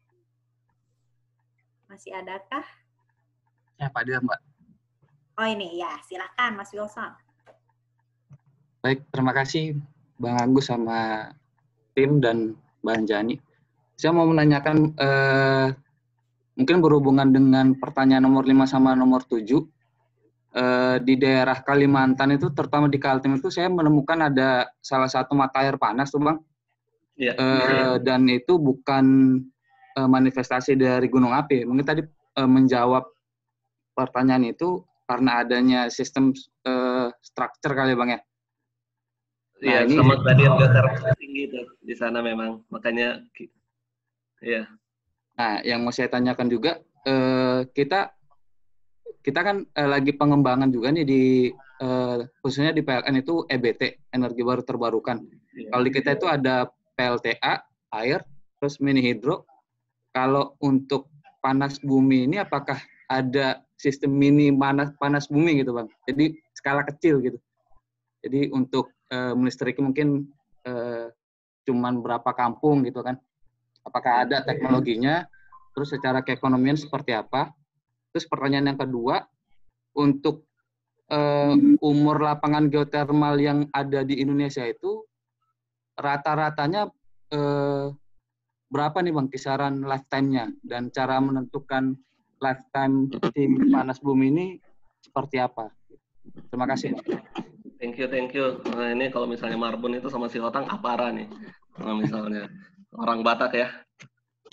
Masih adakah? Ya, Pak Dir, Mbak. Oh ini, ya. Silakan Mas Wilson. Baik, terima kasih Bang Agus sama tim dan Mbak Anjani. Saya mau menanyakan, eh, mungkin berhubungan dengan pertanyaan nomor lima sama nomor tujuh. Eh, di daerah Kalimantan itu, terutama di Kaltim itu, saya menemukan ada salah satu mata air panas tuh Bang. Iya. Eh, dan itu bukan eh, manifestasi dari gunung api. Mungkin tadi eh, menjawab pertanyaan itu karena adanya sistem eh, structure kali Bang ya. Iya, Nah, sama gradient geotermal tinggi tuh di sana memang, makanya ya. Nah, yang mau saya tanyakan juga, eh, kita kita kan eh, lagi pengembangan juga nih di eh, khususnya di P L N itu E B T, energi baru terbarukan. Ya. Kalau di kita itu ada P L T A, air, terus mini hidro. Kalau untuk panas bumi ini apakah ada sistem mini panas panas bumi gitu Bang? Jadi skala kecil gitu. Jadi untuk Uh, melistriki mungkin uh, cuman berapa kampung gitu kan. Apakah ada teknologinya? Terus secara keekonomian seperti apa? Terus pertanyaan yang kedua, untuk uh, umur lapangan geotermal yang ada di Indonesia itu rata-ratanya uh, berapa nih Bang kisaran lifetime-nya? Dan cara menentukan lifetime si panas bumi ini seperti apa? Terima kasih. Thank you, thank you. Nah, ini kalau misalnya Marbun itu sama si Hotang apara nih. Nah, misalnya orang Batak ya.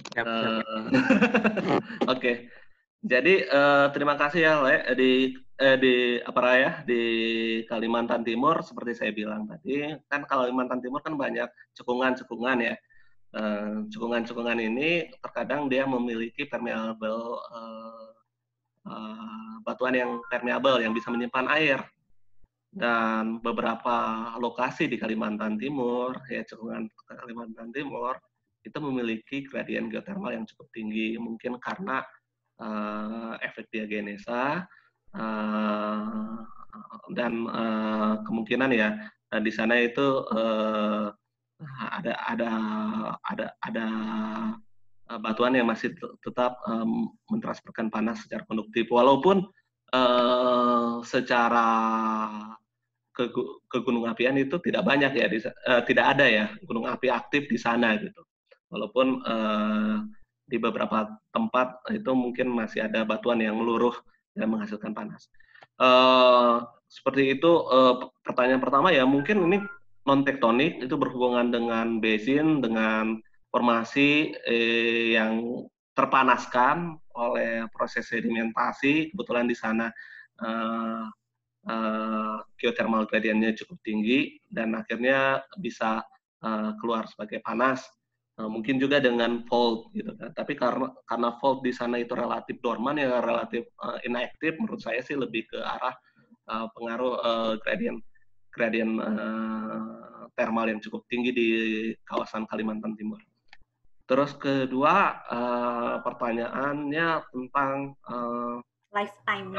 Siap, siap. Uh, Oke, okay. Jadi uh, terima kasih ya Le di eh, di apa ya di Kalimantan Timur seperti saya bilang tadi kan Kalimantan Timur kan banyak cekungan-cekungan ya. Uh, cekungan-cekungan ini terkadang dia memiliki permeable uh, uh, batuan yang permeable yang bisa menyimpan air. Dan beberapa lokasi di Kalimantan Timur, ya cekungan Kalimantan Timur, itu memiliki gradien geotermal yang cukup tinggi, mungkin karena uh, efek diagenesa uh, dan uh, kemungkinan ya di sana itu uh, ada ada ada ada batuan yang masih tetap um, mentransferkan panas secara konduktif, walaupun uh, secara ke, ke gunung apian itu tidak banyak ya, di, uh, tidak ada ya gunung api aktif di sana gitu. Walaupun uh, di beberapa tempat itu mungkin masih ada batuan yang meluruh dan menghasilkan panas. Uh, seperti itu uh, pertanyaan pertama ya, mungkin ini non tektonik itu berhubungan dengan basin, dengan formasi eh, yang terpanaskan oleh proses sedimentasi. Kebetulan di sana eh, eh, geothermal gradiennya cukup tinggi dan akhirnya bisa eh, keluar sebagai panas. Eh, mungkin juga dengan fault gitu kan. Tapi karena karena fault di sana itu relatif dorman ya, relatif eh, inaktif, menurut saya sih lebih ke arah eh, pengaruh eh, gradien gradien eh, thermal yang cukup tinggi di kawasan Kalimantan Timur. Terus kedua uh, pertanyaannya tentang uh, lifetime.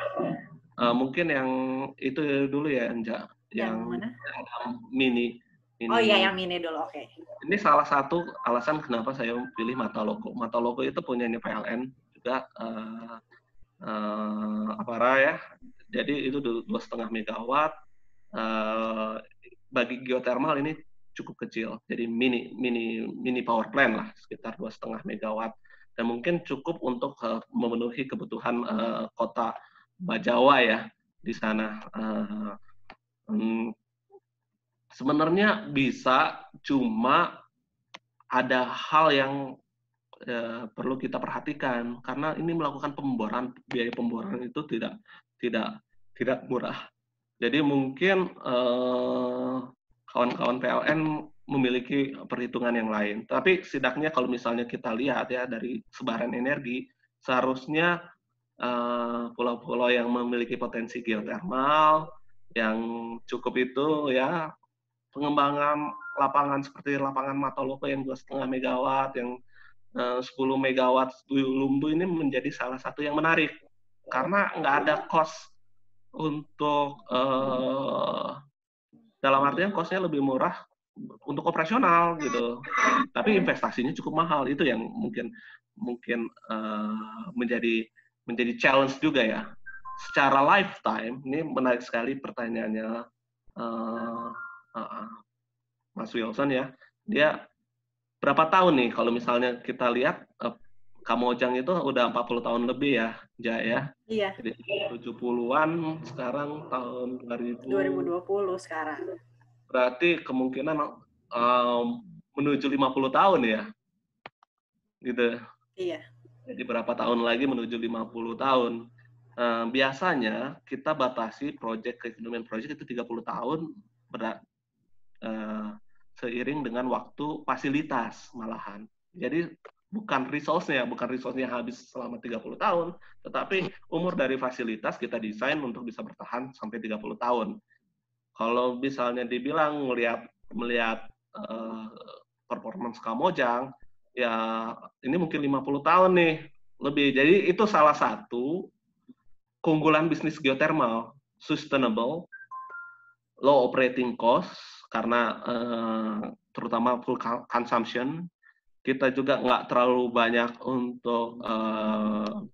Uh, mungkin yang itu dulu ya, Anja. Yang, yang mana? Mini, mini. Oh iya, yang mini dulu, oke. Okay. Ini salah satu alasan kenapa saya pilih Mataloko. Mataloko itu punya P L N juga uh, uh, Apara ya. Jadi itu dua setengah megawatt. Uh, bagi geothermal ini cukup kecil, jadi mini mini mini power plant lah, sekitar dua setengah megawatt, dan mungkin cukup untuk uh, memenuhi kebutuhan uh, kota Bajawa ya di sana. Uh, um, sebenarnya bisa, cuma ada hal yang uh, perlu kita perhatikan karena ini melakukan pemboran, biaya pemboran itu tidak tidak tidak murah. Jadi mungkin uh, kawan-kawan P L N memiliki perhitungan yang lain. Tapi setidaknya kalau misalnya kita lihat ya dari sebaran energi, seharusnya pulau-pulau uh, yang memiliki potensi geotermal yang cukup itu ya, pengembangan lapangan seperti lapangan Mataloko yang dua setengah megawatt, yang uh, sepuluh megawatt Lumbu ini menjadi salah satu yang menarik karena nggak ada cost untuk uh, dalam artian cost-nya lebih murah untuk operasional gitu, tapi investasinya cukup mahal. Itu yang mungkin mungkin uh, menjadi menjadi challenge juga ya. Secara lifetime ini menarik sekali pertanyaannya uh, uh, Mas Wilson ya. Dia berapa tahun nih kalau misalnya kita lihat uh, Kamojang itu udah empat puluh tahun lebih ya, Ja ya. Iya. Jadi tujuh puluhan, sekarang tahun dua ribu dua puluh sekarang. Berarti kemungkinan um, menuju lima puluh tahun ya. Gitu. Iya. Jadi berapa tahun lagi menuju lima puluh tahun. Um, biasanya kita batasi project ke ekonomian project itu tiga puluh tahun berat, uh, seiring dengan waktu fasilitas malahan. Jadi bukan resource-nya, bukan resource-nya habis selama tiga puluh tahun, tetapi umur dari fasilitas kita desain untuk bisa bertahan sampai tiga puluh tahun. Kalau misalnya dibilang melihat melihat uh, performance Kamojang, ya ini mungkin lima puluh tahun nih lebih. Jadi itu salah satu keunggulan bisnis geothermal, sustainable, low operating cost, karena uh, terutama full consumption. Kita juga nggak terlalu banyak untuk uh,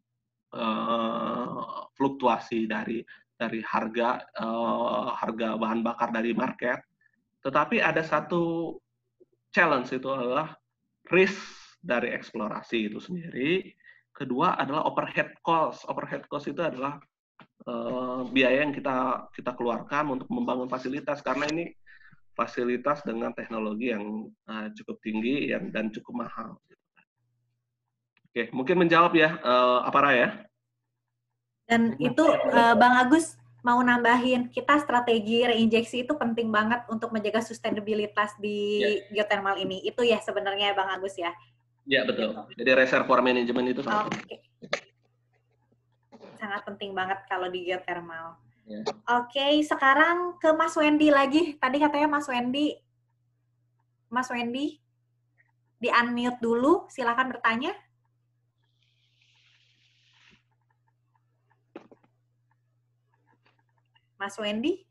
uh, fluktuasi dari dari harga uh, harga bahan bakar dari market. Tetapi ada satu challenge, itu adalah risk dari eksplorasi itu sendiri. Kedua adalah overhead cost. Overhead cost itu adalah uh, biaya yang kita kita keluarkan untuk membangun fasilitas, karena ini fasilitas dengan teknologi yang uh, cukup tinggi yang dan cukup mahal. Oke, mungkin menjawab ya, uh, Apara ya. Dan itu uh, Bang Agus mau nambahin, kita strategi reinjeksi itu penting banget untuk menjaga sustainabilitas di ya. geothermal ini. Itu ya sebenarnya Bang Agus ya. Ya betul. Gitu. Jadi reservoir management itu sangat okay. penting. Sangat penting banget kalau di geothermal. Ya. Oke, okay, sekarang ke Mas Wendy lagi. Tadi katanya Mas Wendy, Mas Wendy, di unmute dulu. Silakan bertanya. Mas Wendy?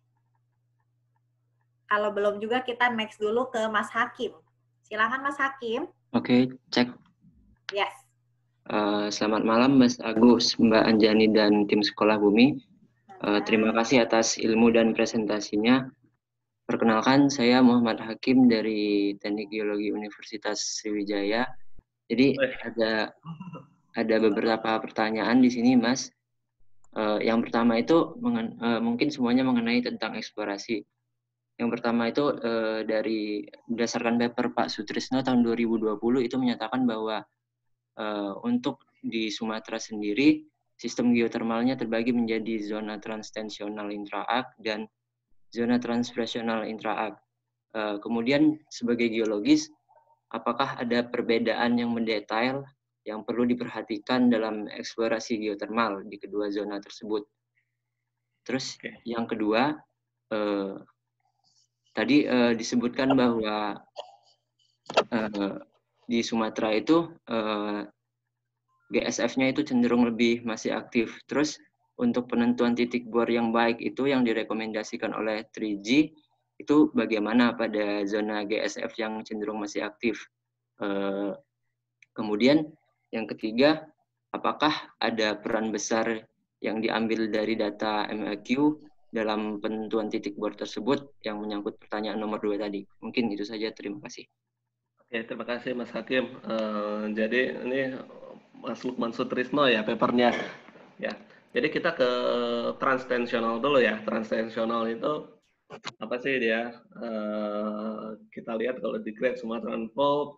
Kalau belum juga kita next dulu ke Mas Hakim. Silakan Mas Hakim. Oke, cek. Yes. Uh, selamat malam Mas Agus, Mbak Anjani dan tim Sekolah Bumi. Uh, terima kasih atas ilmu dan presentasinya. Perkenalkan, saya Muhammad Hakim dari Teknik Geologi Universitas Sriwijaya. Jadi ada ada beberapa pertanyaan di sini, Mas. Uh, yang pertama itu mengen, uh, mungkin semuanya mengenai tentang eksplorasi. Yang pertama itu uh, dari berdasarkan paper Pak Sutrisno tahun dua ribu dua puluh itu menyatakan bahwa uh, untuk di Sumatera sendiri sistem geotermalnya terbagi menjadi zona transtensional intraak dan zona transpresional intraak. Uh, kemudian sebagai geologis, apakah ada perbedaan yang mendetail yang perlu diperhatikan dalam eksplorasi geotermal di kedua zona tersebut? Terus okay. yang kedua, eh, tadi eh, disebutkan bahwa eh, di Sumatera itu eh, G S F-nya itu cenderung lebih masih aktif. Terus untuk penentuan titik bor yang baik itu yang direkomendasikan oleh tiga G, itu bagaimana pada zona G S F yang cenderung masih aktif? Eh, kemudian yang ketiga, apakah ada peran besar yang diambil dari data M A Q dalam penentuan titik bor tersebut yang menyangkut pertanyaan nomor dua tadi? Mungkin itu saja, terima kasih. Oke, terima kasih Mas Hakim. Uh, jadi ini Mas Lukman Sutrisno ya papernya. Ya, jadi kita ke transtensional dulu ya. Transtensional itu apa sih dia? Uh, kita lihat kalau di Great Sumatran Fault,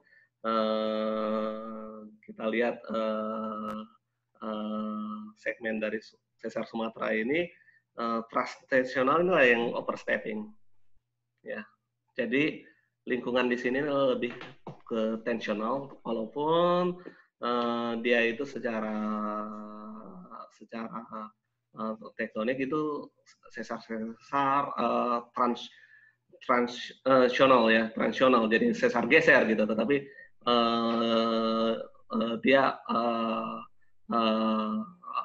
Uh, kita lihat uh, uh, segmen dari sesar Sumatera ini uh, transtensional inilah yang overstepping, ya. Jadi lingkungan di sini lebih ke tensional, walaupun uh, dia itu secara secara uh, tektonik itu sesar-sesar uh, trans transisional ya, transisional, jadi sesar geser gitu, tetapi Uh, uh, dia uh, uh,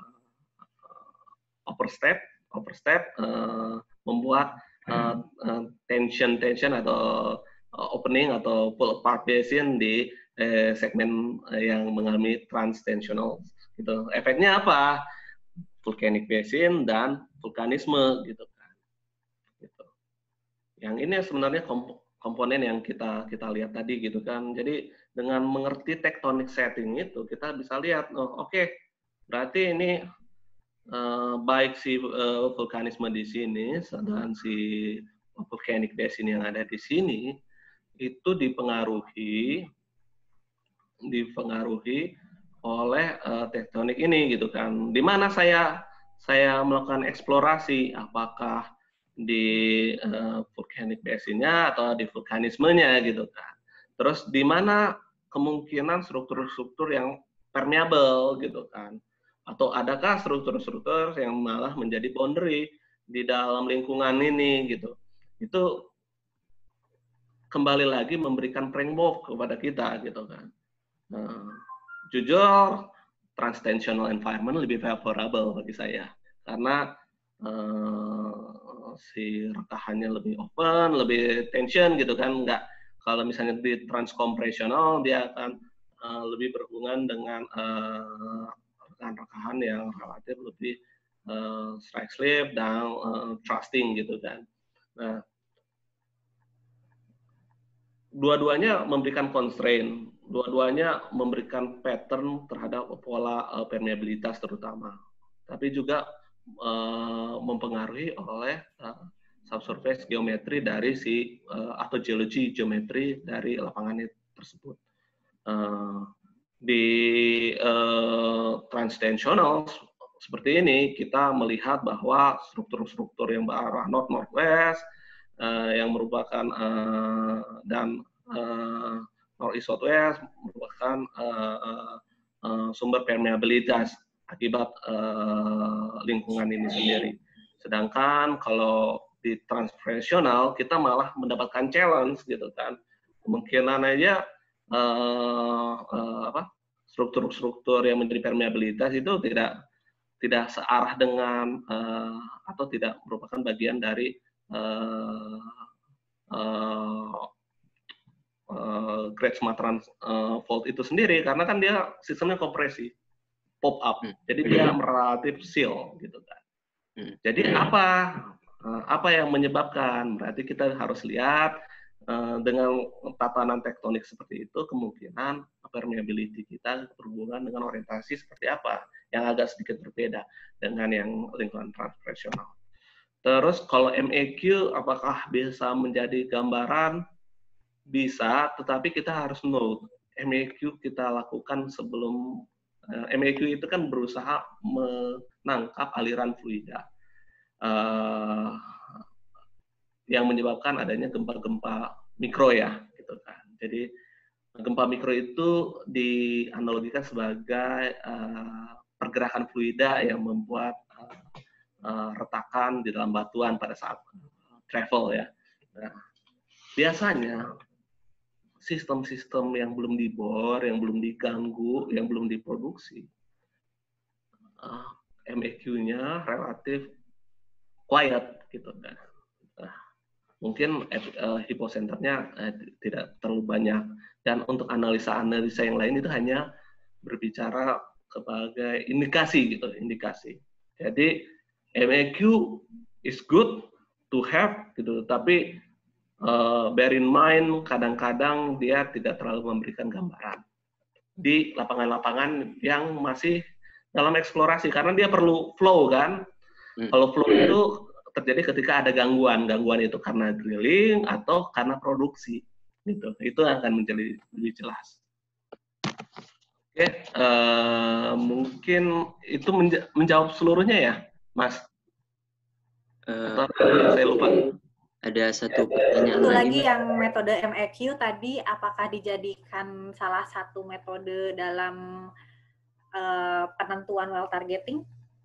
overstep, overstep uh, membuat uh, uh, tension, tension atau uh, opening atau pull apart basin di uh, segmen uh, yang mengalami transtensional. Gitu. Efeknya apa? Volcanic basin dan vulkanisme, gitu kan. Gitu. Yang ini sebenarnya komp komponen yang kita kita lihat tadi gitu kan. Jadi dengan mengerti tectonic setting itu kita bisa lihat, oh oke, okay, berarti ini uh, baik si uh, vulkanisme di sini dan si volcanic basin yang ada di sini itu dipengaruhi dipengaruhi oleh uh, tektonik ini gitu kan. Di mana saya saya melakukan eksplorasi, apakah di uh, volcanic basin-nya atau di vulkanismenya gitu kan. Terus di mana kemungkinan struktur-struktur yang permeable gitu kan. Atau adakah struktur-struktur yang malah menjadi boundary di dalam lingkungan ini gitu. Itu kembali lagi memberikan framework kepada kita gitu kan. Nah, jujur transtensional environment lebih favorable bagi saya karena uh, si rekahannya lebih open, lebih tension gitu kan, nggak kalau misalnya di transkompresional dia akan uh, lebih berhubungan dengan uh, rekahan-rekahan yang relatif lebih uh, strike slip dan uh, trusting gitu kan. Nah, dua-duanya memberikan constraint, dua-duanya memberikan pattern terhadap pola uh, permeabilitas terutama, tapi juga uh, mempengaruhi oleh uh, subsurface geometri dari si uh, atau geologi geometri dari lapangan tersebut. Uh, di uh, transtensional seperti ini, kita melihat bahwa struktur-struktur yang berarah north-northwest, uh, yang merupakan uh, dan uh, northeast southwest merupakan uh, uh, uh, sumber permeabilitas akibat uh, lingkungan ini sendiri. Sedangkan kalau di transversional kita malah mendapatkan challenge gitu kan, kemungkinan aja uh, uh, apa struktur-struktur yang menjadi permeabilitas itu tidak tidak searah dengan uh, atau tidak merupakan bagian dari uh, uh, uh, Great Sumatran uh, Fault itu sendiri, karena kan dia sistemnya kompresi pop up, Hmm. jadi dia relatif seal gitu kan. Hmm. Jadi apa uh, apa yang menyebabkan? Berarti kita harus lihat uh, dengan tatanan tektonik seperti itu, kemungkinan permeability kita berhubungan dengan orientasi seperti apa yang agak sedikit berbeda dengan yang lingkungan transversional. Terus kalau M A Q apakah bisa menjadi gambaran? Bisa, tetapi kita harus note M A Q kita lakukan sebelum uh, M A Q itu kan berusaha menangkap aliran fluida uh, yang menyebabkan adanya gempa-gempa mikro ya, gitu kan. Jadi gempa mikro itu dianalogikan sebagai uh, pergerakan fluida yang membuat uh, uh, retakan di dalam batuan pada saat uh, travel ya. Nah, biasanya sistem-sistem yang belum dibor, yang belum diganggu, yang belum diproduksi, uh, M A Q-nya relatif quiet gitu kan. Nah, mungkin uh, hiposenternya uh, tidak terlalu banyak, dan untuk analisa-analisa yang lain itu hanya berbicara sebagai indikasi gitu, indikasi. Jadi M A Q is good to have gitu, tapi uh, bear in mind kadang-kadang dia tidak terlalu memberikan gambaran di lapangan-lapangan yang masih dalam eksplorasi, karena dia perlu flow kan. Hmm. Kalau flow itu terjadi ketika ada gangguan, gangguan itu karena drilling atau karena produksi gitu, itu akan menjadi lebih jelas. Oke, uh, mungkin itu menja menjawab seluruhnya ya, Mas? Uh, Atau saya lupa? Ada satu pertanyaan Satu lagi, lagi Mas. yang metode M A Q tadi, apakah dijadikan salah satu metode dalam uh, penentuan well targeting?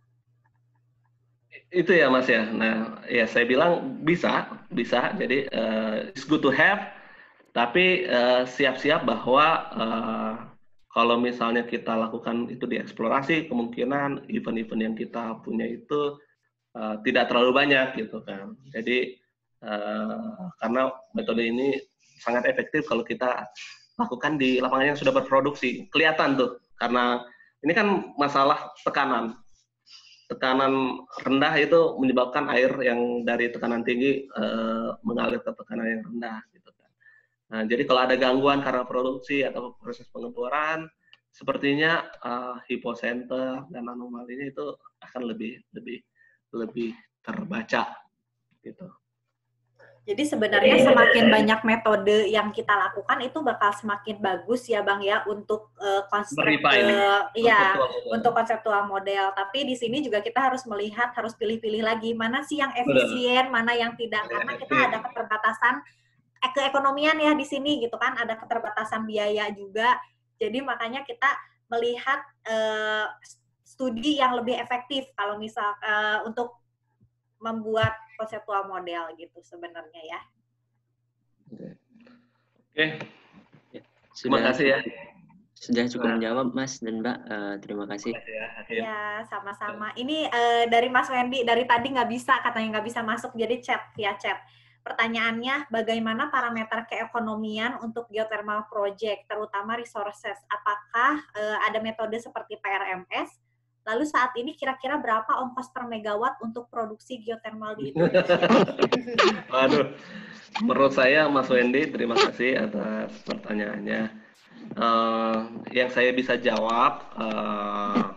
Itu ya Mas ya. Nah, ya saya bilang bisa, bisa. Jadi uh, it's good to have, tapi siap-siap uh, bahwa uh, kalau misalnya kita lakukan itu di eksplorasi, kemungkinan event-event yang kita punya itu uh, tidak terlalu banyak gitu kan. Jadi uh, karena metode ini sangat efektif kalau kita lakukan di lapangan yang sudah berproduksi. Kelihatan tuh, karena ini kan masalah tekanan. Tekanan rendah itu menyebabkan air yang dari tekanan tinggi uh, mengalir ke tekanan yang rendah gitu kan. Nah, jadi kalau ada gangguan karena produksi atau proses pengeboran, sepertinya uh, hipocenter dan anomalinya itu akan lebih lebih lebih terbaca gitu. Jadi sebenarnya semakin banyak metode yang kita lakukan itu bakal semakin bagus ya Bang ya untuk uh, konsep uh, ya untuk konseptual model. Tapi di sini juga kita harus melihat, harus pilih-pilih lagi mana sih yang efisien, mana yang tidak, karena kita ada keterbatasan keekonomian ya di sini gitu kan, ada keterbatasan biaya juga. Jadi makanya kita melihat uh, studi yang lebih efektif kalau misal uh, untuk membuat konseptual model gitu sebenarnya ya. Oke. Okay. Ya, terima kasih ya. Sudah cukup nah. menjawab Mas dan Mbak. Uh, terima kasih. Ya, sama-sama. Ini uh, dari Mas Wendy, dari tadi nggak bisa, katanya nggak bisa masuk, jadi chat via chat. Pertanyaannya, bagaimana parameter keekonomian untuk geothermal project, terutama resources? Apakah uh, ada metode seperti P R M S? Lalu saat ini kira-kira berapa ongkos per megawatt untuk produksi geothermal di Indonesia? Waduh, menurut saya Mas Wendy, terima kasih atas pertanyaannya. Uh, yang saya bisa jawab, uh,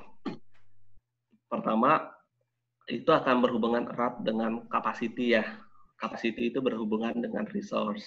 pertama, itu akan berhubungan erat dengan capacity ya. Capacity itu berhubungan dengan resource.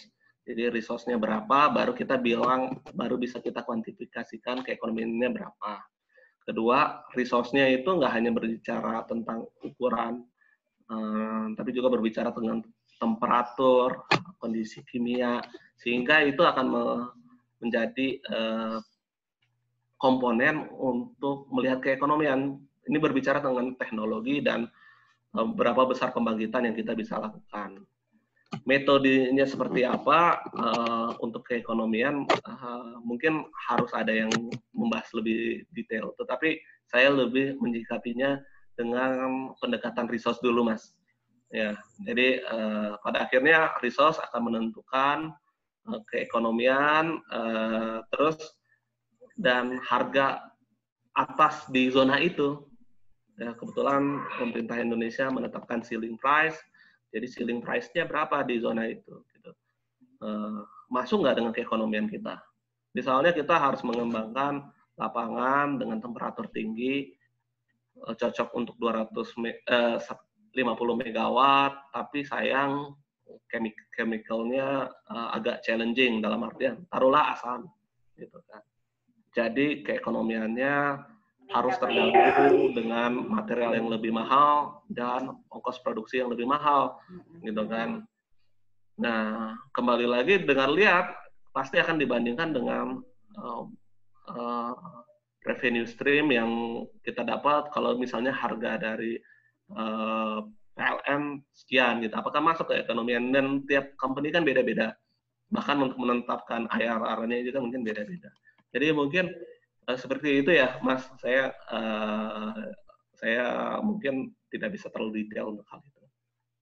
Jadi resource-nya berapa, baru kita bilang, baru bisa kita kuantifikasikan keekonomiannya berapa. Kedua, resource-nya itu nggak hanya berbicara tentang ukuran, eh, tapi juga berbicara tentang temperatur, kondisi kimia, sehingga itu akan me menjadi eh, komponen untuk melihat keekonomian. Ini berbicara tentang teknologi dan eh, berapa besar pembangkitan yang kita bisa lakukan. Metodenya seperti apa uh, untuk keekonomian uh, mungkin harus ada yang membahas lebih detail, tetapi saya lebih menyikapinya dengan pendekatan resource dulu, Mas. Ya, jadi uh, pada akhirnya resource akan menentukan uh, keekonomian, uh, terus dan harga atas di zona itu. Ya, kebetulan pemerintah Indonesia menetapkan ceiling price. Jadi ceiling price-nya berapa di zona itu? Gitu. Uh, masuk nggak dengan keekonomian kita? Misalnya kita harus mengembangkan lapangan dengan temperatur tinggi, uh, cocok untuk dua ratus lima puluh megawatt, tapi sayang chemical-nya uh, agak challenging dalam artian taruhlah asam, gitu kan. Jadi keekonomiannya harus terganggu dengan material yang lebih mahal dan ongkos produksi yang lebih mahal, gitu kan. Nah, kembali lagi dengan lihat, pasti akan dibandingkan dengan uh, uh, revenue stream yang kita dapat kalau misalnya harga dari uh, P L N sekian, gitu. Apakah masuk ke ekonomian, dan tiap company kan beda-beda. Bahkan untuk menetapkan I R R-nya juga mungkin beda-beda. Jadi mungkin Uh, seperti itu ya, Mas. Saya uh, saya mungkin tidak bisa terlalu detail untuk hal itu.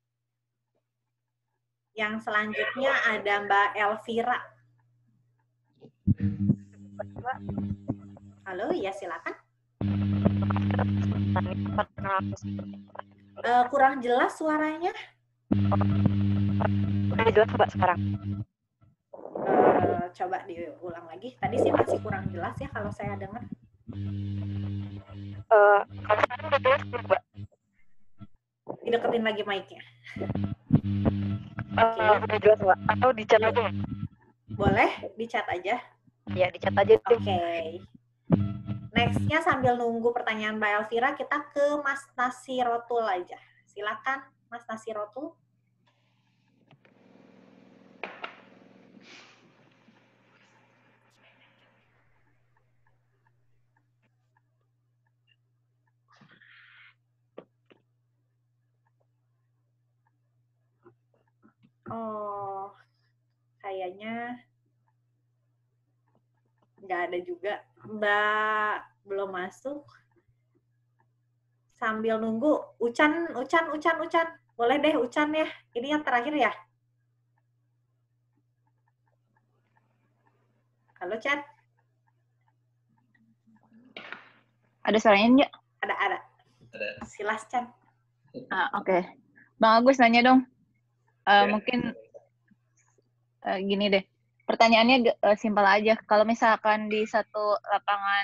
Yang selanjutnya ada Mbak Elvira. Halo, ya silakan. Uh, kurang jelas suaranya. Udah jelas Mbak sekarang. Uh, coba diulang lagi. Tadi sih masih kurang jelas ya kalau saya dengar. Uh, kalau sekarang udah jelas belum, Mbak? Dideketin lagi mic-nya. Uh, okay. Udah jelas, Mbak? Atau di chat aja? Boleh, di chat aja. Iya, di chat aja. Oke. Okay. Next-nya sambil nunggu pertanyaan Mbak Elvira, kita ke Mas Nasirotul aja. Silakan, Mas Nasirotul. Oh, kayaknya nggak ada juga. Mbak belum masuk. Sambil nunggu, Ucan, Ucan, Ucan, Ucan. Boleh deh Ucan ya. Ini yang terakhir ya. Halo, Chan. Ada suaranya nggak? Ada, ada. Ada. Silas, Chan. Ah, Oke. Okay. Bang Agus nanya dong. Uh, ya. Mungkin uh, gini deh, pertanyaannya uh, simpel aja. Kalau misalkan di satu lapangan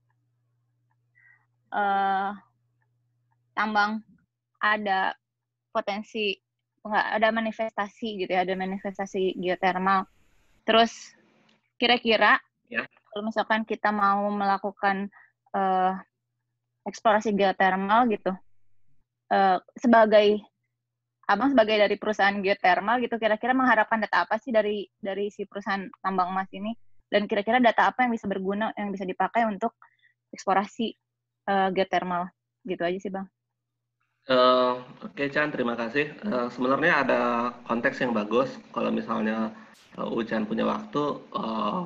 uh, tambang ada potensi, enggak ada manifestasi gitu ya, ada manifestasi geotermal. Terus kira-kira ya, kalau misalkan kita mau melakukan uh, eksplorasi geotermal gitu, uh, sebagai Abang sebagai dari perusahaan geotermal gitu, kira-kira mengharapkan data apa sih dari dari si perusahaan tambang emas ini? Dan kira-kira data apa yang bisa berguna, yang bisa dipakai untuk eksplorasi uh, geotermal? Gitu aja sih, Bang. Uh, Oke, okay, Chan, terima kasih. Uh, sebenarnya ada konteks yang bagus. Kalau misalnya uh, Ucan punya waktu, uh,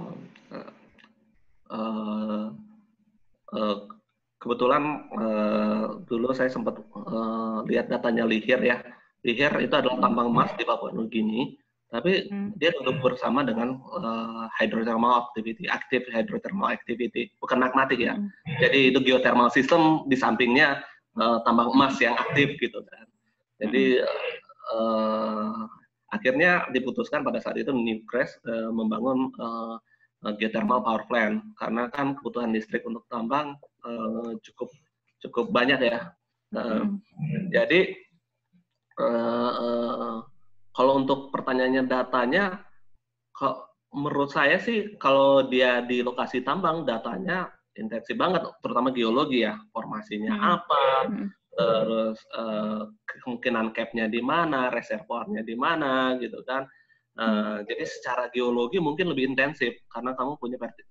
uh, uh, kebetulan uh, dulu saya sempat uh, lihat datanya Lihir ya. Lihir itu adalah tambang emas di Papua Nugini, tapi hmm. dia duduk bersama dengan uh, hydrothermal activity, active hydrothermal activity, bukan magmatik ya. Hmm. Jadi itu geothermal system di sampingnya uh, tambang emas yang aktif gitu kan. Jadi uh, akhirnya diputuskan pada saat itu Newcrest uh, membangun uh, geothermal power plant karena kan kebutuhan listrik untuk tambang uh, cukup cukup banyak ya. Uh, hmm. Jadi Uh, uh, kalau untuk pertanyaannya datanya, Kok menurut saya sih kalau dia di lokasi tambang datanya intensif banget, terutama geologi ya, formasinya Hmm. apa, Hmm. terus uh, kemungkinan cap-nya di mana, reservoirnya di mana, gitu kan. Uh, hmm. Jadi secara geologi mungkin lebih intensif karena kamu punya verti-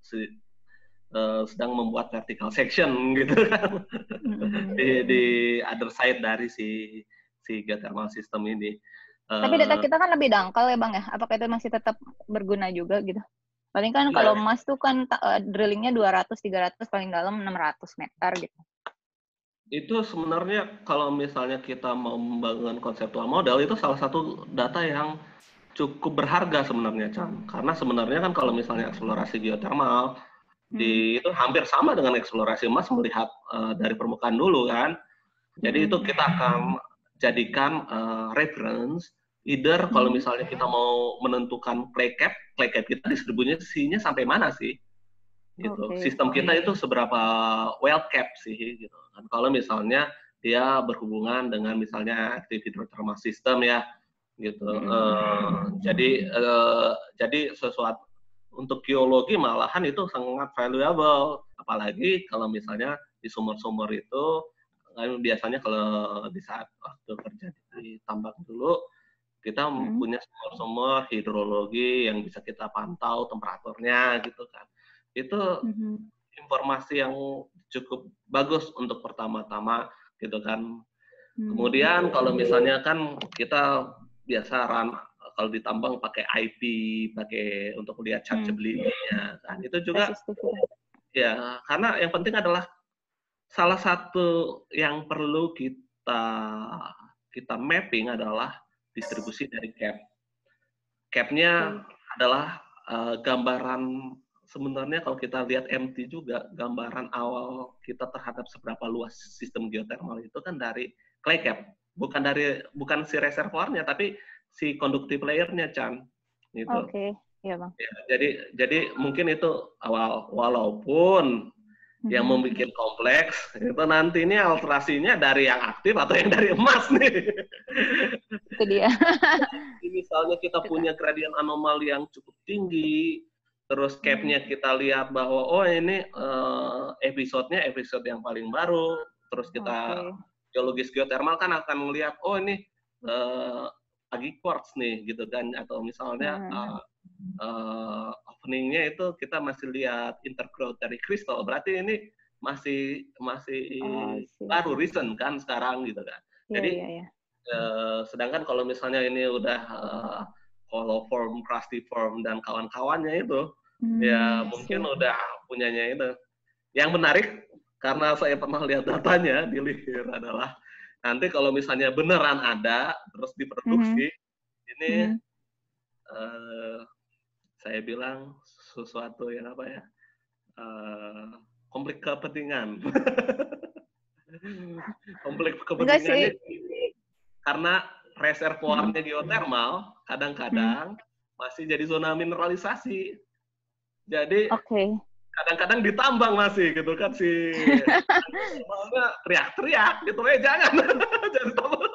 uh, sedang membuat vertical section gitu kan hmm. di, di other side dari si si geothermal system ini. Uh, Tapi data kita kan lebih dangkal ya Bang ya. Apakah itu masih tetap berguna juga gitu? Paling kan kalau emas tuh kan uh, drillingnya dua ratus tiga ratus, paling dalam enam ratus meter gitu. Itu sebenarnya kalau misalnya kita mau membangun konseptual model, itu salah satu data yang cukup berharga sebenarnya, Chan. Karena sebenarnya kan kalau misalnya eksplorasi geothermal, hmm. di, itu hampir sama dengan eksplorasi emas melihat uh, dari permukaan dulu kan. Jadi hmm. itu kita akan jadikan uh, reference, either kalau misalnya kita mau menentukan clay cap, clay cap kita distribusinya sampai mana sih? Gitu. Okay. Sistem kita itu seberapa well kept sih gitu. Dan kalau misalnya dia berhubungan dengan misalnya active hydrothermal system ya gitu. Mm-hmm. Uh, jadi uh, jadi sesuatu untuk geologi malahan itu sangat valuable, apalagi kalau misalnya di sumur-sumur itu biasanya kalau di saat waktu kerja di tambang dulu kita mm-hmm. punya sumur-sumur hidrologi yang bisa kita pantau temperaturnya gitu kan. Itu mm-hmm. informasi yang cukup bagus untuk pertama-tama gitu kan. Mm-hmm. Kemudian kalau misalnya kan kita biasa run kalau ditambang pakai I P, pakai untuk lihat chargeability-nya kan. Itu juga ya, karena yang penting adalah salah satu yang perlu kita kita mapping adalah distribusi dari cap. Cap-nya mm-hmm. adalah uh, gambaran. Sebenarnya kalau kita lihat M T juga, gambaran awal kita terhadap seberapa luas sistem geothermal itu kan dari clay cap, bukan dari bukan si reservoirnya, tapi si conductive layer-nya, Chan. Gitu. Oke, okay. Ya Bang. Ya, jadi jadi mungkin itu awal, walaupun mm-hmm. yang membuat kompleks itu nanti ini alterasinya dari yang aktif atau yang dari emas nih. Itu dia. Misalnya kita punya gradient anomali yang cukup tinggi. Terus cap-nya kita lihat bahwa oh ini uh, episode-nya episode yang paling baru. Terus kita okay. geologis geothermal kan akan melihat oh ini uh, lagi quartz nih gitu kan, atau misalnya hmm. uh, uh, opening-nya itu kita masih lihat intergrowth dari kristal. Berarti ini masih masih oh, baru recent kan sekarang gitu kan. Yeah, Jadi yeah, yeah. Uh, sedangkan kalau misalnya ini udah uh, hollow form, crusty form dan kawan-kawannya itu hmm, ya mungkin sih. Udah punyanya itu. Yang menarik karena saya pernah lihat datanya di Lihir adalah nanti kalau misalnya beneran ada terus diproduksi hmm. ini hmm. Uh, saya bilang sesuatu yang apa ya uh, konflik kepentingan. Konflik kepentingannya karena reservoirnya hmm. geothermal kadang-kadang hmm. masih jadi zona mineralisasi. Jadi okay. kadang-kadang ditambang masih gitu kan si normalnya teriak-teriak gitu eh jangan jangan tambang.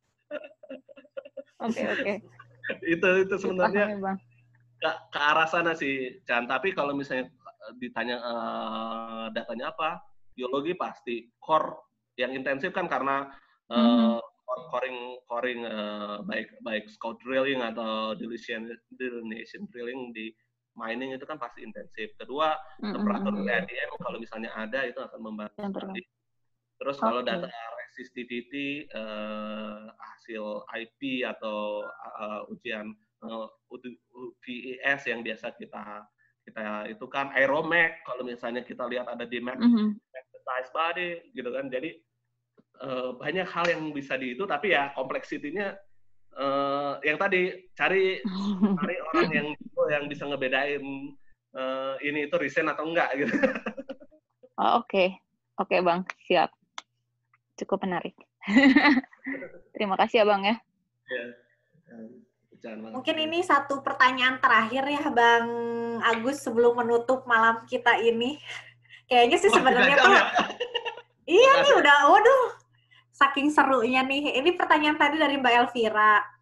Oke oke. Itu itu sebenarnya ke, ke arah sana sih, Chan. Tapi kalau misalnya ditanya uh, datanya apa, geologi pasti core yang intensif kan karena uh, mm-hmm. coring coring uh, baik baik scout drilling atau delineation delineation drilling di mining itu kan pasti intensif. Kedua, mm-hmm. temperatur gradient kalau misalnya ada itu akan membantu. Terus okay. kalau data resistivity uh, hasil I P atau uh, ujian uh, V E S yang biasa kita kita itu kan aeromag kalau misalnya kita lihat ada di map mm-hmm. magnetized body gitu kan. Jadi uh, banyak hal yang bisa di itu, tapi ya kompleksitinya uh, yang tadi cari cari orang yang yang bisa ngebedain uh, ini itu recent atau enggak gitu. Oh, oke okay. oke okay, Bang, siap. Cukup menarik. Terima kasih ya Bang ya. Ya. Mungkin ini satu pertanyaan terakhir ya Bang Agus sebelum menutup malam kita ini. Kayaknya sih sebenarnya tuh ya? Iya nih udah waduh saking serunya nih. Ini pertanyaan tadi dari Mbak Elvira.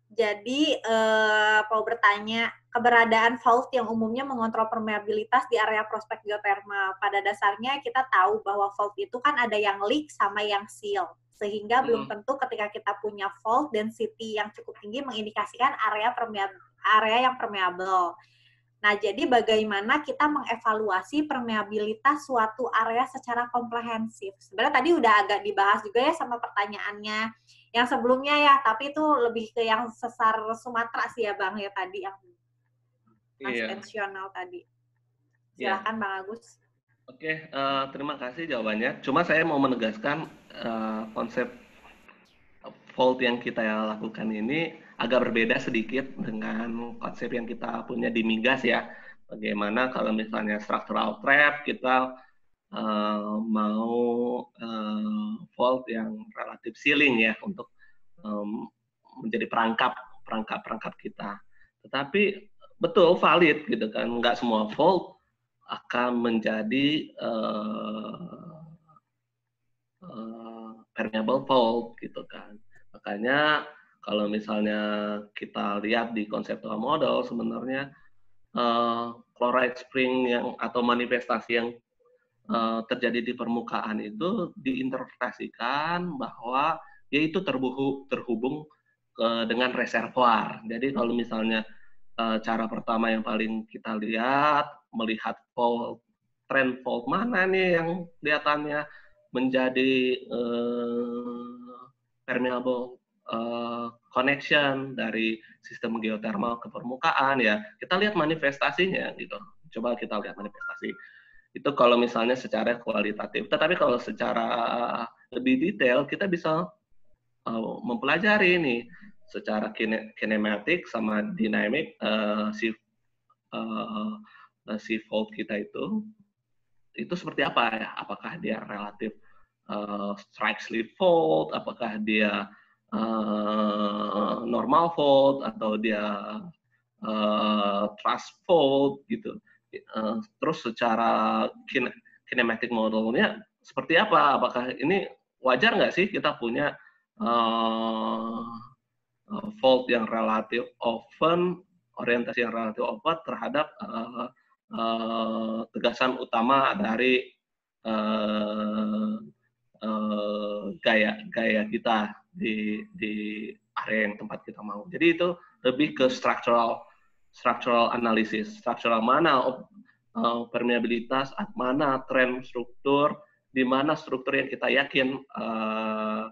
Jadi, eh, mau bertanya, keberadaan fault yang umumnya mengontrol permeabilitas di area prospek geotermal. Pada dasarnya kita tahu bahwa fault itu kan ada yang leak sama yang seal. Sehingga hmm. belum tentu ketika kita punya fault density yang cukup tinggi mengindikasikan area permeab area yang permeable. Nah, jadi bagaimana kita mengevaluasi permeabilitas suatu area secara komprehensif? Sebenarnya tadi udah agak dibahas juga ya sama pertanyaannya yang sebelumnya ya, tapi itu lebih ke yang sesar Sumatera sih ya Bang ya tadi, yang konvensional iya. tadi. Silakan iya. Bang Agus. Oke, uh, terima kasih jawabannya. Cuma saya mau menegaskan uh, konsep fault yang kita lakukan ini agak berbeda sedikit dengan konsep yang kita punya di Migas ya. Bagaimana kalau misalnya structural trap kita uh, mau uh, fault yang relatif sealing ya untuk um, menjadi perangkap perangkap perangkap kita. Tetapi betul valid gitu kan, nggak semua fault akan menjadi uh, uh, permeable fault gitu kan. Makanya kalau misalnya kita lihat di conceptual model sebenarnya uh, chloride spring yang atau manifestasi yang uh, terjadi di permukaan itu diinterpretasikan bahwa yaitu terhubung terhubung uh, dengan reservoir. Jadi kalau misalnya uh, cara pertama yang paling kita lihat melihat fault trend fault mana nih yang kelihatannya menjadi uh, permeable uh, connection dari sistem geothermal ke permukaan ya kita lihat manifestasinya gitu. Coba kita lihat manifestasi itu kalau misalnya secara kualitatif. Tetapi kalau secara lebih detail kita bisa uh, mempelajari ini secara kine kinematik sama dinamik uh, si uh, si fault kita itu itu seperti apa ya? Apakah dia relatif uh, strike slip fault, apakah dia uh, normal fault atau dia uh, thrust fault gitu. Uh, terus secara kin kinematic modelnya seperti apa? Apakah ini wajar nggak sih kita punya uh, uh, fault yang relatif open, orientasi yang relatif open terhadap uh, uh, tegasan utama dari uh, uh, gaya gaya kita di di area yang tempat kita mau. Jadi itu lebih ke structural structural analysis, structural mana uh, permeabilitas, mana tren struktur, di mana struktur yang kita yakin uh,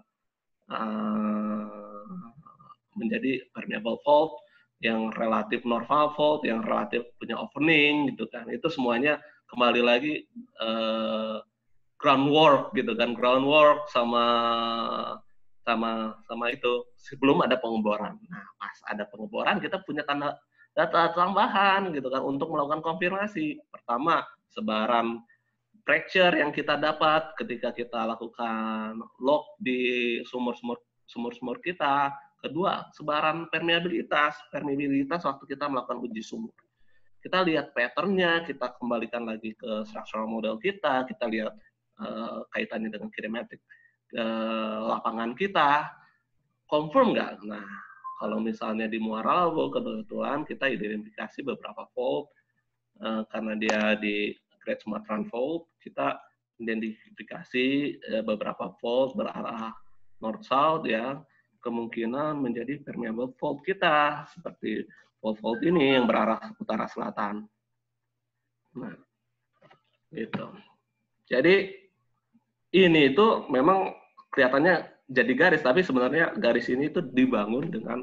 uh, menjadi permeable fault, yang relatif normal fault, yang relatif punya opening gitu kan. Itu semuanya kembali lagi uh, groundwork gitu kan, groundwork sama sama sama itu sebelum ada pengeboran. Nah, pas ada pengeboran kita punya tanda data tambahan gitu kan untuk melakukan konfirmasi. Pertama, sebaran fracture yang kita dapat ketika kita lakukan log di sumur-sumur sumur-sumur kita. Kedua, sebaran permeabilitas, permeabilitas waktu kita melakukan uji sumur. Kita lihat pattern-nya, kita kembalikan lagi ke structural model kita, kita lihat uh, kaitannya dengan kinematik uh, lapangan kita, confirm nggak? Nah, kalau misalnya di Muara Labu kebetulan kita identifikasi beberapa fault uh, karena dia di Great Sumatran Fault, kita identifikasi uh, beberapa fault berarah north south ya, kemungkinan menjadi permeable fault kita seperti fault-fault ini yang berarah utara selatan. Nah, gitu. Jadi ini itu memang kelihatannya jadi garis, tapi sebenarnya garis ini itu dibangun dengan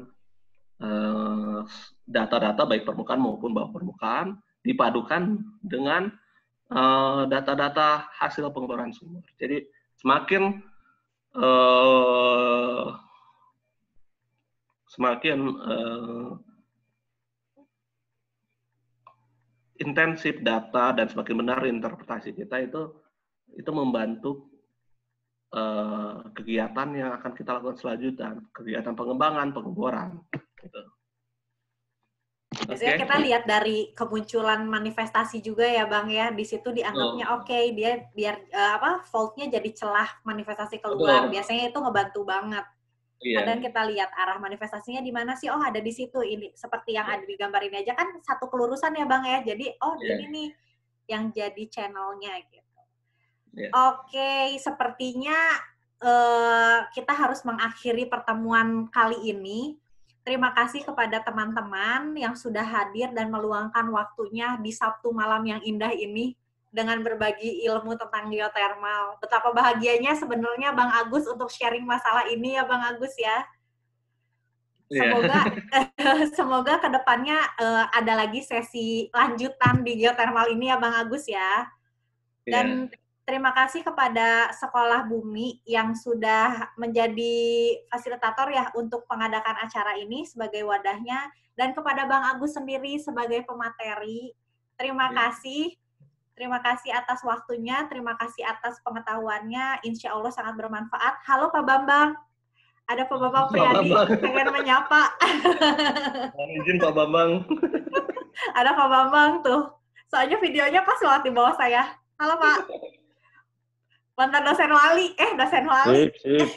data-data uh, baik permukaan maupun bawah permukaan dipadukan dengan data-data uh, hasil pengeboran sumur. Jadi semakin uh, semakin uh, intensif data dan semakin benar interpretasi kita itu itu membantu uh, kegiatan yang akan kita lakukan selanjutnya, kegiatan pengembangan, pengeboran. Gitu. Biasanya okay. Kita lihat dari kemunculan manifestasi juga ya Bang ya, di situ dianggapnya oh. oke okay, dia biar uh, apa faultnya jadi celah manifestasi keluar. Betul. Biasanya itu ngebantu banget. Iya. Kadang kita lihat arah manifestasinya di mana sih? Oh, ada di situ. Ini seperti yang ada di gambar ini aja kan satu kelurusan ya, Bang ya. Jadi, oh, Iya. ini nih yang jadi channelnya gitu. Iya. Oke, sepertinya uh, kita harus mengakhiri pertemuan kali ini. Terima kasih kepada teman-teman yang sudah hadir dan meluangkan waktunya di Sabtu malam yang indah ini dengan berbagi ilmu tentang geotermal. Betapa bahagianya sebenarnya Bang Agus untuk sharing masalah ini ya Bang Agus ya. Semoga yeah. semoga kedepannya uh, ada lagi sesi lanjutan di geotermal ini ya Bang Agus ya. Dan yeah. terima kasih kepada Sekolah Bumi yang sudah menjadi fasilitator ya untuk pengadakan acara ini sebagai wadahnya, dan kepada Bang Agus sendiri sebagai pemateri. Terima yeah. kasih. Terima kasih atas waktunya, terima kasih atas pengetahuannya, insya Allah sangat bermanfaat. Halo Pak Bambang, ada Pak Bambang Priyadi, pengen menyapa. Izin Pak Bambang. Ada Pak Bambang tuh, soalnya videonya pas lewat di bawah saya. Halo Pak. Mantan dosen wali, eh dosen wali. Sip, sip.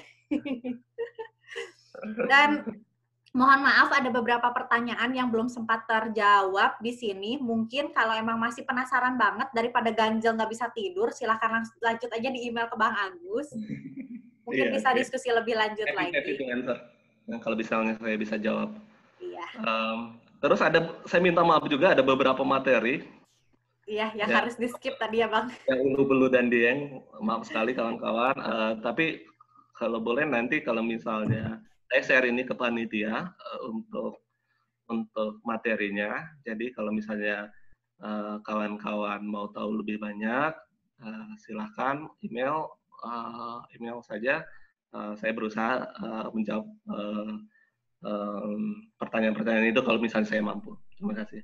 Dan mohon maaf ada beberapa pertanyaan yang belum sempat terjawab di sini. Mungkin kalau emang masih penasaran banget daripada ganjel nggak bisa tidur, silahkan lanjut aja di email ke Bang Agus. Mungkin yeah, bisa okay. diskusi lebih lanjut happy, lagi. Happy to answer. Nah, kalau misalnya saya bisa jawab. Iya. Um, terus ada, saya minta maaf juga ada beberapa materi. Iya, yang ya, harus di skip tadi ya Bang. Yang Ulu Belu dan Dieng, maaf sekali kawan-kawan. Uh, tapi kalau boleh nanti kalau misalnya saya share ini ke panitia uh, untuk untuk materinya. Jadi kalau misalnya kawan-kawan uh, mau tahu lebih banyak, uh, silahkan email uh, email saja. Uh, saya berusaha uh, menjawab uh, um, pertanyaan-pertanyaan itu kalau misalnya saya mampu. Terima kasih.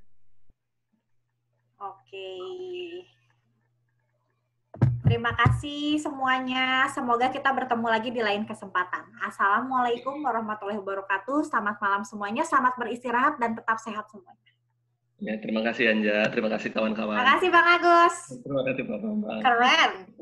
Oke. Terima kasih semuanya. Semoga kita bertemu lagi di lain kesempatan. Assalamualaikum warahmatullahi wabarakatuh. Selamat malam semuanya. Selamat beristirahat dan tetap sehat semuanya. Ya, terima kasih Anja. Terima kasih kawan-kawan. Terima kasih Bang Agus. Terima kasih Pak Bambang. Keren.